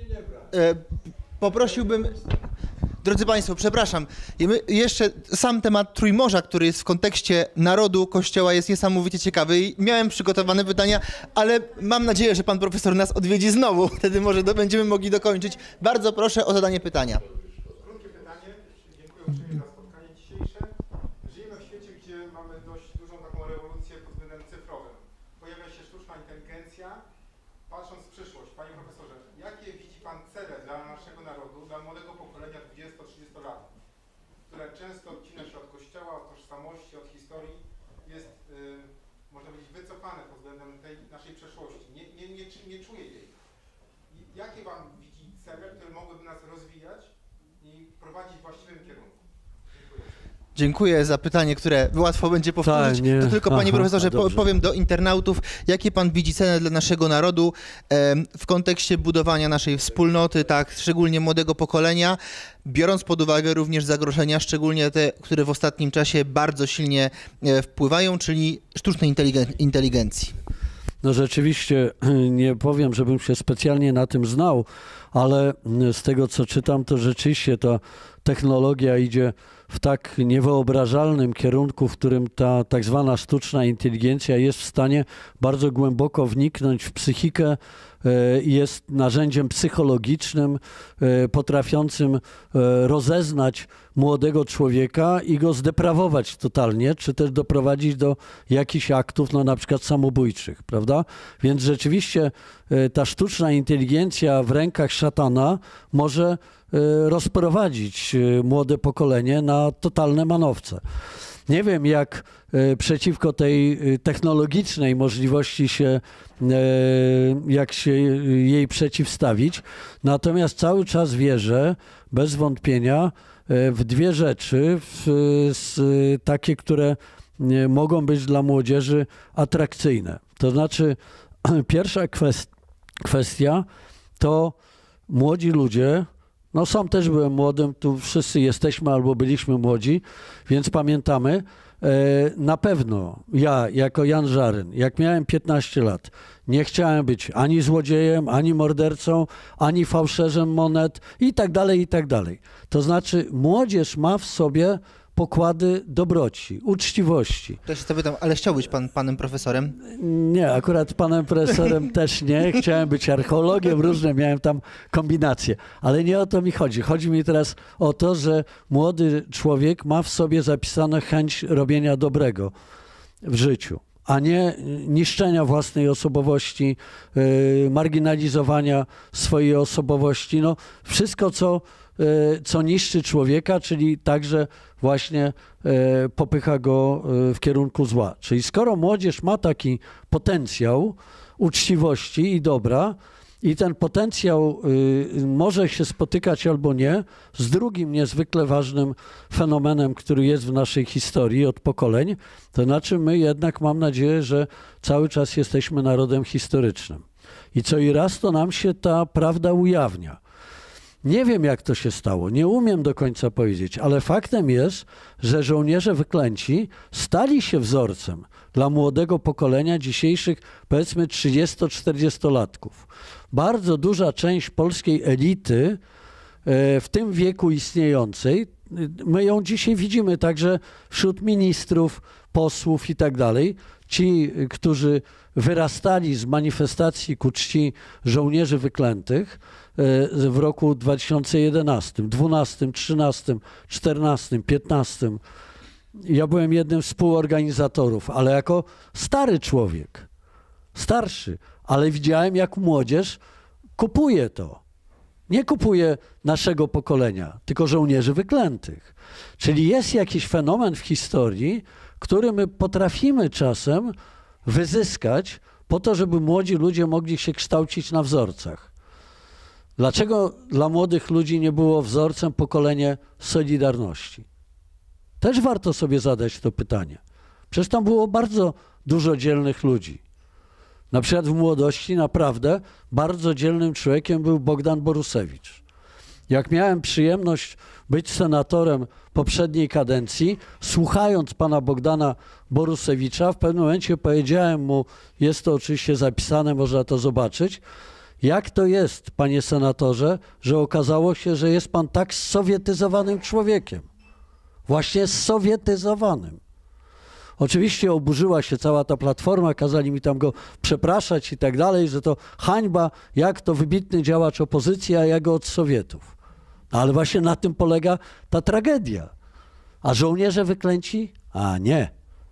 Speaker 1: e, poprosiłbym, drodzy Państwo, przepraszam, my- jeszcze sam temat Trójmorza, który jest w kontekście narodu, Kościoła, jest niesamowicie ciekawy i miałem przygotowane pytania, ale mam nadzieję, że pan profesor nas odwiedzi znowu, wtedy może do, będziemy mogli dokończyć. Bardzo proszę o zadanie pytania.
Speaker 6: Krótkie pytanie. Dziękuję uprzejmie za spotkanie dzisiejsze. Żyjemy w świecie, gdzie mamy dość dużą taką rewolucję pod względem cyfrowym. Pojawia się sztuczna inteligencja. Patrząc w przyszłość, panie profesorze, jakie widzi pan cele dla naszego narodu, dla młodego pokolenia dwudziesto-trzydziestolatków, które często odcina się od kościoła, od tożsamości, od historii, jest, yy, można powiedzieć, wycofane pod względem tej naszej przeszłości. Nie, nie, nie, nie czuje jej. I jakie pan widzi cele, które mogłyby nas rozwijać i prowadzić w właściwym kierunku?
Speaker 1: Dziękuję za pytanie, które łatwo będzie powtórzyć.
Speaker 2: Tak, nie.
Speaker 1: To tylko, panie
Speaker 2: Aha,
Speaker 1: profesorze, po,
Speaker 2: dobrze.
Speaker 1: powiem do internautów, jakie pan widzi cele dla naszego narodu em, w kontekście budowania naszej wspólnoty, tak, szczególnie młodego pokolenia, biorąc pod uwagę również zagrożenia, szczególnie te, które w ostatnim czasie bardzo silnie e, wpływają, czyli sztucznej inteligen- inteligencji.
Speaker 2: No rzeczywiście nie powiem, żebym się specjalnie na tym znał, ale z tego co czytam, to rzeczywiście ta technologia idzie w tak niewyobrażalnym kierunku, w którym ta tak zwana sztuczna inteligencja jest w stanie bardzo głęboko wniknąć w psychikę, e, jest narzędziem psychologicznym, e, potrafiącym e, rozeznać młodego człowieka i go zdeprawować totalnie, czy też doprowadzić do jakichś aktów, no na przykład samobójczych, prawda? Więc rzeczywiście e, ta sztuczna inteligencja w rękach szatana może e, rozprowadzić e, młode pokolenie na totalne manowce. Nie wiem, jak e, przeciwko tej e, technologicznej możliwości się, e, jak się jej przeciwstawić, natomiast cały czas wierzę, bez wątpienia, w dwie rzeczy, w, z, takie, które mogą być dla młodzieży atrakcyjne. To znaczy, pierwsza kwestia to młodzi ludzie, no sam też byłem młodym, tu wszyscy jesteśmy albo byliśmy młodzi, więc pamiętamy, na pewno ja jako Jan Żaryn, jak miałem piętnaście lat, nie chciałem być ani złodziejem, ani mordercą, ani fałszerzem monet i tak dalej, i tak dalej. To znaczy młodzież ma w sobie pokłady dobroci, uczciwości.
Speaker 1: Też sobie tam, ale chciał być pan panem profesorem?
Speaker 2: Nie, akurat panem profesorem też nie. Chciałem być archeologiem, różne miałem tam kombinacje. Ale nie o to mi chodzi. Chodzi mi teraz o to, że młody człowiek ma w sobie zapisane chęć robienia dobrego w życiu, a nie niszczenia własnej osobowości, yy, marginalizowania swojej osobowości. No, wszystko, co co niszczy człowieka, czyli także właśnie popycha go w kierunku zła. Czyli skoro młodzież ma taki potencjał uczciwości i dobra i ten potencjał może się spotykać albo nie z drugim niezwykle ważnym fenomenem, który jest w naszej historii od pokoleń, to znaczy my jednak, mam nadzieję, że cały czas jesteśmy narodem historycznym. I co i raz to nam się ta prawda ujawnia. Nie wiem, jak to się stało, nie umiem do końca powiedzieć, ale faktem jest, że żołnierze wyklęci stali się wzorcem dla młodego pokolenia dzisiejszych, powiedzmy, trzydziesto-czterdziestolatków. Bardzo duża część polskiej elity w tym wieku istniejącej, my ją dzisiaj widzimy także wśród ministrów, posłów i tak dalej. Ci, którzy wyrastali z manifestacji ku czci żołnierzy wyklętych w roku dwa tysiące jedenastym, dwunastym, trzynastym, czternastym, piętnastym. Ja byłem jednym z współorganizatorów, ale jako stary człowiek, starszy, ale widziałem, jak młodzież kupuje to. Nie kupuje naszego pokolenia, tylko żołnierzy wyklętych. Czyli jest jakiś fenomen w historii, który my potrafimy czasem wyzyskać po to, żeby młodzi ludzie mogli się kształcić na wzorcach. Dlaczego dla młodych ludzi nie było wzorcem pokolenie Solidarności? Też warto sobie zadać to pytanie. Przecież tam było bardzo dużo dzielnych ludzi. Na przykład w młodości naprawdę bardzo dzielnym człowiekiem był Bogdan Borusewicz. Jak miałem przyjemność być senatorem poprzedniej kadencji, słuchając pana Bogdana Borusewicza, w pewnym momencie powiedziałem mu, jest to oczywiście zapisane, można to zobaczyć, jak to jest, panie senatorze, że okazało się, że jest pan tak sowietyzowanym człowiekiem. Właśnie sowietyzowanym. Oczywiście oburzyła się cała ta platforma, kazali mi tam go przepraszać i tak dalej, że to hańba, jak to wybitny działacz opozycji, a ja go od Sowietów. Ale właśnie na tym polega ta tragedia. A żołnierze wyklęci? A nie.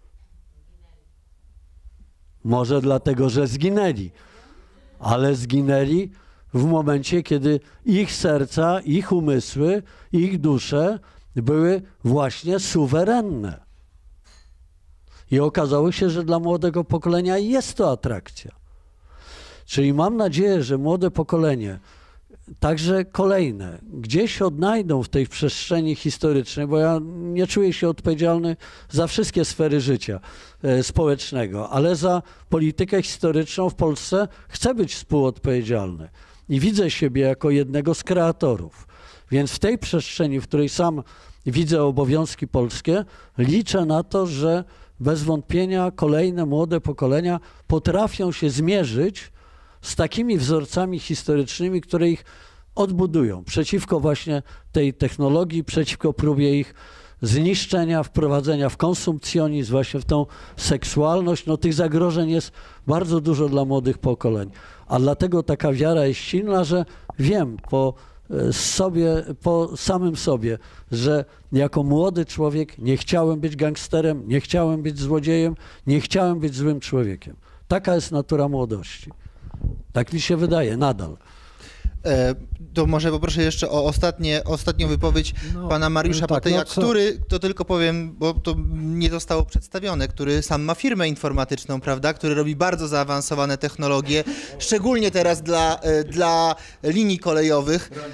Speaker 2: Może dlatego, że zginęli. Ale zginęli w momencie, kiedy ich serca, ich umysły, ich dusze były właśnie suwerenne. I okazało się, że dla młodego pokolenia jest to atrakcja. Czyli mam nadzieję, że młode pokolenie, także kolejne, gdzieś odnajdą w tej przestrzeni historycznej, bo ja nie czuję się odpowiedzialny za wszystkie sfery życia e, społecznego, ale za politykę historyczną w Polsce chcę być współodpowiedzialny i widzę siebie jako jednego z kreatorów. Więc w tej przestrzeni, w której sam widzę obowiązki polskie, liczę na to, że bez wątpienia kolejne młode pokolenia potrafią się zmierzyć z takimi wzorcami historycznymi, które ich odbudują przeciwko właśnie tej technologii, przeciwko próbie ich zniszczenia, wprowadzenia w konsumpcjonizm, właśnie w tą seksualność. No tych zagrożeń jest bardzo dużo dla młodych pokoleń. A dlatego taka wiara jest silna, że wiem po sobie, po samym sobie, że jako młody człowiek nie chciałem być gangsterem, nie chciałem być złodziejem, nie chciałem być złym człowiekiem. Taka jest natura młodości. Tak mi się wydaje, nadal.
Speaker 1: E, to może poproszę jeszcze o ostatnie, ostatnią wypowiedź no, pana Mariusza
Speaker 3: tak,
Speaker 1: Pateja,
Speaker 3: no co?
Speaker 1: który, to tylko powiem, bo to nie zostało przedstawione, który sam ma firmę informatyczną, prawda, który robi bardzo zaawansowane technologie, szczególnie teraz dla, dla linii kolejowych.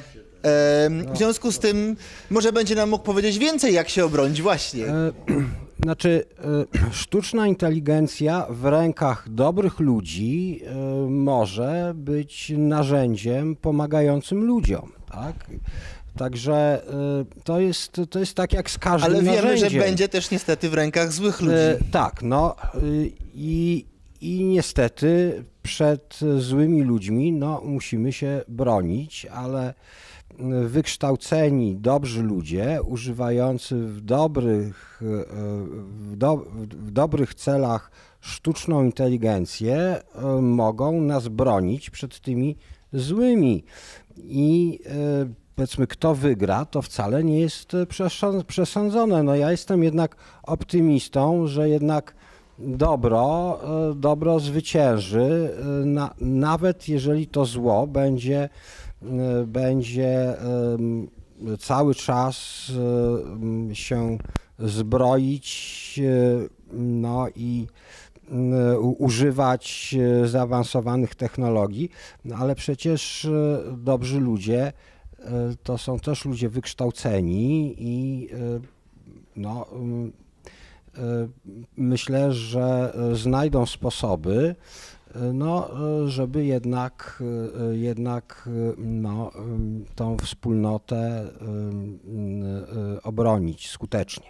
Speaker 1: W związku z tym może będzie nam mógł powiedzieć więcej, jak się obronić właśnie.
Speaker 3: E, Znaczy, e, sztuczna inteligencja w rękach dobrych ludzi e, może być narzędziem pomagającym ludziom, tak? Także e, to jest, to jest tak jak z każdym
Speaker 1: Ale wiemy,
Speaker 3: narzędziem.
Speaker 1: że będzie też niestety w rękach złych ludzi.
Speaker 3: E, tak, no e, i, i niestety przed złymi ludźmi no, musimy się bronić, ale wykształceni, dobrzy ludzie, używający w dobrych, w, do, w dobrych celach sztuczną inteligencję, mogą nas bronić przed tymi złymi. I powiedzmy, kto wygra, to wcale nie jest przesądzone. No ja jestem jednak optymistą, że jednak dobro, dobro zwycięży, na, nawet jeżeli to zło będzie będzie cały czas się zbroić, no i używać zaawansowanych technologii, no ale przecież dobrzy ludzie to są też ludzie wykształceni i no, myślę, że znajdą sposoby, no, żeby jednak, jednak no, tą wspólnotę obronić skutecznie.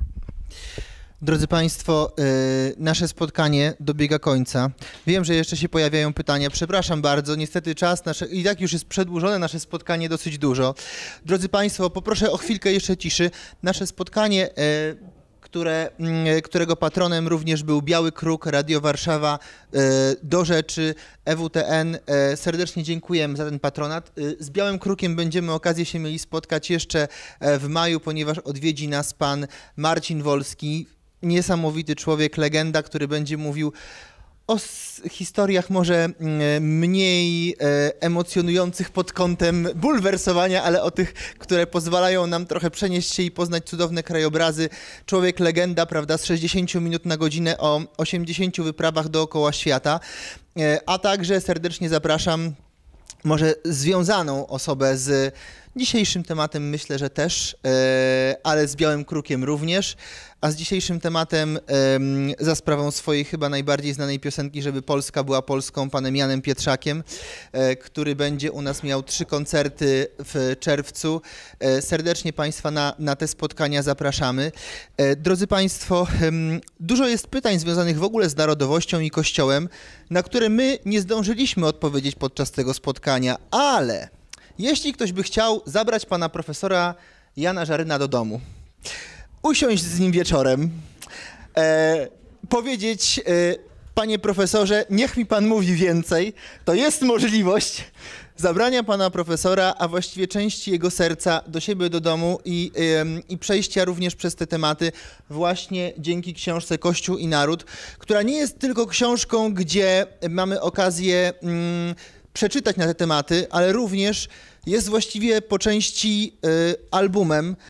Speaker 1: Drodzy Państwo, nasze spotkanie dobiega końca. Wiem, że jeszcze się pojawiają pytania. Przepraszam bardzo, niestety czas nasze, i tak już jest przedłużone nasze spotkanie dosyć dużo. Drodzy Państwo, poproszę o chwilkę jeszcze ciszy. Nasze spotkanie, które, którego patronem również był Biały Kruk, Radio Warszawa, Do Rzeczy, E W T N. Serdecznie dziękujemy za ten patronat. Z Białym Krukiem będziemy okazję się mieli spotkać jeszcze w maju, ponieważ odwiedzi nas pan Marcin Wolski, niesamowity człowiek, legenda, który będzie mówił o historiach może mniej emocjonujących pod kątem bulwersowania, ale o tych, które pozwalają nam trochę przenieść się i poznać cudowne krajobrazy. Człowiek legenda, prawda, z sześćdziesięciu minut na godzinę o osiemdziesięciu wyprawach dookoła świata, a także serdecznie zapraszam może związaną osobę z dzisiejszym tematem, myślę, że też, ale z Białym Krukiem również, a z dzisiejszym tematem za sprawą swojej chyba najbardziej znanej piosenki, żeby Polska była Polską, panem Janem Pietrzakiem, który będzie u nas miał trzy koncerty w czerwcu. Serdecznie Państwa na, na te spotkania zapraszamy. Drodzy Państwo, dużo jest pytań związanych w ogóle z narodowością i Kościołem, na które my nie zdążyliśmy odpowiedzieć podczas tego spotkania, ale jeśli ktoś by chciał zabrać pana profesora Jana Żaryna do domu, usiąść z nim wieczorem, e, powiedzieć, e, panie profesorze, niech mi pan mówi więcej, to jest możliwość zabrania pana profesora, a właściwie części jego serca do siebie do domu i, e, i przejścia również przez te tematy właśnie dzięki książce Kościół i Naród, która nie jest tylko książką, gdzie mamy okazję mm, przeczytać na te tematy, ale również jest właściwie po części y, albumem,